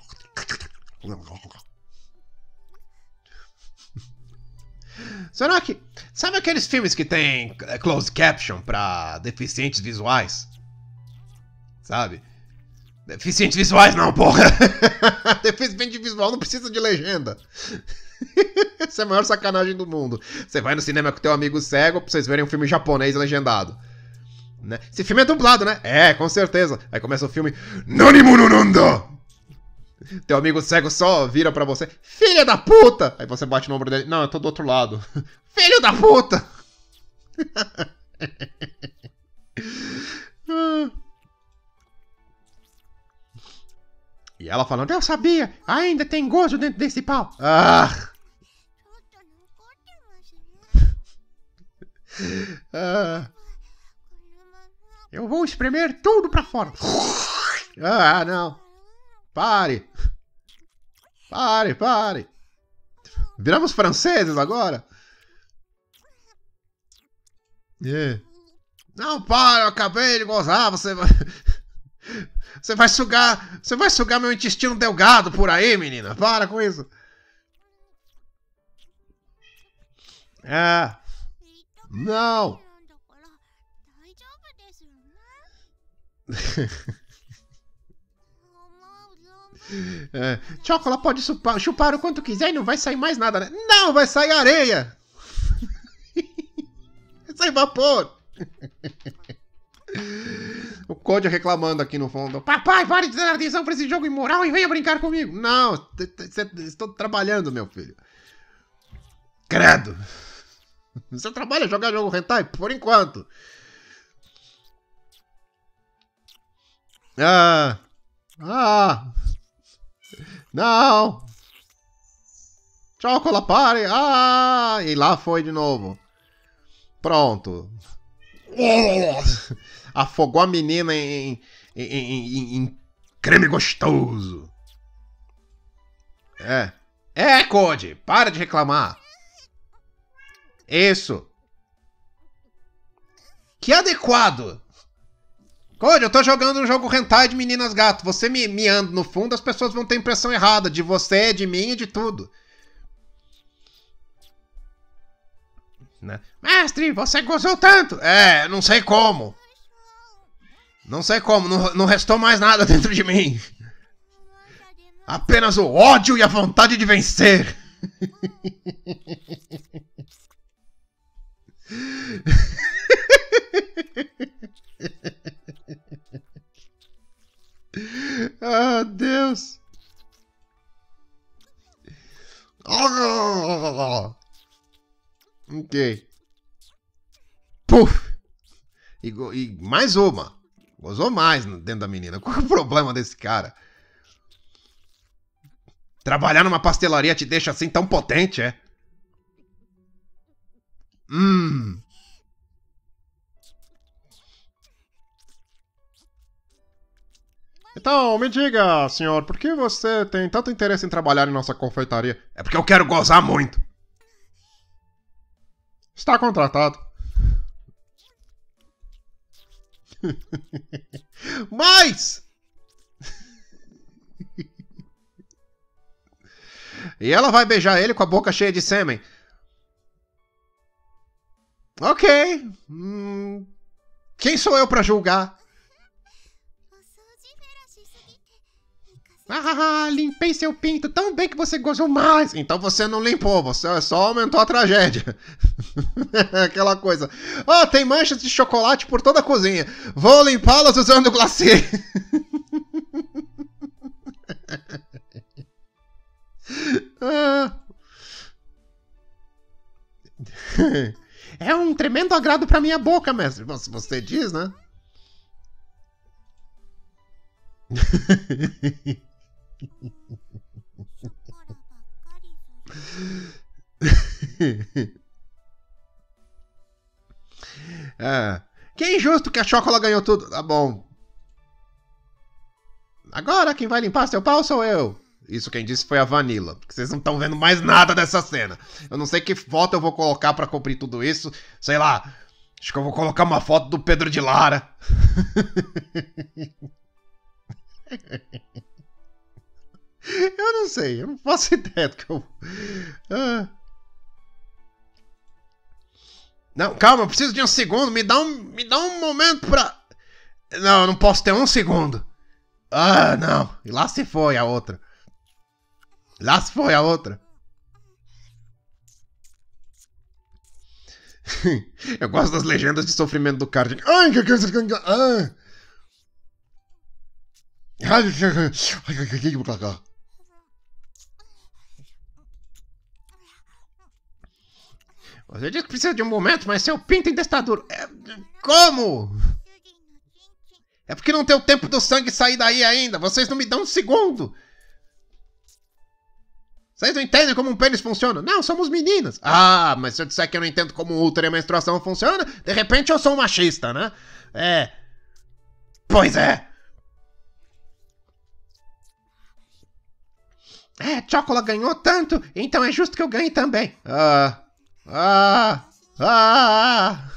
Será que... Sabe aqueles filmes que tem closed caption pra deficientes visuais? Sabe? Deficientes visuais não, porra! Deficiente visual não precisa de legenda. Essa é a maior sacanagem do mundo. Você vai no cinema com teu amigo cego pra vocês verem um filme japonês legendado, né? Esse filme é dublado, né? É, com certeza. Aí começa o filme Nanimu no Nanda! Teu amigo cego só vira pra você: filha da puta! Aí você bate no ombro dele: não, eu tô do outro lado. Filho da puta! E ela falando: eu sabia, ainda tem gozo dentro desse pau. Ah! Ah. Eu vou espremer tudo pra fora. Ah, não. Pare. Pare, pare. Viramos franceses agora? Yeah. Não, para, eu acabei de gozar, você vai... Você vai sugar... Você vai sugar meu intestino delgado por aí, menina. Para com isso. Ah. Não. É, Chocola pode chupar, chupar o quanto quiser e não vai sair mais nada, né? Não, vai sair areia. Vai sair vapor. O Code reclamando aqui no fundo: papai, pare de dar atenção pra esse jogo imoral e venha brincar comigo. Não, estou trabalhando, meu filho. Credo. Você trabalha jogar jogo hentai? Por enquanto. Ah. Ah. Não. Chocola, pare. Ah. E lá foi de novo. Pronto. Afogou a menina em, em, em, em creme gostoso. É. É, Code. Para de reclamar. Isso. Que adequado. Code, eu tô jogando um jogo hentai de meninas gato. Você me miando no fundo, as pessoas vão ter impressão errada de você, de mim e de tudo. Né? Mestre, você gozou tanto. É, não sei como. Não sei como, não, não restou mais nada dentro de mim. Apenas o ódio e a vontade de vencer. Ah, Deus. Ok. Puf. E, e mais uma. Gozou mais dentro da menina. Qual é o problema desse cara? Trabalhar numa pastelaria te deixa assim tão potente, é? Hum. Então, me diga, senhor, por que você tem tanto interesse em trabalhar em nossa confeitaria? É porque eu quero gozar muito. Está contratado. Mas... E ela vai beijar ele com a boca cheia de sêmen. Ok. Hum... Quem sou eu pra julgar? Ah, limpei seu pinto tão bem que você gozou mais. Então você não limpou, você só aumentou a tragédia. Aquela coisa. Oh, tem manchas de chocolate por toda a cozinha. Vou limpá-las usando glacê. Ah. É um tremendo agrado pra minha boca, mestre. Você diz, né? É. Que é injusto que a Chocola ganhou tudo. Tá bom. Agora quem vai limpar seu pau sou eu. Isso quem disse foi a Vanilla. Porque vocês não estão vendo mais nada dessa cena. Eu não sei que foto eu vou colocar pra cobrir tudo isso. Sei lá. Acho que eu vou colocar uma foto do Pedro de Lara. Eu não sei. Eu não faço ideia do que eu... Ah. Não, calma. Eu preciso de um segundo. Me dá um, me dá um momento pra... Não, eu não posso ter um segundo. Ah, não. E lá se foi a outra. Lá se foi a outra. Eu gosto das legendas de sofrimento do cara. Ai, que coisa. Ah. Você diz que precisa de um momento, mas seu pinto ainda está duro. É... Como? É porque não tem o tempo do sangue sair daí ainda. Vocês não me dão um segundo. Vocês não entendem como um pênis funciona? Não, somos meninas. Ah, mas se eu disser que eu não entendo como o útero e a menstruação funciona, de repente eu sou um machista, né? É. Pois é. É, Chocola ganhou tanto, então é justo que eu ganhe também. Ah. Ah. Ah.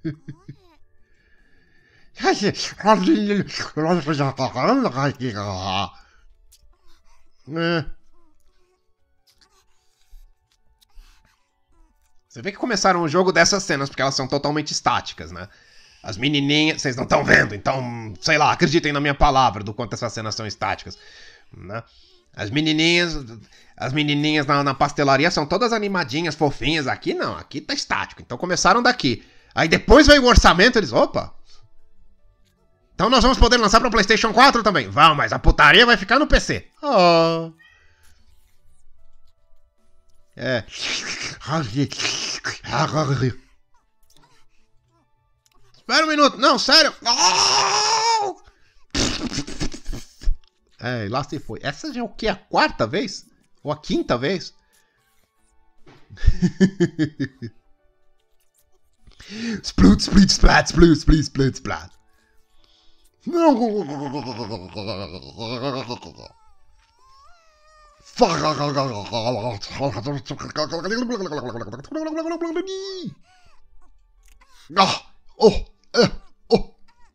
É. Você vê que começaram o jogo dessas cenas, porque elas são totalmente estáticas, né? As menininhas... Vocês não estão vendo, então, sei lá, acreditem na minha palavra do quanto essas cenas são estáticas, né? As menininhas... As menininhas na, na pastelaria são todas animadinhas, fofinhas. Aqui não, aqui tá estático. Então começaram daqui. Aí depois veio o orçamento, eles... Opa! Então nós vamos poder lançar pra PlayStation quatro também. Vão, mas a putaria vai ficar no P C. Oh... É. Espera um minuto. Não, sério. É, lá se foi. Essa já é o que? A quarta vez? Ou a quinta vez? Splut, split, splat, splut, split, split, splat. Ah, oh, eh, oh.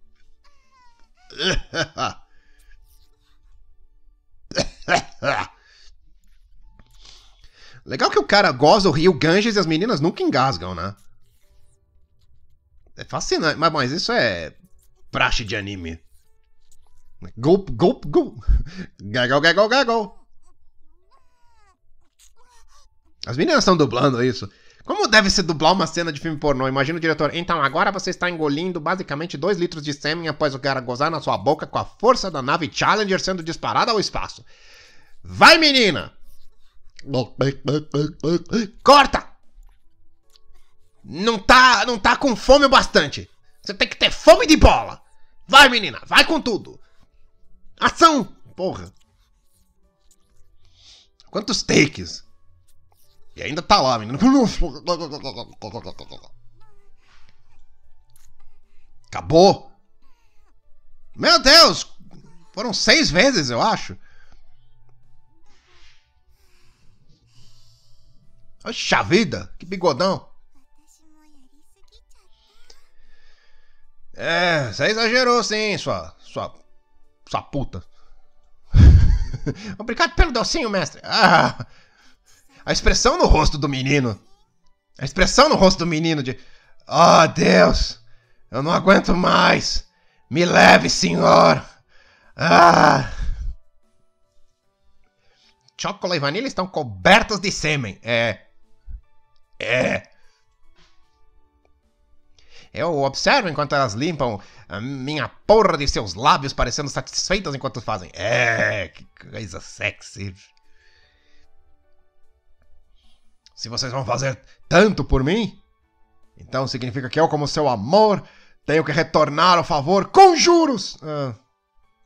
Legal que o cara goza o rio Ganges e as meninas nunca engasgam, né? É fascinante, mas, mas isso é praxe de anime. Gulp, gulp, gulp. Gaggle, gaggle, gaggle. As meninas estão dublando isso. Como deve se dublar uma cena de filme pornô? Imagina o diretor. Então, agora você está engolindo basicamente dois litros de sêmen após o cara gozar na sua boca com a força da nave Challenger sendo disparada ao espaço. Vai, menina! Corta! Não tá, não tá com fome o bastante. Você tem que ter fome de bola. Vai, menina, vai com tudo. Ação! Porra. Quantos takes? E ainda tá lá, menina. Acabou. Meu Deus. Foram seis vezes, eu acho. Oxa vida. Que bigodão. É, você exagerou sim, sua... Sua... Sua puta. Obrigado pelo docinho, mestre. Ah... A expressão no rosto do menino. A expressão no rosto do menino de... Oh, Deus. Eu não aguento mais. Me leve, senhor. Ah. Chocolate e Vanilla estão cobertas de sêmen. É. É. Eu observo enquanto elas limpam a minha porra de seus lábios parecendo satisfeitas enquanto fazem. É. Que coisa sexy. Se vocês vão fazer tanto por mim, então significa que eu, como seu amor, tenho que retornar o favor com juros. Ah.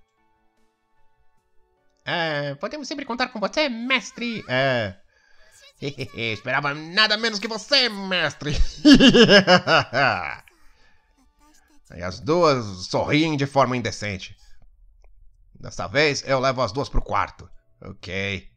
É, podemos sempre contar com você, mestre. É. Esperava nada menos que você, mestre. E as duas sorriem de forma indecente. Dessa vez, eu levo as duas pro quarto. Ok.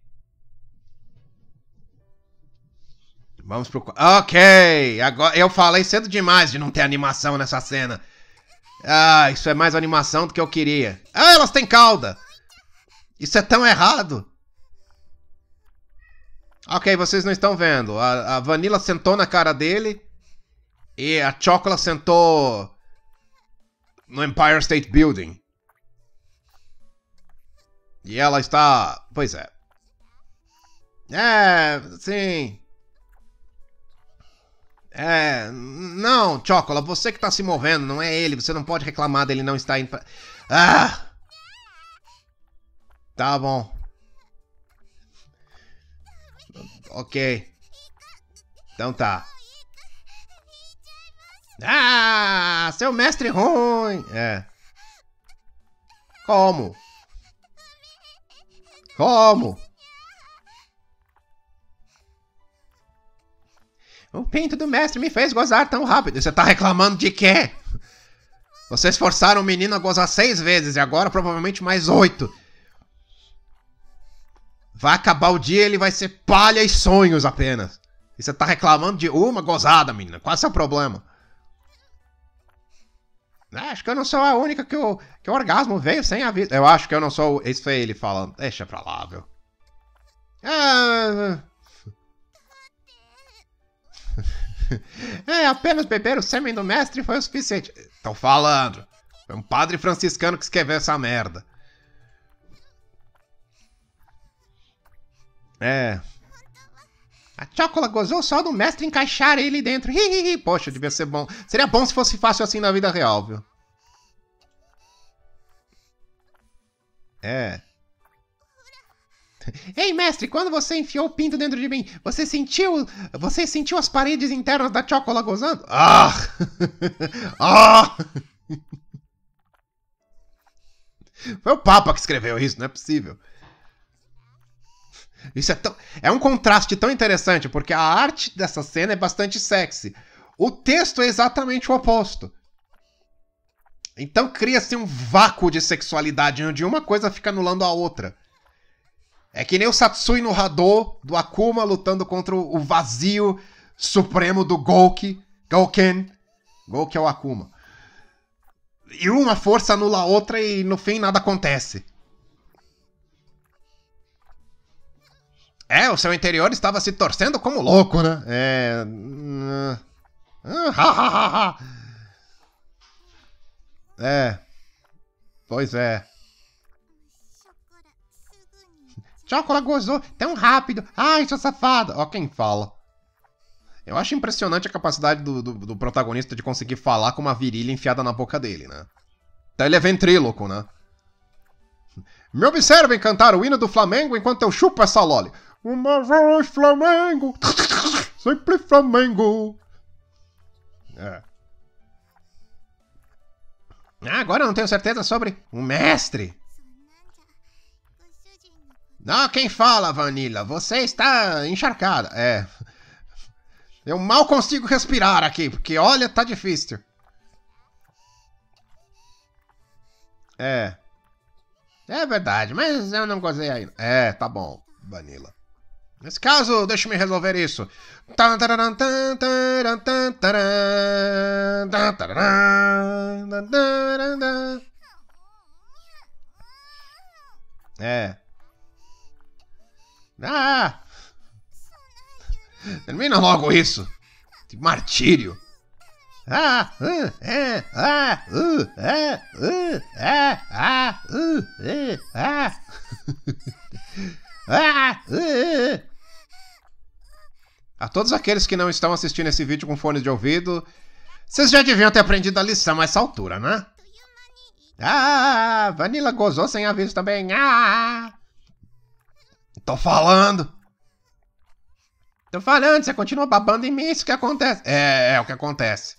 Vamos pro quarto. Ok. Agora, eu falei cedo demais de não ter animação nessa cena. Ah, isso é mais animação do que eu queria. Ah, elas têm cauda. Isso é tão errado. Ok, vocês não estão vendo. A, a Vanilla sentou na cara dele. E a Chocolate sentou no Empire State Building. E ela está... Pois é. É, sim. É, não, Chocolate, você que está se movendo, não é ele. Você não pode reclamar dele não estar indo pra... Ah! Tá bom. Ok. Então tá. Ah, seu mestre ruim. É. Como? Como? O pinto do mestre me fez gozar tão rápido. Você tá reclamando de quê? Vocês forçaram o menino a gozar seis vezes e agora provavelmente mais oito. Vai acabar o dia e ele vai ser palha e sonhos apenas. E você tá reclamando de uma gozada, menina. Qual é o seu problema? Acho que eu não sou a única que o, que o orgasmo veio sem aviso. Eu acho que eu não sou... Isso foi ele falando. Deixa pra lá, viu? Ah... É, apenas beber o sêmen do mestre foi o suficiente. Tô falando. Foi um padre franciscano que escreveu essa merda. É. A Chocolate gozou só do mestre encaixar ele dentro. Poxa, devia ser bom. Seria bom se fosse fácil assim na vida real, viu? É. Ei, mestre, quando você enfiou o pinto dentro de mim, você sentiu... Você sentiu as paredes internas da Chocolate gozando? Ah! Ah! Foi o Papa que escreveu isso, não é possível. Isso é tão... É um contraste tão interessante, porque a arte dessa cena é bastante sexy. O texto é exatamente o oposto. Então cria-se um vácuo de sexualidade, onde uma coisa fica anulando a outra. É que nem o Satsui no Hado do Akuma lutando contra o vazio supremo do Gouki. Gouken. Gouki é o Akuma. E uma força anula a outra e no fim nada acontece. É, o seu interior estava se torcendo como louco, né? É... É. Pois é. Chocolate gozou tão rápido. Ai, seu safado. Ó quem fala. Eu acho impressionante a capacidade do, do, do protagonista de conseguir falar com uma virilha enfiada na boca dele, né? Então ele é ventríloco, né? Me observem cantar o hino do Flamengo enquanto eu chupo essa loli. Uma vez Flamengo. Sempre Flamengo. É. Ah, agora eu não tenho certeza sobre o mestre. Não, quem fala, Vanilla? Você está encharcada. É. Eu mal consigo respirar aqui, porque olha, tá difícil. É. É verdade, mas eu não gozei ainda. É, tá bom, Vanilla. Nesse caso, deixa-me resolver isso. É. Ah! Termina logo isso! Que martírio! Ah! Uh, é! Ah! Uh, é! Uh, é! Ah! Uh, é! Ah! Ah! Uh, a todos aqueles que não estão assistindo esse vídeo com fones de ouvido, vocês já deviam ter aprendido a lição a essa altura, né? Ah! Vanilla gozou sem aviso também! Ah! Tô falando! Tô falando, você continua babando em mim, isso que acontece. É, é o que acontece.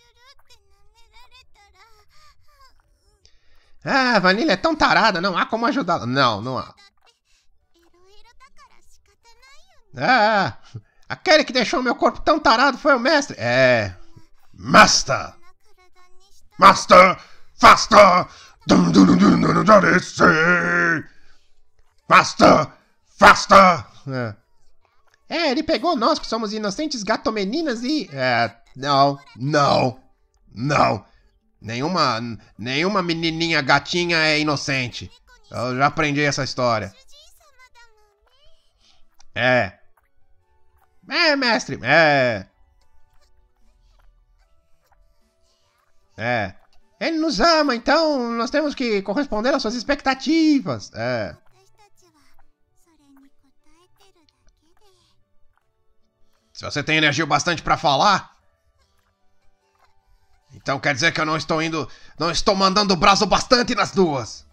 Ah, a Vanilla é tão tarada, não há como ajudá-la. Não, não há. Ah, Aquele que deixou meu corpo tão tarado foi o mestre. É... Master! Master! Faster! Faster! Faster! É. é, ele pegou nós que somos inocentes gatomeninas e... É, não, não, não. Nenhuma, nenhuma menininha gatinha é inocente. Eu já aprendi essa história. É. É, mestre, é. É. Ele nos ama, então nós temos que corresponder às suas expectativas. É. Se você tem energia bastante pra falar, então quer dizer que eu não estou indo, não estou mandando o braço bastante nas duas.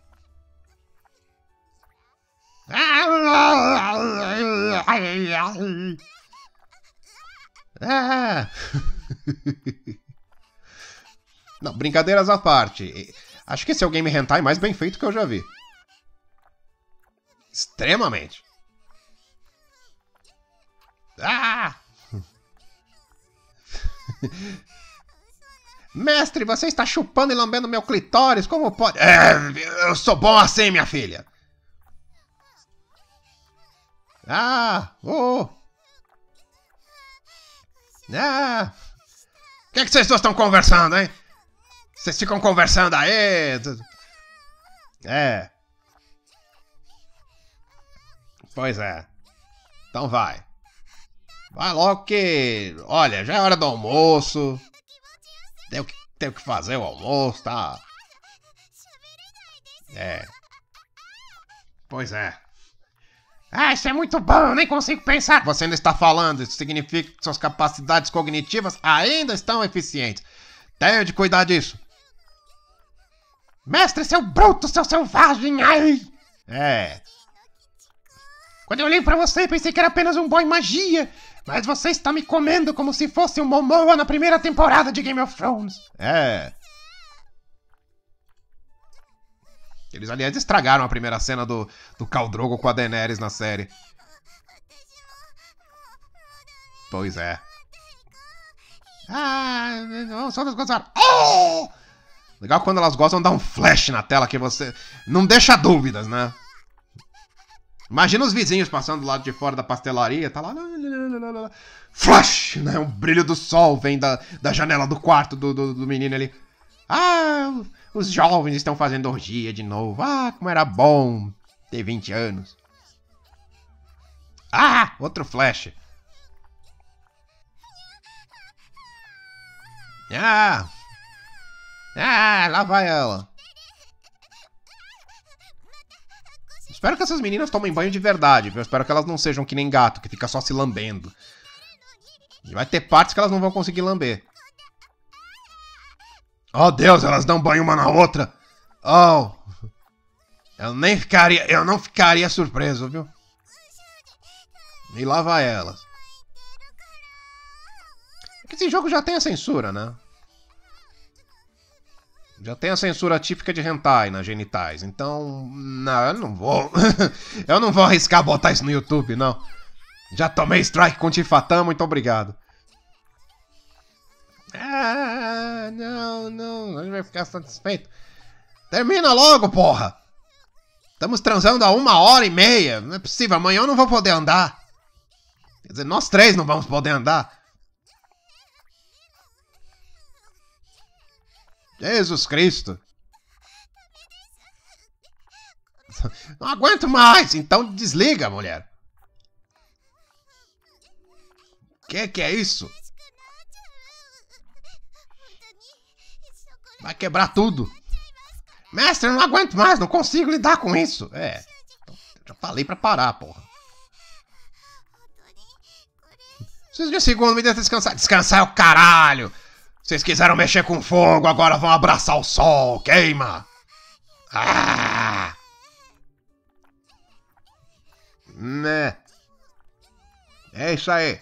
Ah. Não, brincadeiras à parte. Acho que esse é o game hentai mais bem feito que eu já vi. Extremamente. Ah! Mestre, você está chupando e lambendo meu clitóris, como pode? É, eu sou bom assim, minha filha. Ah, oh. Ah. O que é que vocês dois estão conversando, hein? Vocês ficam conversando aí? É. Pois é. Então vai. Vai logo que... Olha, já é hora do almoço. Tenho que, tenho que fazer o almoço, tá? É. Pois é. Ah, isso é muito bom, eu nem consigo pensar. Você ainda está falando, isso significa que suas capacidades cognitivas ainda estão eficientes. Tenho de cuidar disso. Mestre, seu bruto, seu selvagem, ai! É. Quando eu olhei pra você, pensei que era apenas um boy magia. Mas você está me comendo como se fosse um Momoa na primeira temporada de Game of Thrones. É. Eles, aliás, estragaram a primeira cena do, do Khal Drogo com a Daenerys na série. Pois é. Ah, só das gozar. Oh! Legal quando elas gostam, dá um flash na tela que você... Não deixa dúvidas, né? Imagina os vizinhos passando do lado de fora da pastelaria, tá lá... Flash! Né? Um brilho do sol vem da, da janela do quarto do, do, do menino ali. Ah, os jovens estão fazendo orgia de novo. Ah, como era bom ter vinte anos. Ah, outro flash. Ah... Ah, lá vai ela. Espero que essas meninas tomem banho de verdade, viu? Eu espero que elas não sejam que nem gato, que fica só se lambendo. E vai ter partes que elas não vão conseguir lamber. Oh, Deus, elas dão banho uma na outra. Oh. Eu nem ficaria... Eu não ficaria surpreso, viu? E lá vai elas. É que esse jogo já tem a censura, né? Já tem a censura típica de hentai nas genitais, então... Não, eu não vou... eu não vou arriscar botar isso no YouTube, não. Já tomei strike com Tifatã, muito obrigado. Ah, não, não, a gente vai ficar satisfeito. Termina logo, porra! Estamos transando há uma hora e meia, não é possível, amanhã eu não vou poder andar. Quer dizer, nós três não vamos poder andar. Jesus Cristo. Não aguento mais, então desliga, mulher. Que que é isso? Vai quebrar tudo. Mestre, eu não aguento mais, não consigo lidar com isso. É, já falei pra parar, porra. Vocês de segundo me deixam descansar. Descansar é o caralho. Vocês quiseram mexer com fogo, agora vão abraçar o sol. Queima! Ah! Né? É isso aí.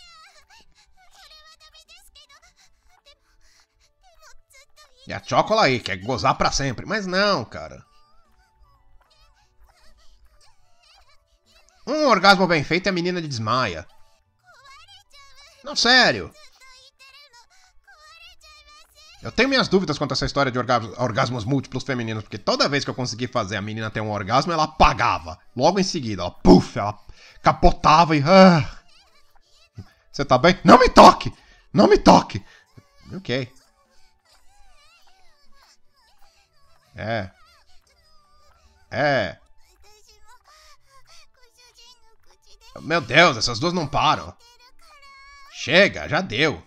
E a Chocola aí, quer gozar pra sempre. Mas não, cara. Um orgasmo bem feito e a menina desmaia. Não, sério. Eu tenho minhas dúvidas quanto a essa história de orgasmos, orgasmos múltiplos femininos, porque toda vez que eu consegui fazer a menina ter um orgasmo, ela apagava. Logo em seguida, ela, puf, ela capotava e... Ah. Você tá bem? Não me toque! Não me toque! Ok. É. É. Meu Deus, essas duas não param. Chega, já deu.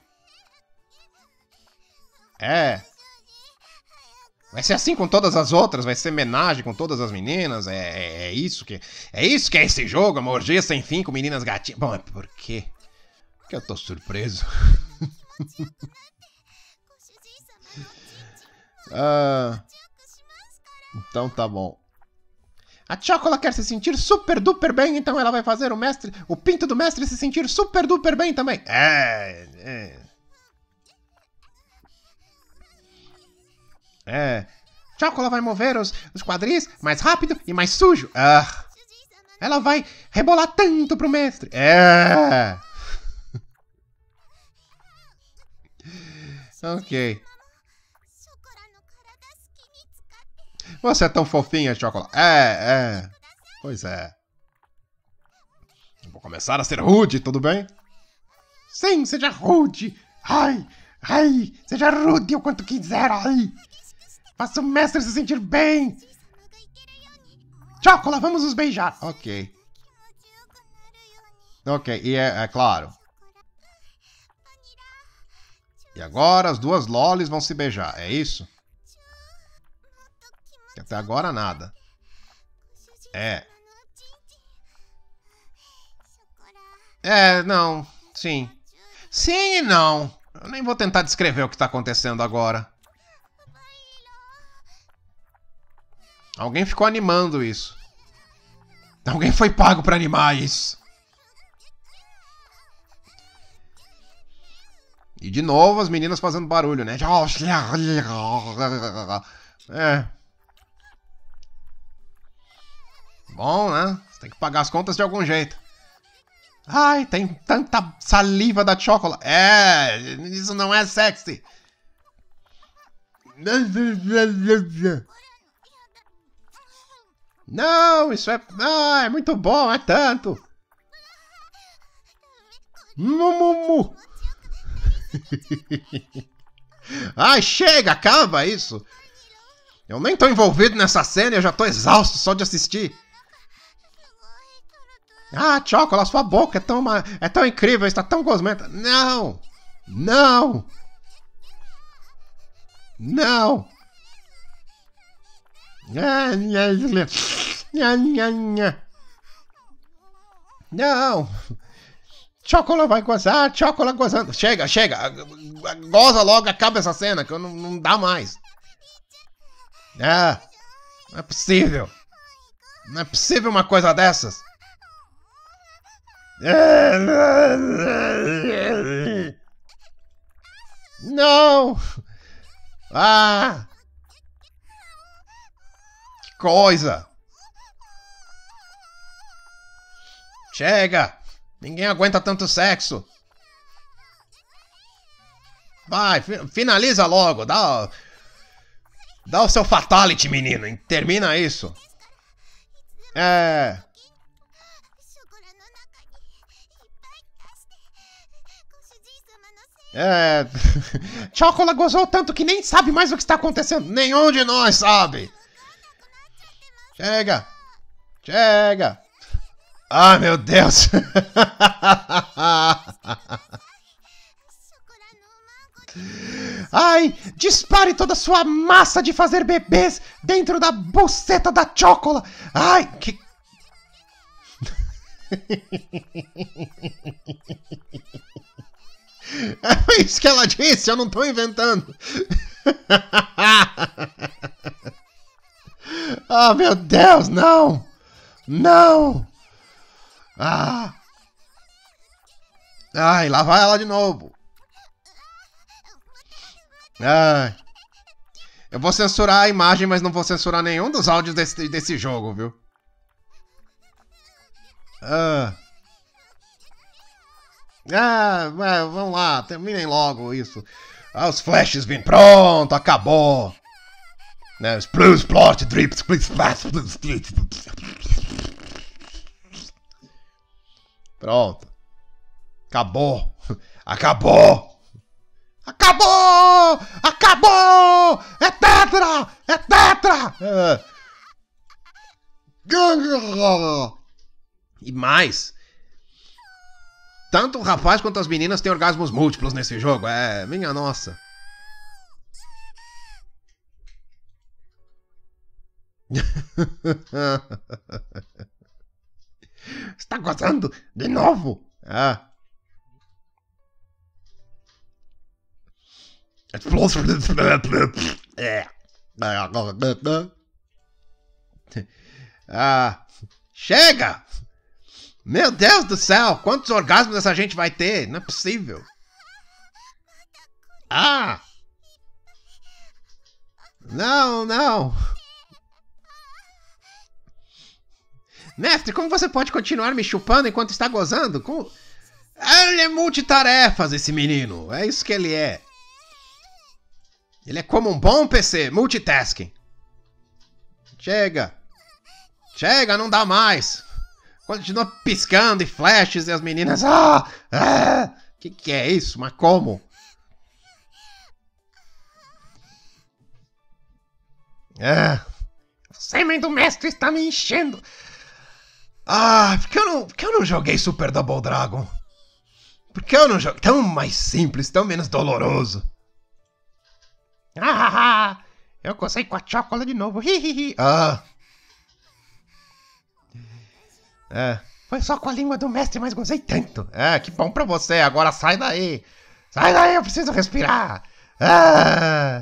É. Vai ser assim com todas as outras, vai ser homenagem com todas as meninas. É, é, é isso que é isso que é esse jogo, uma orgia sem fim com meninas gatinhas. Bom, por quê? Porque eu tô surpreso. ah, então tá bom. A Chocola quer se sentir super duper bem, então ela vai fazer o mestre, o pinto do mestre se sentir super duper bem também. É, é. É. Chocola vai mover os, os quadris mais rápido e mais sujo. Ah. Ela vai rebolar tanto pro mestre. É. Ok. Você é tão fofinha, Chocola. É, é. Pois é. Vou começar a ser rude, tudo bem? Sim, seja rude. Ai, ai, seja rude o quanto quiser, ai. Faça o mestre se sentir bem. Chocola, vamos nos beijar. Ok. Ok, e é, é claro. E agora as duas lolis vão se beijar, é isso? Que até agora nada. É. É, não. Sim. Sim e não. Eu nem vou tentar descrever o que está acontecendo agora. Alguém ficou animando isso. Alguém foi pago para animar isso. E de novo as meninas fazendo barulho, né? É. Bom, né? Você tem que pagar as contas de algum jeito. Ai, tem tanta saliva da Chocola. É, isso não é sexy. Não, isso é... Ah, é muito bom, é tanto. Mumumu. Ai, chega, acaba isso. Eu nem tô envolvido nessa cena e eu já tô exausto só de assistir. Ah, Chocola, sua boca é tão, é tão incrível, está tão gosmenta. Não! Não! Não! Não! Chocola vai gozar, Chocola gozando. Chega, chega. Goza logo, acaba essa cena, que eu não, não dá mais. Ah, não é possível. Não é possível uma coisa dessas. Não! Ah! Que coisa! Chega! Ninguém aguenta tanto sexo. Vai, finaliza logo. Dá, dá o seu fatality, menino. Termina isso. É... É... Chocola gozou tanto que nem sabe mais o que está acontecendo. Nenhum de nós sabe. Chega. Chega. Ai, meu Deus. Ai, dispare toda a sua massa de fazer bebês dentro da buceta da Chocola. Ai, que... É isso que ela disse, eu não tô inventando. Ah, meu Deus, não. Não. Ah. Ai, lá vai ela de novo. Ai. Eu vou censurar a imagem, mas não vou censurar nenhum dos áudios desse, desse jogo, viu? Ah. Ah, vamos lá, terminem logo isso. Ah, os flashes vêm. Pronto, acabou. Né, sploosh, splot, drip, split, splash, split. Pronto. Acabou. Acabou. Acabou! Acabou! É tetra! É tetra! É. E mais, tanto o rapaz quanto as meninas têm orgasmos múltiplos nesse jogo. É, minha nossa. Está gozando de novo? Ah. Ah, chega! Meu Deus do céu, quantos orgasmos essa gente vai ter? Não é possível. Ah! Não, não. Mestre, como você pode continuar me chupando enquanto está gozando? Como... Ele é multitarefas, esse menino. É isso que ele é. Ele é como um bom P C, multitasking. Chega. Chega, não dá mais. Continua piscando e flashes e as meninas... Ah! Ah! Que que é isso? Mas como? Ah! O sêmen do mestre está me enchendo. Ah, por que eu não, por que eu não joguei Super Double Dragon? Por que eu não joguei? Tão mais simples, tão menos doloroso. Ah, eu gostei com a chocolate de novo. Ah. É, foi só com a língua do mestre, mas gozei tanto. É, que bom pra você. Agora sai daí. Sai daí, eu preciso respirar. Ah.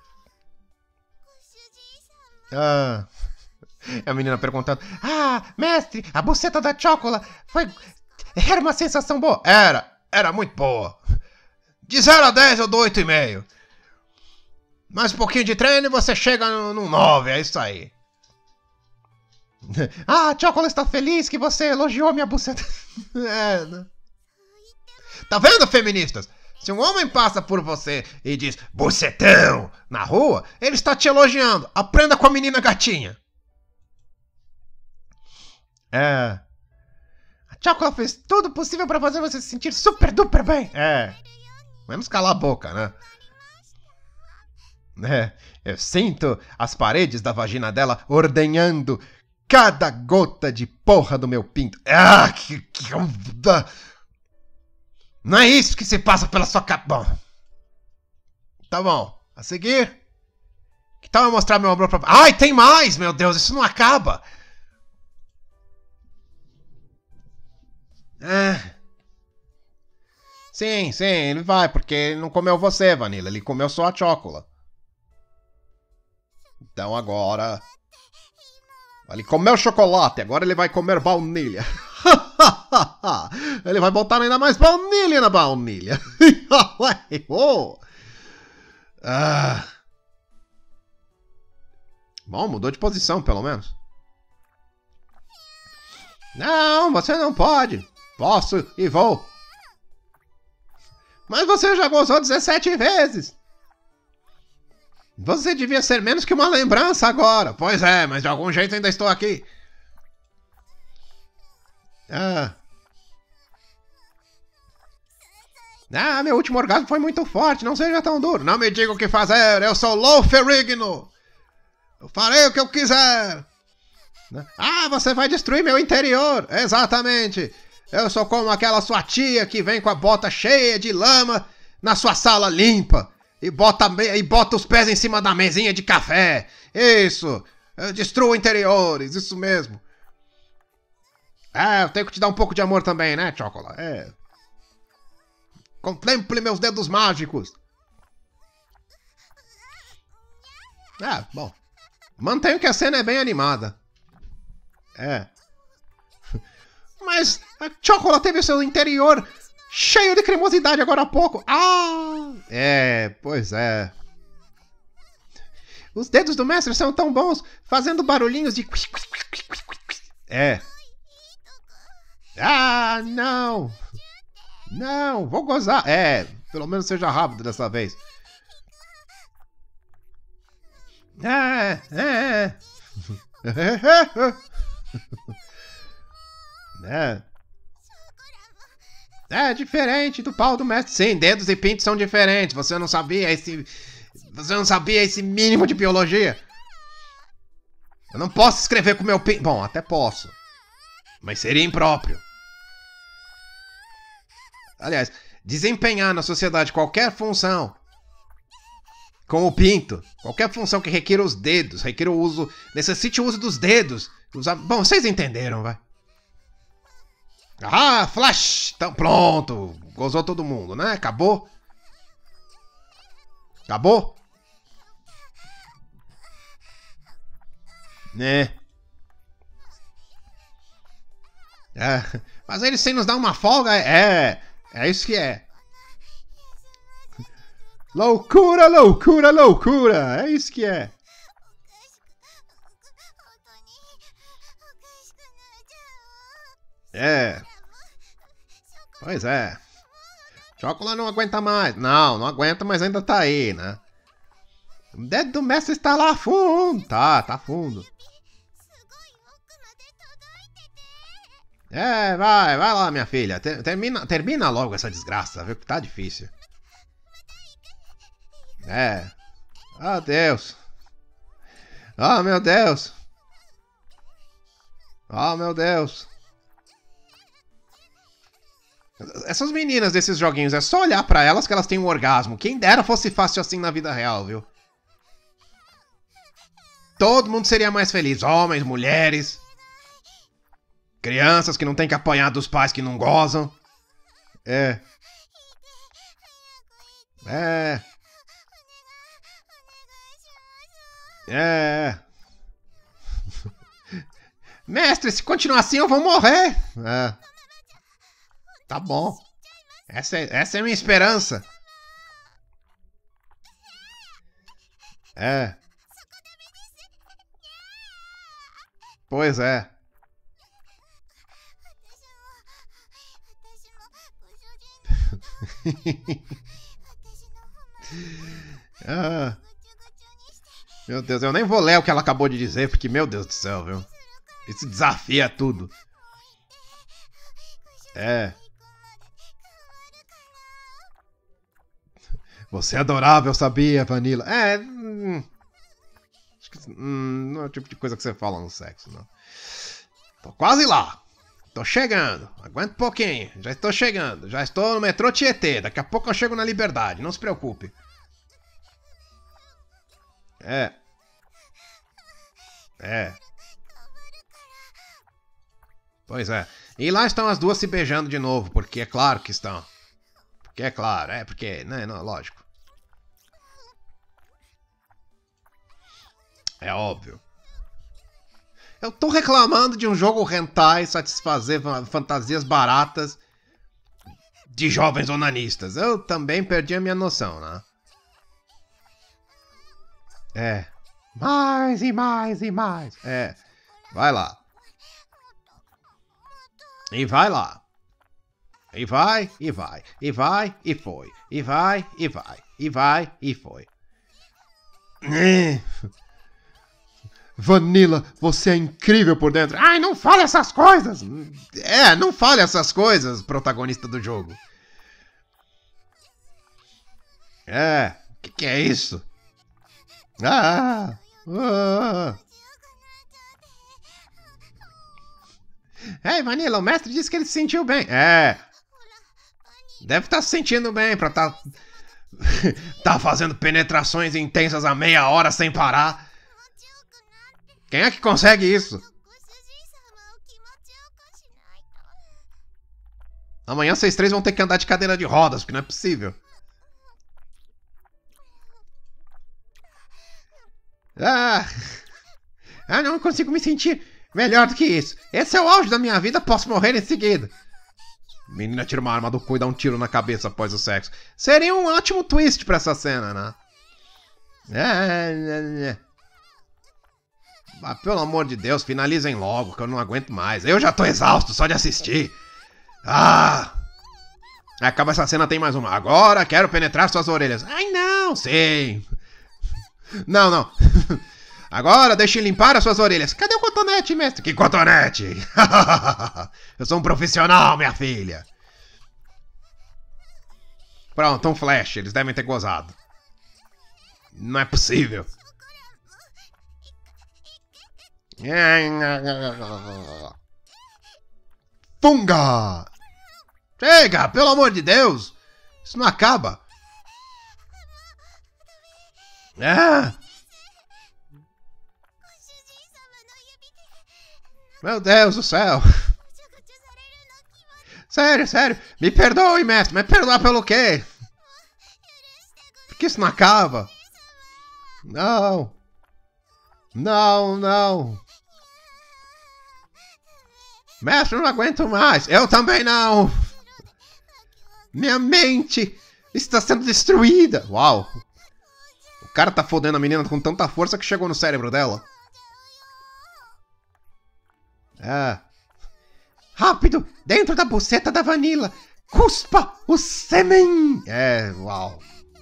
Ah. A menina perguntando: Ah, mestre, a buceta da chocolate foi... Era uma sensação boa? Era, era muito boa. De zero a dez eu dou oito e meio. Mais um pouquinho de treino e você chega no, no nove, é isso aí. Ah, a chocolate está feliz que você elogiou minha buceta. É, né? Tá vendo, feministas? Se um homem passa por você e diz bucetão na rua, ele está te elogiando. Aprenda com a menina gatinha. É. A chocolate fez tudo possível pra fazer você se sentir super duper bem. É. Vamos calar a boca, né? É. Eu sinto as paredes da vagina dela ordenhando cada gota de porra do meu pinto. Ah, que... que... Não é isso que se passa pela sua cabeça. Bom. Tá bom. A seguir. Que tal eu mostrar meu amor pra... Ai, tem mais, meu Deus. Isso não acaba. É. Sim, sim, ele vai, porque ele não comeu você, Vanilla. Ele comeu só a chocolate. Então agora... Ele comeu chocolate, agora ele vai comer baunilha. Ele vai botar ainda mais baunilha na baunilha. Oh. Ah. Bom, mudou de posição, pelo menos. Não, você não pode. Posso e vou. Mas você já gozou dezessete vezes. Você devia ser menos que uma lembrança agora. Pois é, mas de algum jeito ainda estou aqui. Ah. Ah, meu último orgasmo foi muito forte. Não seja tão duro. Não me diga o que fazer. Eu sou Lou Ferrigno. Eu farei o que eu quiser. Ah, você vai destruir meu interior. Exatamente. Eu sou como aquela sua tia que vem com a bota cheia de lama na sua sala limpa e bota, e bota os pés em cima da mesinha de café. Isso. Eu destruo interiores. Isso mesmo. É, eu tenho que te dar um pouco de amor também, né, Chocolate? É. Contemple meus dedos mágicos. É, bom. Mantenho que a cena é bem animada. É. Mas a Chocolate teve seu interior cheio de cremosidade agora há pouco. Ah! É, pois é. Os dedos do mestre são tão bons, fazendo barulhinhos de... É. Ah, não. Não, vou gozar. É, pelo menos seja rápido dessa vez. É, é. É. É diferente do pau do mestre. Sim, dedos e pintos são diferentes. Você não sabia esse... Você não sabia esse mínimo de biologia? Eu não posso escrever com meu pinto... Bom, até posso. Mas seria impróprio. Aliás, desempenhar na sociedade qualquer função com o pinto, qualquer função que requira os dedos, requira o uso... Necessite o uso dos dedos. Usar... Bom, vocês entenderam, vai. Ah, flash! Então, pronto. Gozou todo mundo, né? Acabou? Acabou? Né? É. Mas eles sem nos dar uma folga, é... É isso que é. Loucura, loucura, loucura. É isso que é. É. Pois é. Chocolate não aguenta mais. Não, não aguenta, mas ainda tá aí, né? O dedo do mestre está lá fundo. Tá, tá fundo. É, vai, vai lá, minha filha. Termina, termina logo essa desgraça, viu? Que tá difícil. É. Ah, Deus. Ah, meu Deus. Ah, meu Deus. Essas meninas desses joguinhos, é só olhar pra elas que elas têm um orgasmo. Quem dera fosse fácil assim na vida real, viu? Todo mundo seria mais feliz. Homens, mulheres. Crianças que não tem que apanhar dos pais que não gozam. É. É. É. Mestre, se continuar assim eu vou morrer. É. Tá bom. Essa é, essa é a minha esperança. É. Pois é. Ah. Meu Deus, eu nem vou ler o que ela acabou de dizer, porque, meu Deus do céu, viu? Isso desafia tudo. É. Você é adorável, sabia, Vanilla? É. Hum, acho que hum, não é o tipo de coisa que você fala no sexo, não. Tô quase lá. Tô chegando. Aguenta um pouquinho. Já estou chegando. Já estou no metrô Tietê. Daqui a pouco eu chego na Liberdade. Não se preocupe. É. É. Pois é. E lá estão as duas se beijando de novo. Porque é claro que estão. Porque é claro. É porque... Né, não, lógico. É óbvio. Eu tô reclamando de um jogo hentai satisfazer fantasias baratas de jovens onanistas. Eu também perdi a minha noção, né? É. Mais e mais e mais. É. Vai lá. E vai lá. E vai, e vai. E vai, e foi. E vai, e vai. E vai, e foi. Vanilla, você é incrível por dentro. Ai, não fale essas coisas. É, não fale essas coisas, protagonista do jogo. É, o que, que é isso? Ah, ah. Ei, Vanilla, o mestre disse que ele se sentiu bem. É. Deve estar se sentindo bem pra tá... tá fazendo penetrações intensas a meia hora sem parar. Quem é que consegue isso? Amanhã vocês três vão ter que andar de cadeira de rodas, porque não é possível. Ah, ah não consigo me sentir melhor do que isso. Esse é o auge da minha vida, posso morrer em seguida. Menina tira uma arma do cu e dá um tiro na cabeça após o sexo. Seria um ótimo twist pra essa cena, né? É... Ah, pelo amor de Deus, finalizem logo, que eu não aguento mais. Eu já tô exausto só de assistir. Ah! Acaba essa cena, tem mais uma. Agora quero penetrar suas orelhas. Ai, não, sei. Não, não. Agora deixe limpar as suas orelhas. Cadê o cotonete, mestre? Que cotonete? Eu sou um profissional, minha filha. Pronto, um flash. Eles devem ter gozado. Não é possível. Funga! Chega, pelo amor de Deus! Isso não acaba. Ah! Meu Deus do céu! Sério, sério! Me perdoe, mestre! Mas perdoar pelo quê? Por que isso não acaba? Não! Não, não! Mestre, eu não aguento mais! Eu também não! Minha mente está sendo destruída! Uau! O cara tá fodendo a menina com tanta força que chegou no cérebro dela. Ah. Rápido! Dentro da buceta da Vanilla! Cuspa o sêmen! É, uau!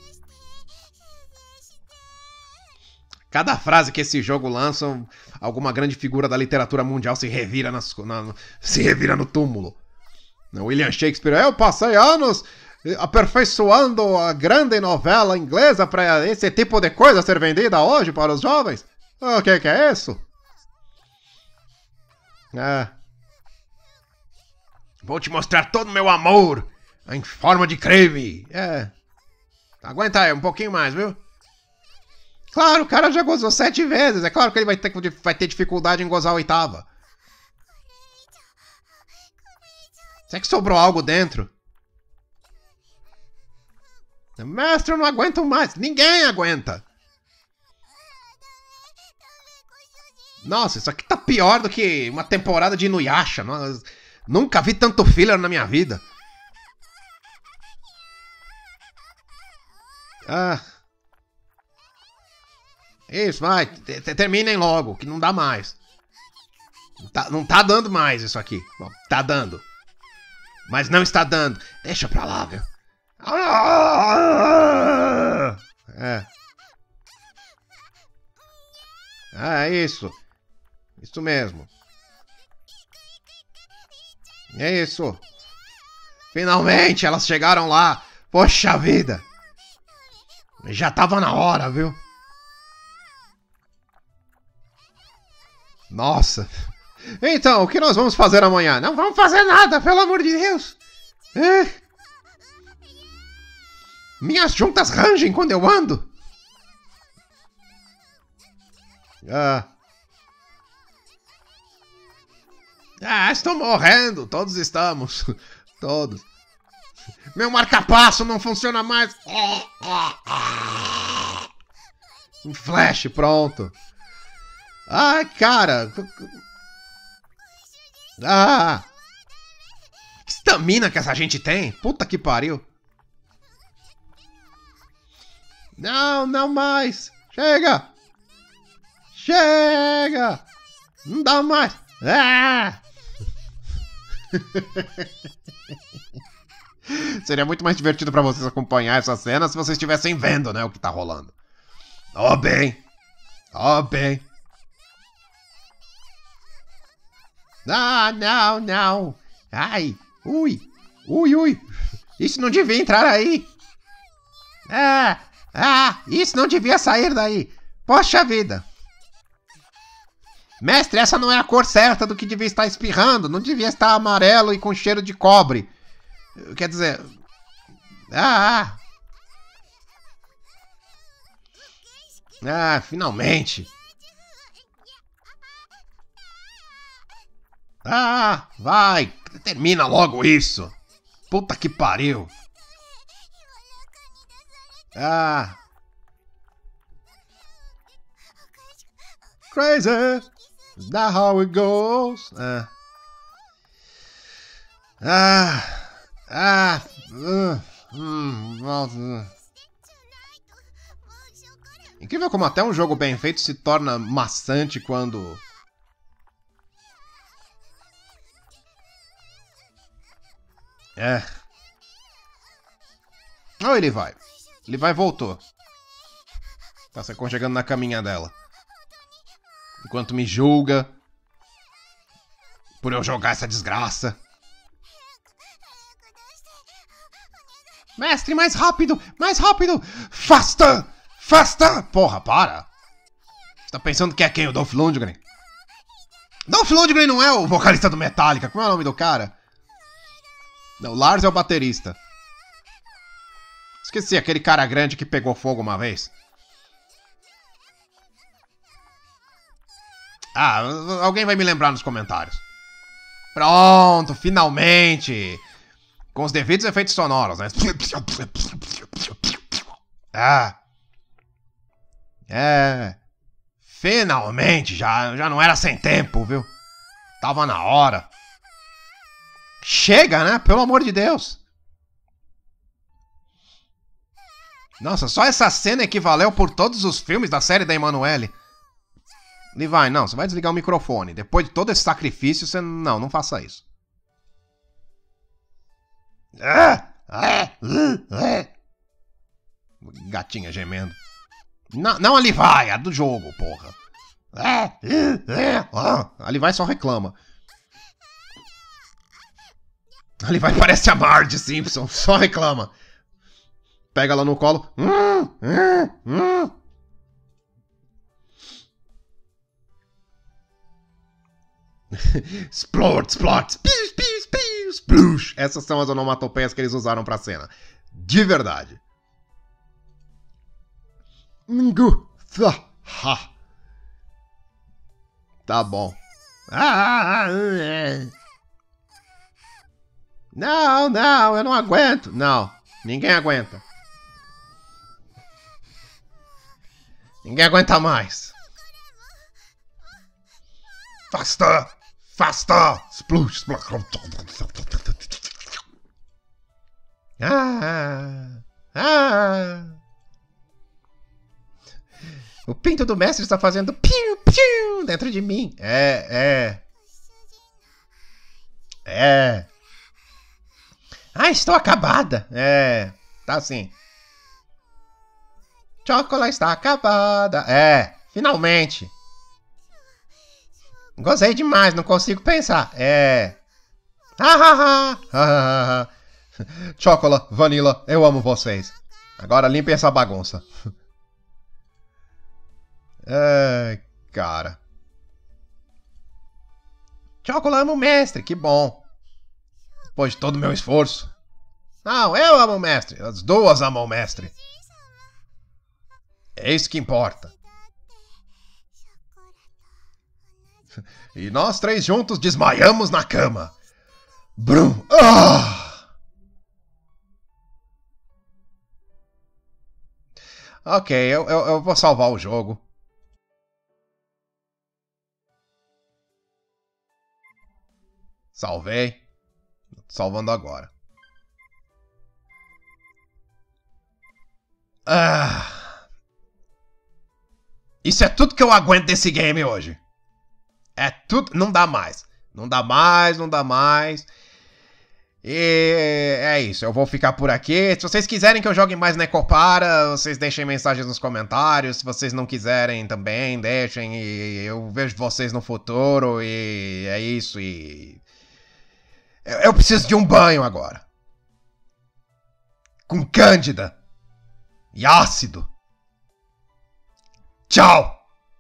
Cada frase que esse jogo lança, alguma grande figura da literatura mundial se revira, nas, na, se revira no túmulo. William Shakespeare, eu passei anos aperfeiçoando a grande novela inglesa para esse tipo de coisa ser vendida hoje para os jovens. O que, que é isso? Ah. Vou te mostrar todo o meu amor em forma de creme. É. Aguenta aí um pouquinho mais, viu? Claro, o cara já gozou sete vezes. É claro que ele vai ter, vai ter dificuldade em gozar a oitava. Será que sobrou algo dentro? Mestre, eu não aguento mais. Ninguém aguenta. Nossa, isso aqui tá pior do que uma temporada de Inuyasha. Nunca vi tanto filler na minha vida. Ah... Isso, vai, terminem logo, que não dá mais. Não tá, não tá dando mais isso aqui. Bom, tá dando. Mas não está dando. Deixa pra lá, viu? É. Ah, isso. Isso mesmo. É isso. Finalmente elas chegaram lá. Poxa vida. Já tava na hora, viu? Nossa. Então, o que nós vamos fazer amanhã? Não vamos fazer nada, pelo amor de Deus. É. Minhas juntas rangem quando eu ando. Ah. Ah, estou morrendo. Todos estamos. Todos. Meu marca-passo não funciona mais. Um flash, pronto. Ai, cara. Ah. Que estamina que essa gente tem. Puta que pariu. Não, não mais. Chega. Chega. Não dá mais. Ah. Seria muito mais divertido pra vocês acompanhar essa cena se vocês estivessem vendo, né, o que tá rolando. Ó bem. Ó bem. Ah, não, não. Ai, ui, ui, ui. Isso não devia entrar aí. Ah, ah, isso não devia sair daí. Poxa vida. Mestre, essa não é a cor certa do que devia estar espirrando. Não devia estar amarelo e com cheiro de cobre. Quer dizer... Ah, ah. Ah, finalmente. Ah, vai. Termina logo isso. Puta que pariu. Ah. Crazy. Is that how it goes? Ah. Ah. Ah. Uh, hum, uh. Incrível como até um jogo bem feito se torna maçante quando... É. Oh, ele vai. Ele vai voltou. Tá se aconchegando na caminha dela. Enquanto me julga por eu jogar essa desgraça. Mestre, mais rápido! Mais rápido! Faster! Faster! Porra, para! Você tá pensando que é quem? O Dolph Lundgren? Dolph Lundgren não é o vocalista do Metallica. Como é o nome do cara? Não, o Lars é o baterista. Esqueci, aquele cara grande que pegou fogo uma vez. Ah, alguém vai me lembrar nos comentários. Pronto, finalmente! Com os devidos efeitos sonoros, né? Ah. É. Finalmente, já, já não era sem tempo, viu? Tava na hora. Chega, né? Pelo amor de Deus. Nossa, só essa cena equivaleu por todos os filmes da série da Emanuele. Levi, não, você vai desligar o microfone. Depois de todo esse sacrifício, você... Não, não faça isso. Gatinha gemendo. Não, não a Levi, a do jogo, porra. A Levi só reclama. A Levi parece a Marge Simpson, só reclama. Pega ela no colo. Splort, splort, pius, pius, pius, plush. Essas são as onomatopeias que eles usaram pra cena. De verdade. Tá bom. Não, não, eu não aguento. Não, ninguém aguenta. Ninguém aguenta mais. Faster! Faster! Splush, splush. Ah, ah. O pinto do mestre está fazendo piu, piu dentro de mim. É, é. É. Ah, estou acabada. É, tá assim. Chocolate está acabada. É, finalmente. Gostei demais, não consigo pensar. É. Chocolate, Vanilla, eu amo vocês. Agora limpem essa bagunça. Ai, cara. Chocolate, amo o mestre, que bom. Depois de todo o meu esforço. Não, eu amo o mestre. As duas amam o mestre. É isso que importa. E nós três juntos desmaiamos na cama. Brum. Ah! Ok, eu, eu, eu vou salvar o jogo. Salvei. Salvando agora. Ah. Isso é tudo que eu aguento desse game hoje. É tudo. Não dá mais. Não dá mais, não dá mais. E é isso. Eu vou ficar por aqui. Se vocês quiserem que eu jogue mais Necopara, vocês deixem mensagens nos comentários. Se vocês não quiserem também, deixem. E eu vejo vocês no futuro. E é isso. E eu preciso de um banho agora. Com Cândida. E ácido. Tchau!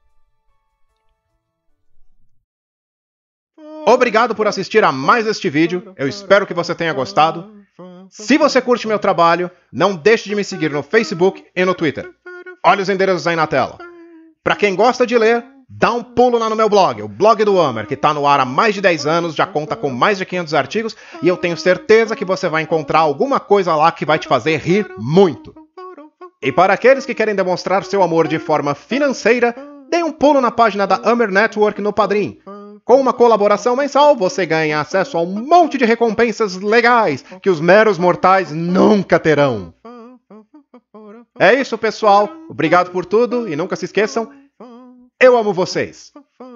Obrigado por assistir a mais este vídeo, eu espero que você tenha gostado. Se você curte meu trabalho, não deixe de me seguir no Facebook e no Twitter. Olha os endereços aí na tela. Para quem gosta de ler, dá um pulo lá no meu blog, o Blog do Homer, que está no ar há mais de dez anos, já conta com mais de quinhentos artigos, e eu tenho certeza que você vai encontrar alguma coisa lá que vai te fazer rir muito. E para aqueles que querem demonstrar seu amor de forma financeira, dê um pulo na página da Homer Network no Padrim. Com uma colaboração mensal, você ganha acesso a um monte de recompensas legais que os meros mortais nunca terão. É isso, pessoal. Obrigado por tudo e nunca se esqueçam, eu amo vocês.